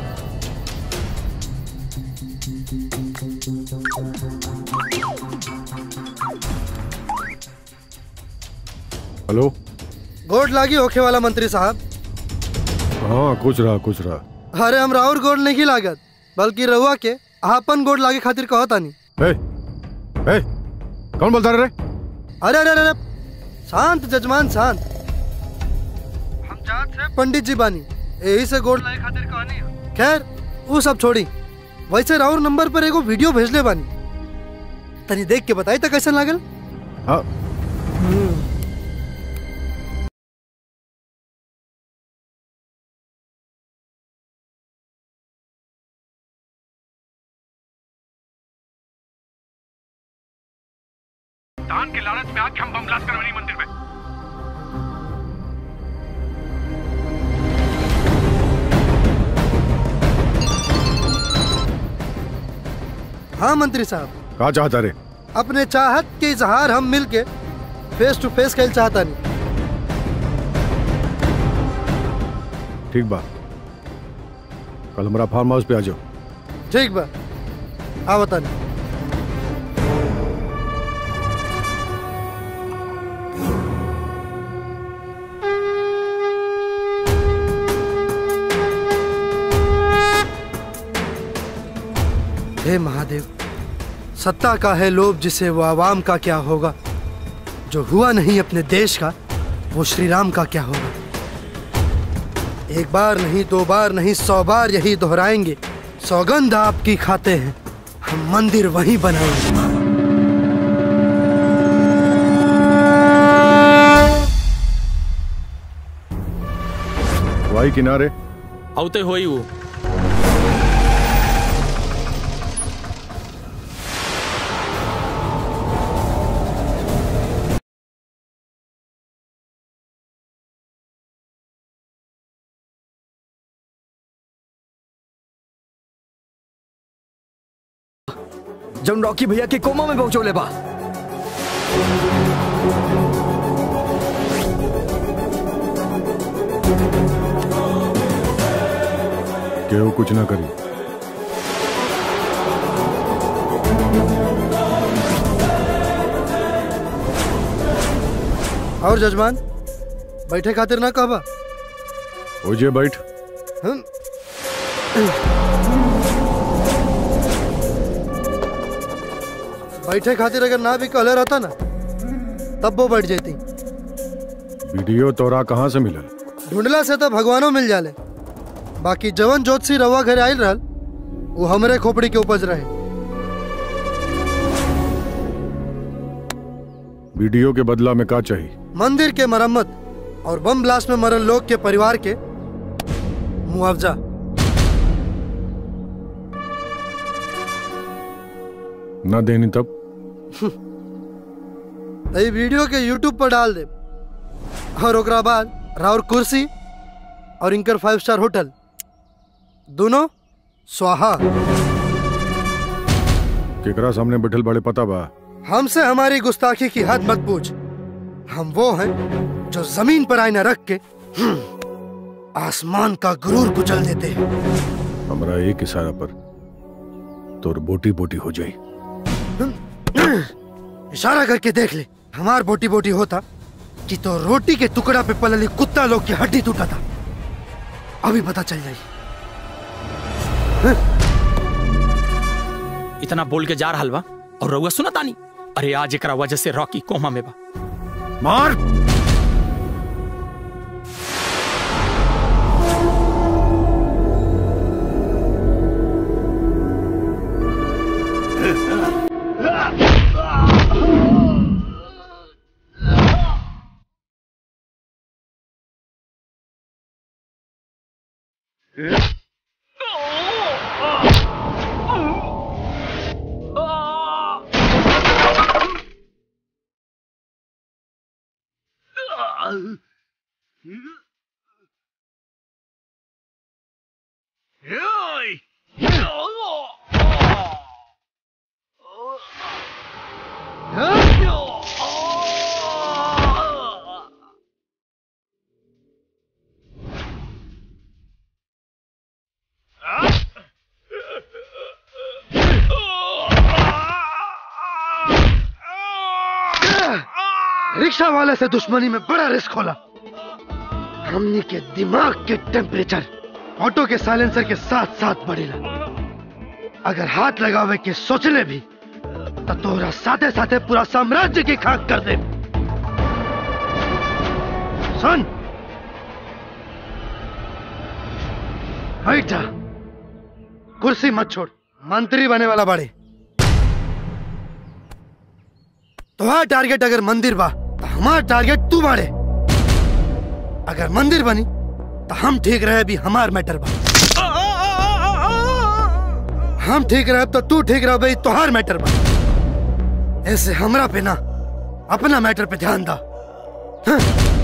हेलो। गोड लागी होखे वाला मंत्री साहब। हाँ कुछ रहा कुछ रहा। अरे हमरा और गोड नहीं लागत, बल्कि रहुआ के आपन गोड लागे खातिर कहता नहीं। ए, ए, कौन बोलता रे? अरे अरे अरे शांत जजमान शांत। हम जात से पंडित जी बानी, यही से गोड लागे खातिर कहनी। खैर वो सब छोड़ी, वैसे राउर नंबर पर एगो वीडियो भेजले बानी, तनी देख के बताई तो कैसा लागल? हाँ दान के लालच में आके हम बम ब्लास्ट करवानी मंदिर में। हाँ मंत्री साहब। कहा चाहता रे? अपने चाहत के इजहार हम मिलके फेस टू फेस खेल चाहता नहीं। ठीक बा, कल हमारा फार्म हाउस पे आ जाओ। ठीक बा, आ बता नहीं। हे महादेव, सत्ता का है लोभ जिसे वो आवाम का क्या होगा, जो हुआ नहीं अपने देश का वो श्री राम का क्या होगा। एक बार नहीं दो बार नहीं सौ बार यही दोहराएंगे, सौगंध आपकी खाते हैं हम मंदिर वहीं बनाएंगे। वाई किनारे औते होई वो। जब रॉकी भैया के कोमा में पहुंचो ले बा। केहू कुछ ना करी। और जजमान बैठे खातिर ना कहबा? ओजे बैठ। हम बैठे खातिर अगर ना भी कहले रहता ना तब वो बैठ जाती। वीडियो तोरा कहाँ से मिलल? ढूंढला से तो भगवानों मिल जाले, बाकी जवन ज्योतिषी रवा घर आयल रहल वो हमरे खोपड़ी के उपज रहे। वीडियो के बदला में का चाहिए? मंदिर के मरम्मत और बम ब्लास्ट में मरल लोग के परिवार के मुआवजा। ना देनी तब? ये वीडियो के यूट्यूब पर डाल दे और ओकरा बाद राउर कुर्सी और इनकर फाइव स्टार होटल दोनों स्वाहा। केकरा सामने बैठल बड़े पता बा? हमसे हमारी गुस्ताखी की हद मत पूछ। हम वो हैं जो जमीन पर आईना रख के आसमान का गुरूर कुचल देते हैं। हमारा एक इशारा पर तोर बोटी बोटी हो जाए। इशारा करके देख ले, हमार बोटी बोटी होता कि तो रोटी के टुकड़ा पे पलली कुत्ता लोग की हड्डी टूटा था। अभी पता चल जाए। इतना बोल के जा रहा हलवा और रउआ सुना तानी। अरे आज एकरा वजह से रॉकी कोमा में बा। मार। रिक्शा वाले से दुश्मनी में बड़ा रिस्क होला। हमनी के दिमाग के टेम्परेचर ऑटो के साइलेंसर के साथ साथ बढ़ेला। अगर हाथ लगावे के सोचले भी तो तोरा साथे साथे पूरा साम्राज्य की खाक कर दे। सुन, बैठ जा, कुर्सी मत छोड़, मंत्री बने वाला बड़े। तुम्हारा टारगेट अगर मंदिर बा तो हमारा टारगेट तू बाड़े। अगर मंदिर बनी तो हम ठीक रहे भी हमार मैटर बा। हम ठीक रहे तो तू ठीक रहे भाई तुहार मैटर बा। ऐसे हमरा पे ना अपना मैटर पे ध्यान दा। हाँ।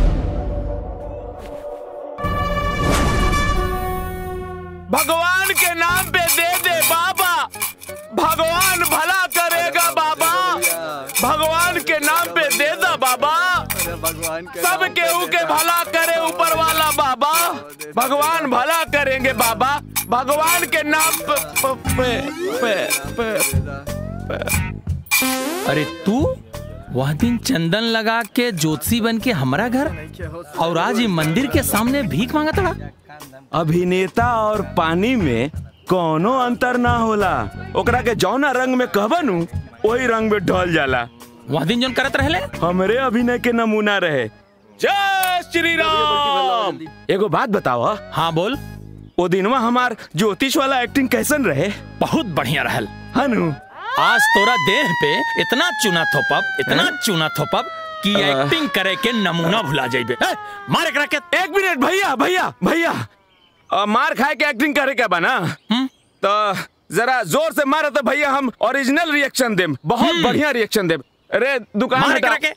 भगवान के नाम पे दे दे बाबा, भगवान भला करेगा बाबा। भगवान के नाम पे दे दे बाबा, सब केहू के भला करे ऊपर वाला बाबा। भगवान भला करेंगे बाबा, भगवान के नाम पे, पे, पे, पे, पे। अरे तू वह दिन चंदन लगा के ज्योतिषी बन के हमारा घर और आज ये मंदिर के सामने भीख मांगा था। अभिनेता और पानी में कोनो अंतर ना होला। ओकरा के जौना रंग में कहबनू वही रंग में ढल जाला। वह दिन जोन करत रहले हमरे अभिनय के नमूना रहे। जय श्री राम। एगो बात बताओ। हाँ बोल। वो दिनवा हमार ज्योतिष वाला एक्टिंग कैसन रहे? बहुत बढ़िया रहल हनु। आज तोरा देह पे इतना चूना थोपब, इतना चूना थोपब कि एक्टिंग करे के नमूना भुला जाइबे। मार एकरा के। एक मिनट भैया भैया भैया, मार खाए के एक्टिंग करे के बना तो जरा जोर से मारे तो भैया हम ओरिजिनल रिएक्शन देम, बहुत बढ़िया रिएक्शन देम। अरे दुकान हटा के।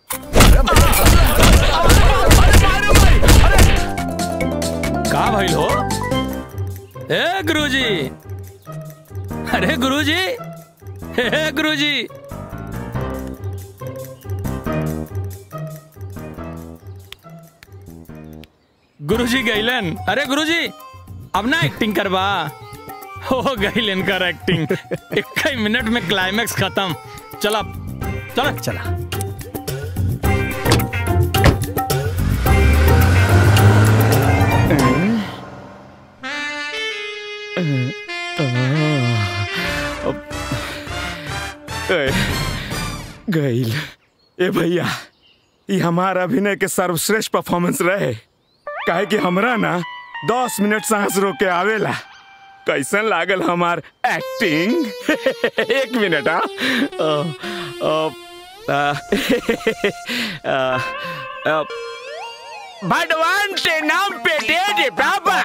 का भइल हो? ए गुरुजी, अरे गुरुजी, हे गुरुजी। गुरुजी गईलन। अरे गुरुजी अब ना एक्टिंग करवा। हो गईलन कर एक्टिंग। एक ही मिनट में क्लाइमैक्स खत्म। चला चला चला। गईल। ए भैया ये हमारा अभिनय के सर्वश्रेष्ठ परफॉर्मेंस रहे। काहे कि हमरा ना दस मिनट सांस रोक के आवेला। कैसन लागल हमार एक्टिंग? एक मिनट। हाँ, भगवान के नाम पे दे दे बाबा।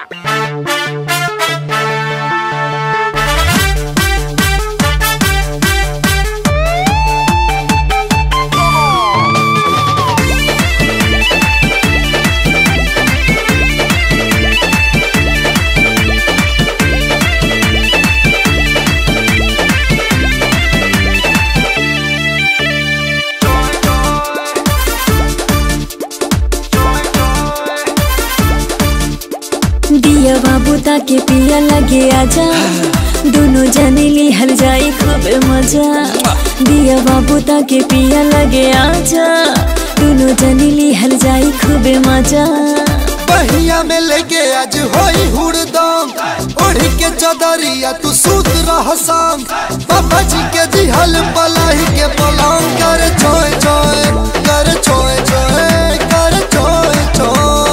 दिया बाबू ताके पिया लगे आजा, दोनों जाने ली हल जाए खूब मजा। दिया बाबू ताके पिया लगे आजा, दोनों जाने ली हल जाए खूब मजा। बहिया में लेके आज होई हुड़दम, ओढ़ी के चदरिया तू सूत रह संग। बाबा जी के दिहल पलाही के पलंग कर छोए छोए, कर छोए छोए, कर छोए छोए।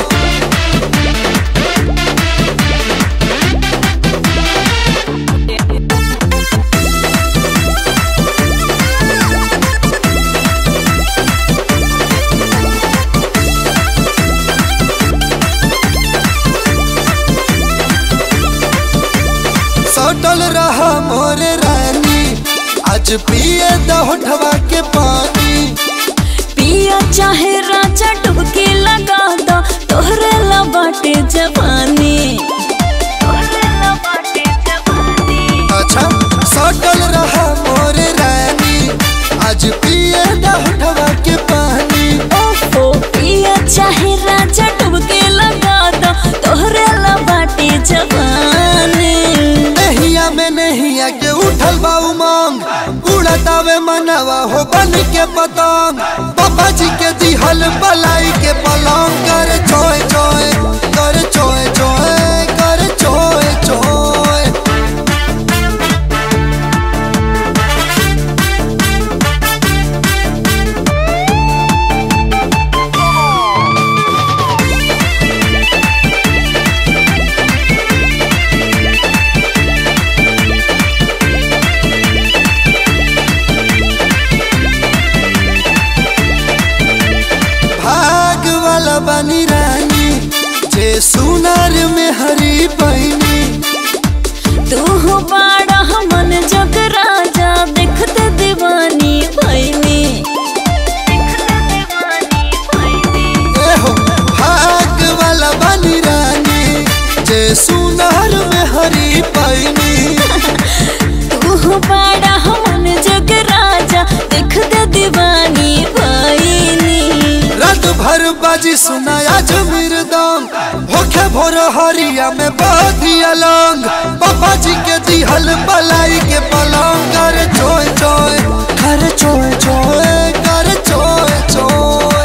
सटल रहा मोरे रानी, आज पिए दहोठवा के पानी। पिया चाहे राजा डुबकी लगा दो, तोहरे ला बाटे जवानी। अच्छा सटल रहा मोरे रानी, आज पिए दहोठवा के पानी। ओहो पिया चाहे राजा डुबकी लगा दो, तोहरे ला बाटे जवानी। नहिया में नहिया के उठल बा उमंग, उड़तावे मनवा हो बन के पतंग। बाबा जी के दिहल बलाई के पलंग कर छोए छोए, कर छोए छोए, कर छोए छोए। भाग वाला बनी रानी, जे सुनार में हरी बहनी। तू हो बाड़ा मन जग राजा, देखते दीवानी भैनी। एहो भाग वाला बनी रानी, जे सुनार में हरी बहनी। तू हो बाड़ा मन जग राजा, देखते दीवानी भैनी। रात भर बाजी सुनाया जमीर दम, होखे भोर हरिया में बाधी अलंग। बाबा जी के दिहल बलाई के पलंग कर छोए छोए, कर छोए छोए, कर छोए छोए।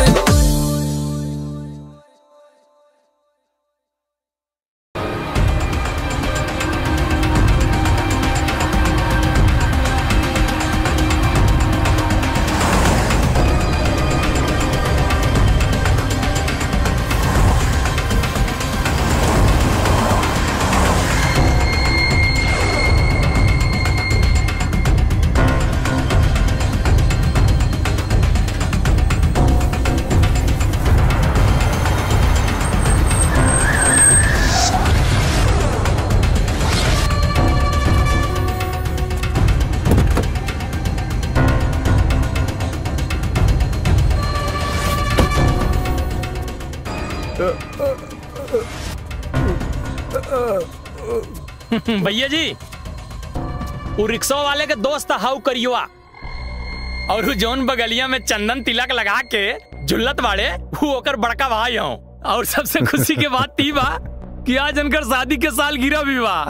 भैया जी वो रिक्शा वाले के दोस्त हाउ करियो, और वो जौन बगलिया में चंदन तिलक लगा के झुल्लत वाले वो ओकर बड़का भाई हूँ। और सबसे खुशी के बात थी बा कि आज उनकर शादी के साल गिरा भी बा।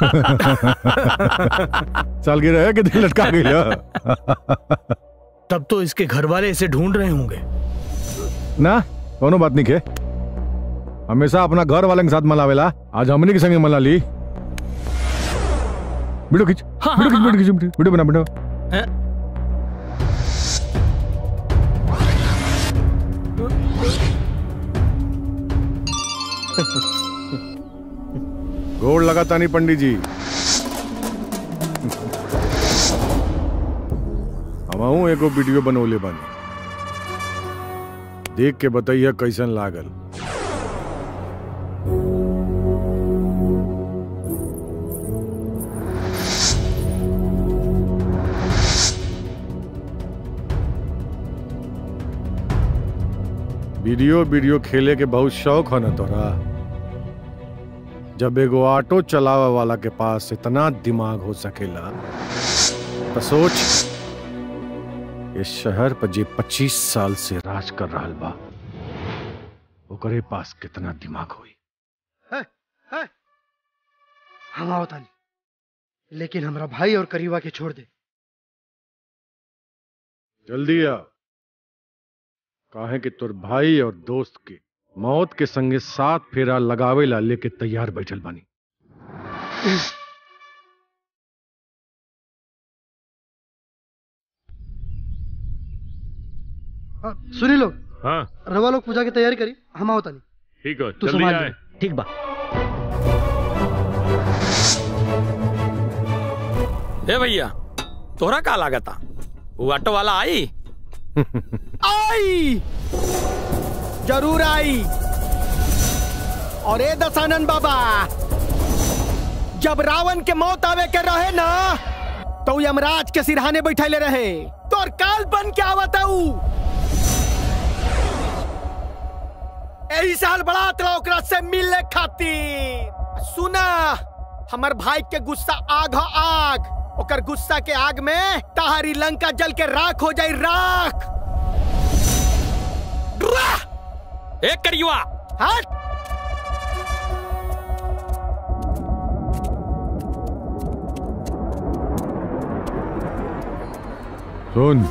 साल गिरा है कि दिल लटका गया। तब तो इसके घर वाले इसे ढूंढ रहे होंगे ना। कोनो बात नहीं के, हमेशा अपना घर वाले के साथ मलावेला, आज हमने के संगे मला ली। वीडियो खींच, वीडियो खींच, वीडियो खींच, वीडियो बना, वीडियो। गोड़ लगाता नहीं पंडित जी। हमाऊ एगो वीडियो बनौले बानी, देख के बताइए कैसन लागल। वीडियो वीडियो खेले के बहुत शौक हो ना तोरा। जब एगो ऑटो चलावा वाला के पास इतना दिमाग हो सकेला तो सोच इस शहर पर जे पच्चीस साल से राज कर रहा बा ओकरे पास कितना दिमाग होई। है, है। हम आवता नहीं, लेकिन हमरा भाई और करीबा के छोड़ दे। जल्दी आ, काहे कि तोर भाई और दोस्त के मौत के संगे साथ फेरा लगावे ला लेके तैयार बैठल बानी। हाँ, सुनी लोग। हाँ रवा लोग पूजा की तैयारी करी, हम आवता नहीं। ठीक है, तू जल्दी संभाल आए। ले। ठीक बा। ए भैया, तोहरा का लागता वो ऑटो वाला आई? आई, जरूर आई। और ए दशानन बाबा, जब रावण के मौत आवे के रहे ना तो यमराज के सिरहाने बैठे रहे, तो और काल बन के आवत है। यही साल बड़ा तला ओकरा से मिलने खातिर। सुना, हमार भाई के गुस्सा आग हो आग, ओकर गुस्सा के आग में ताहरी लंका जल के राख हो जाई राख। एक करियुआ हट। सुन,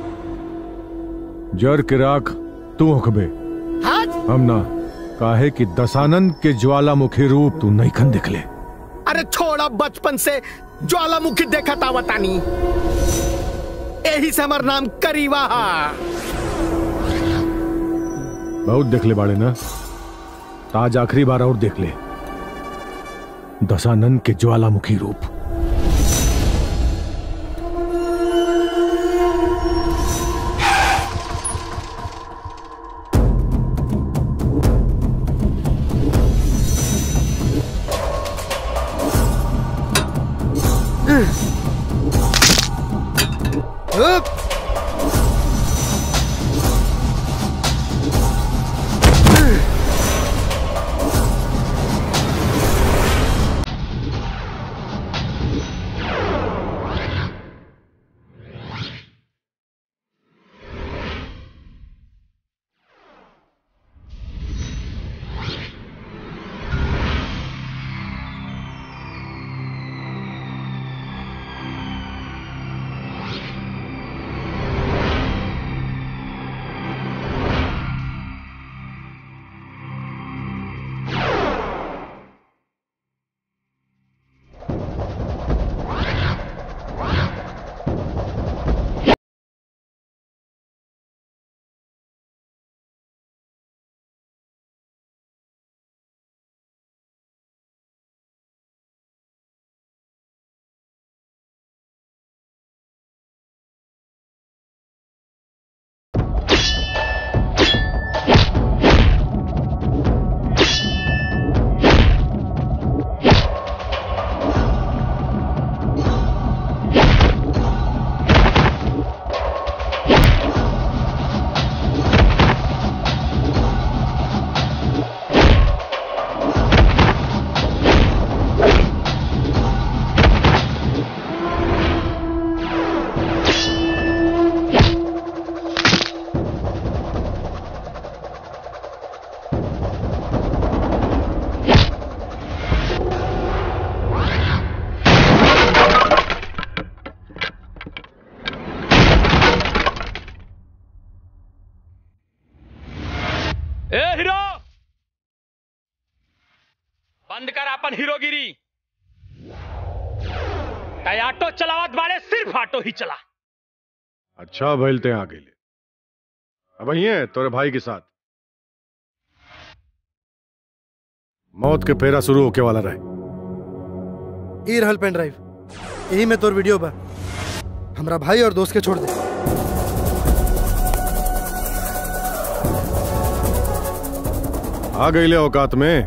जर के राख तू होखबे, हम ना। काहे कि दशानंद के ज्वालामुखी रूप तू नहीं खन दिखले। अरे छोड़ा, बचपन से ज्वालामुखी देखा था बतानी, यही से हमार नाम करीवा हा। बहुत देख ले बाड़े ना, आज आखिरी बार और देख ले दशानंद के ज्वालामुखी रूप। बंद कर अपन हीरोगिरी। तय ऑटो चलावत वाले सिर्फ ऑटो ही चला। अच्छा भइल ते आ गइले। अब यही है तोरे भाई के साथ। मौत के फेरा शुरू होके वाला रहे। ई रहल पेन ड्राइव, यही में तोर वीडियो बा। हमरा भाई और दोस्त के छोड़ दे। आ गई ले औकात में।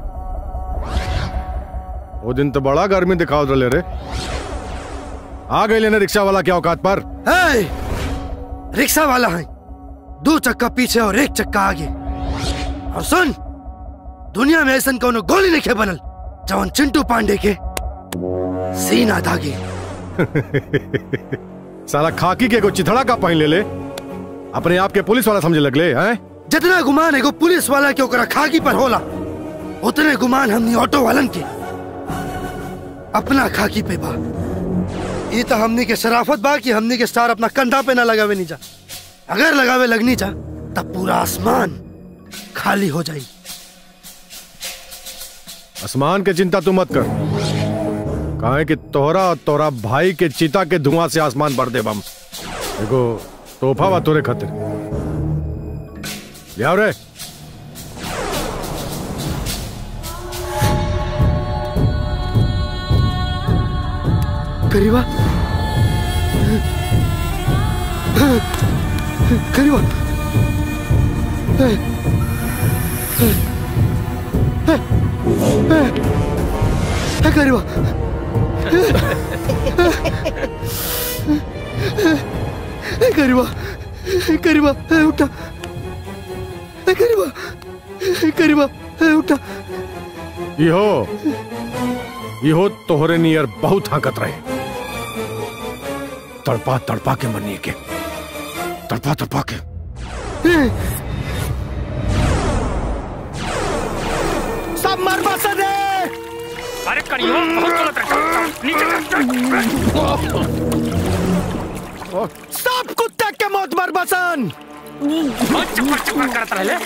वो दिन तो बड़ा गर्मी दिखाओ रहे रे। आ गई लेने रिक्शा वाला क्या औकात पर? hey! रिक्शा वाला है, दो चक्का पीछे और एक चक्का आगे। और सुन, दुनिया में ऐसा कोनो गोली नहीं बनल जवन चिंटू पांडे के सीना दागे। साला खाकी के को चिथड़ा का पहन ले ले, अपने आप के पुलिस वाला समझे लगले हैं? जितना गुमान एगो पुलिस वाला के ओकरा खाकी पर होला, उतने गुमान हमनी ऑटो वालन के अपना खाकी पे बा। ये तो हमनी के शराफत बा कि हमनी के स्टार अपना कंधा पे ना लगावे नहीं जा। अगर लगावे लगनी जा तब पूरा आसमान खाली हो जाए। आसमान के चिंता तू मत कर, काहे कि तोहरा और तोहरा भाई के चिता के धुआं से आसमान भर दे बम। देखो तोहफा बा तोरे खातिर, ले आओ रे। करीबा करीबा ए, ए, ए, ए, करीबा ए, करीबा करीबा ए, उठा ए, करीबा करीबा ए, उठा। इहो इहो तोहरे नियर बहुत हकत रहे। तड़पा तड़पा के मरनी के, तड़पा तड़पा के। सब मर बस दे। अरे करियो, बहुत गलत है। नीचे कर। सब कुत्ते के मौत मर बसन। बहुत चप्पड़ चप्पड़ करता रहे।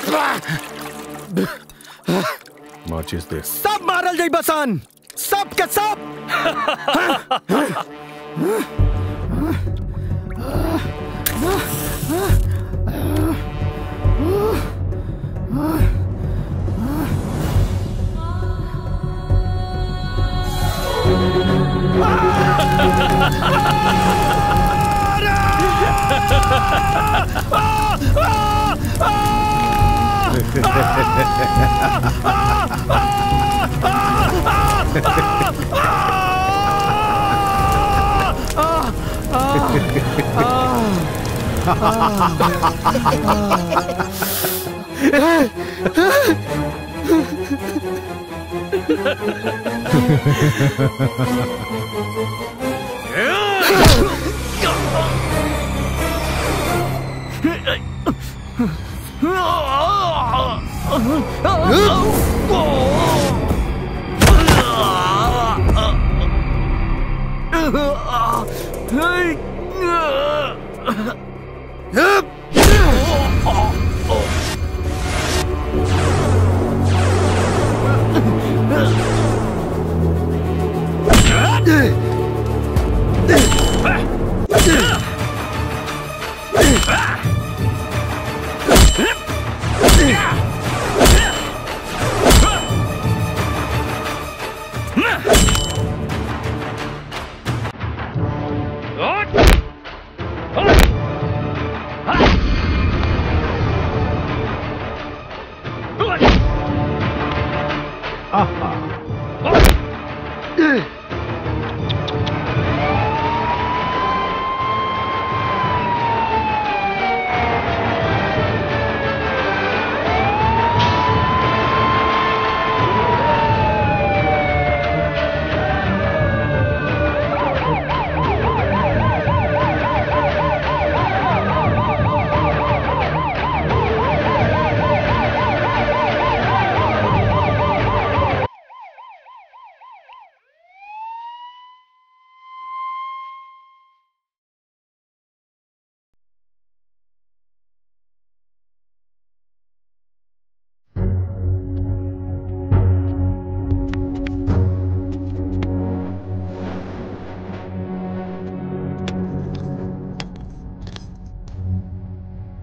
माचिस दे। सब मारल जाई बसन, सब के सब।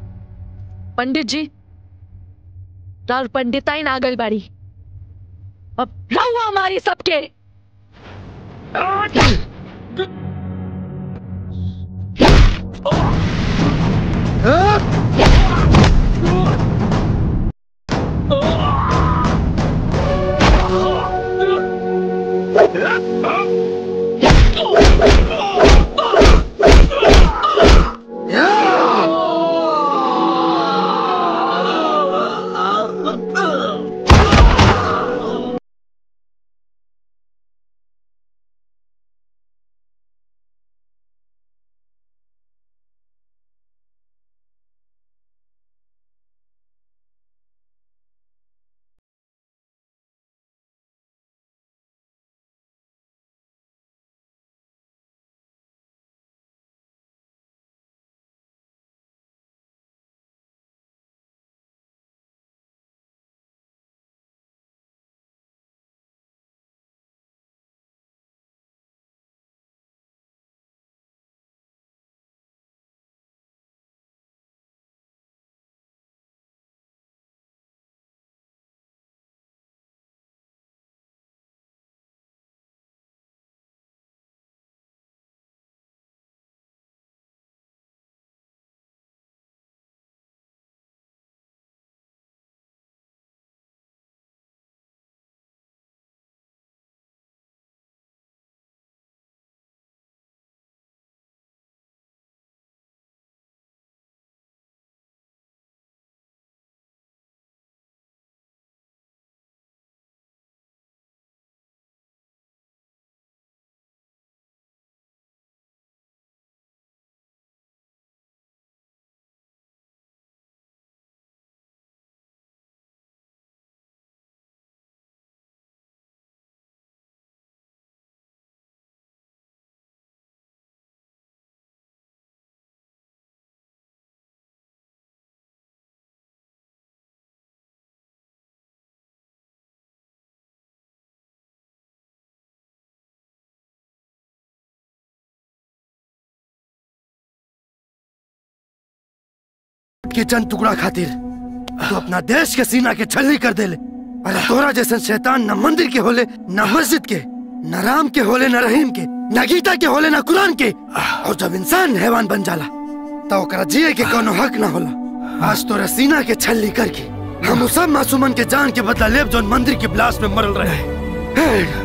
पंडित जी, राउर पंडिताइन आ गई बाड़ी। अब रहुआ हमारी सबके। के चंद टुकड़ा खातिर तो अपना देश के सीना के छल्ली कर देले। अरे तोरा जैसे शैतान न मंदिर के होले, न मस्जिद के, न राम के होले, न रहीम के, न गीता के होले, न कुरान के। और जब इंसान हैवान बन जाला तो ओकरा जिए के कोनो हक न होला। आज तोरा सीना के छल्ली करके हम सब मासूमन के जान के बदला लेब जोन मंदिर के ब्लास्ट में मरल रहे।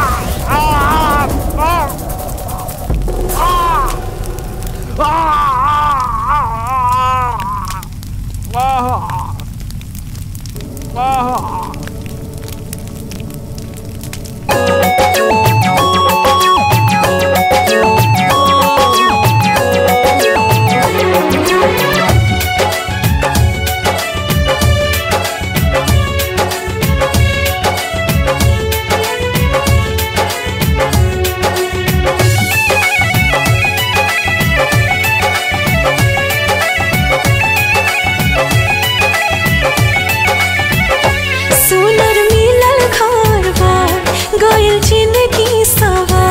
Ah! जिंदगी सवार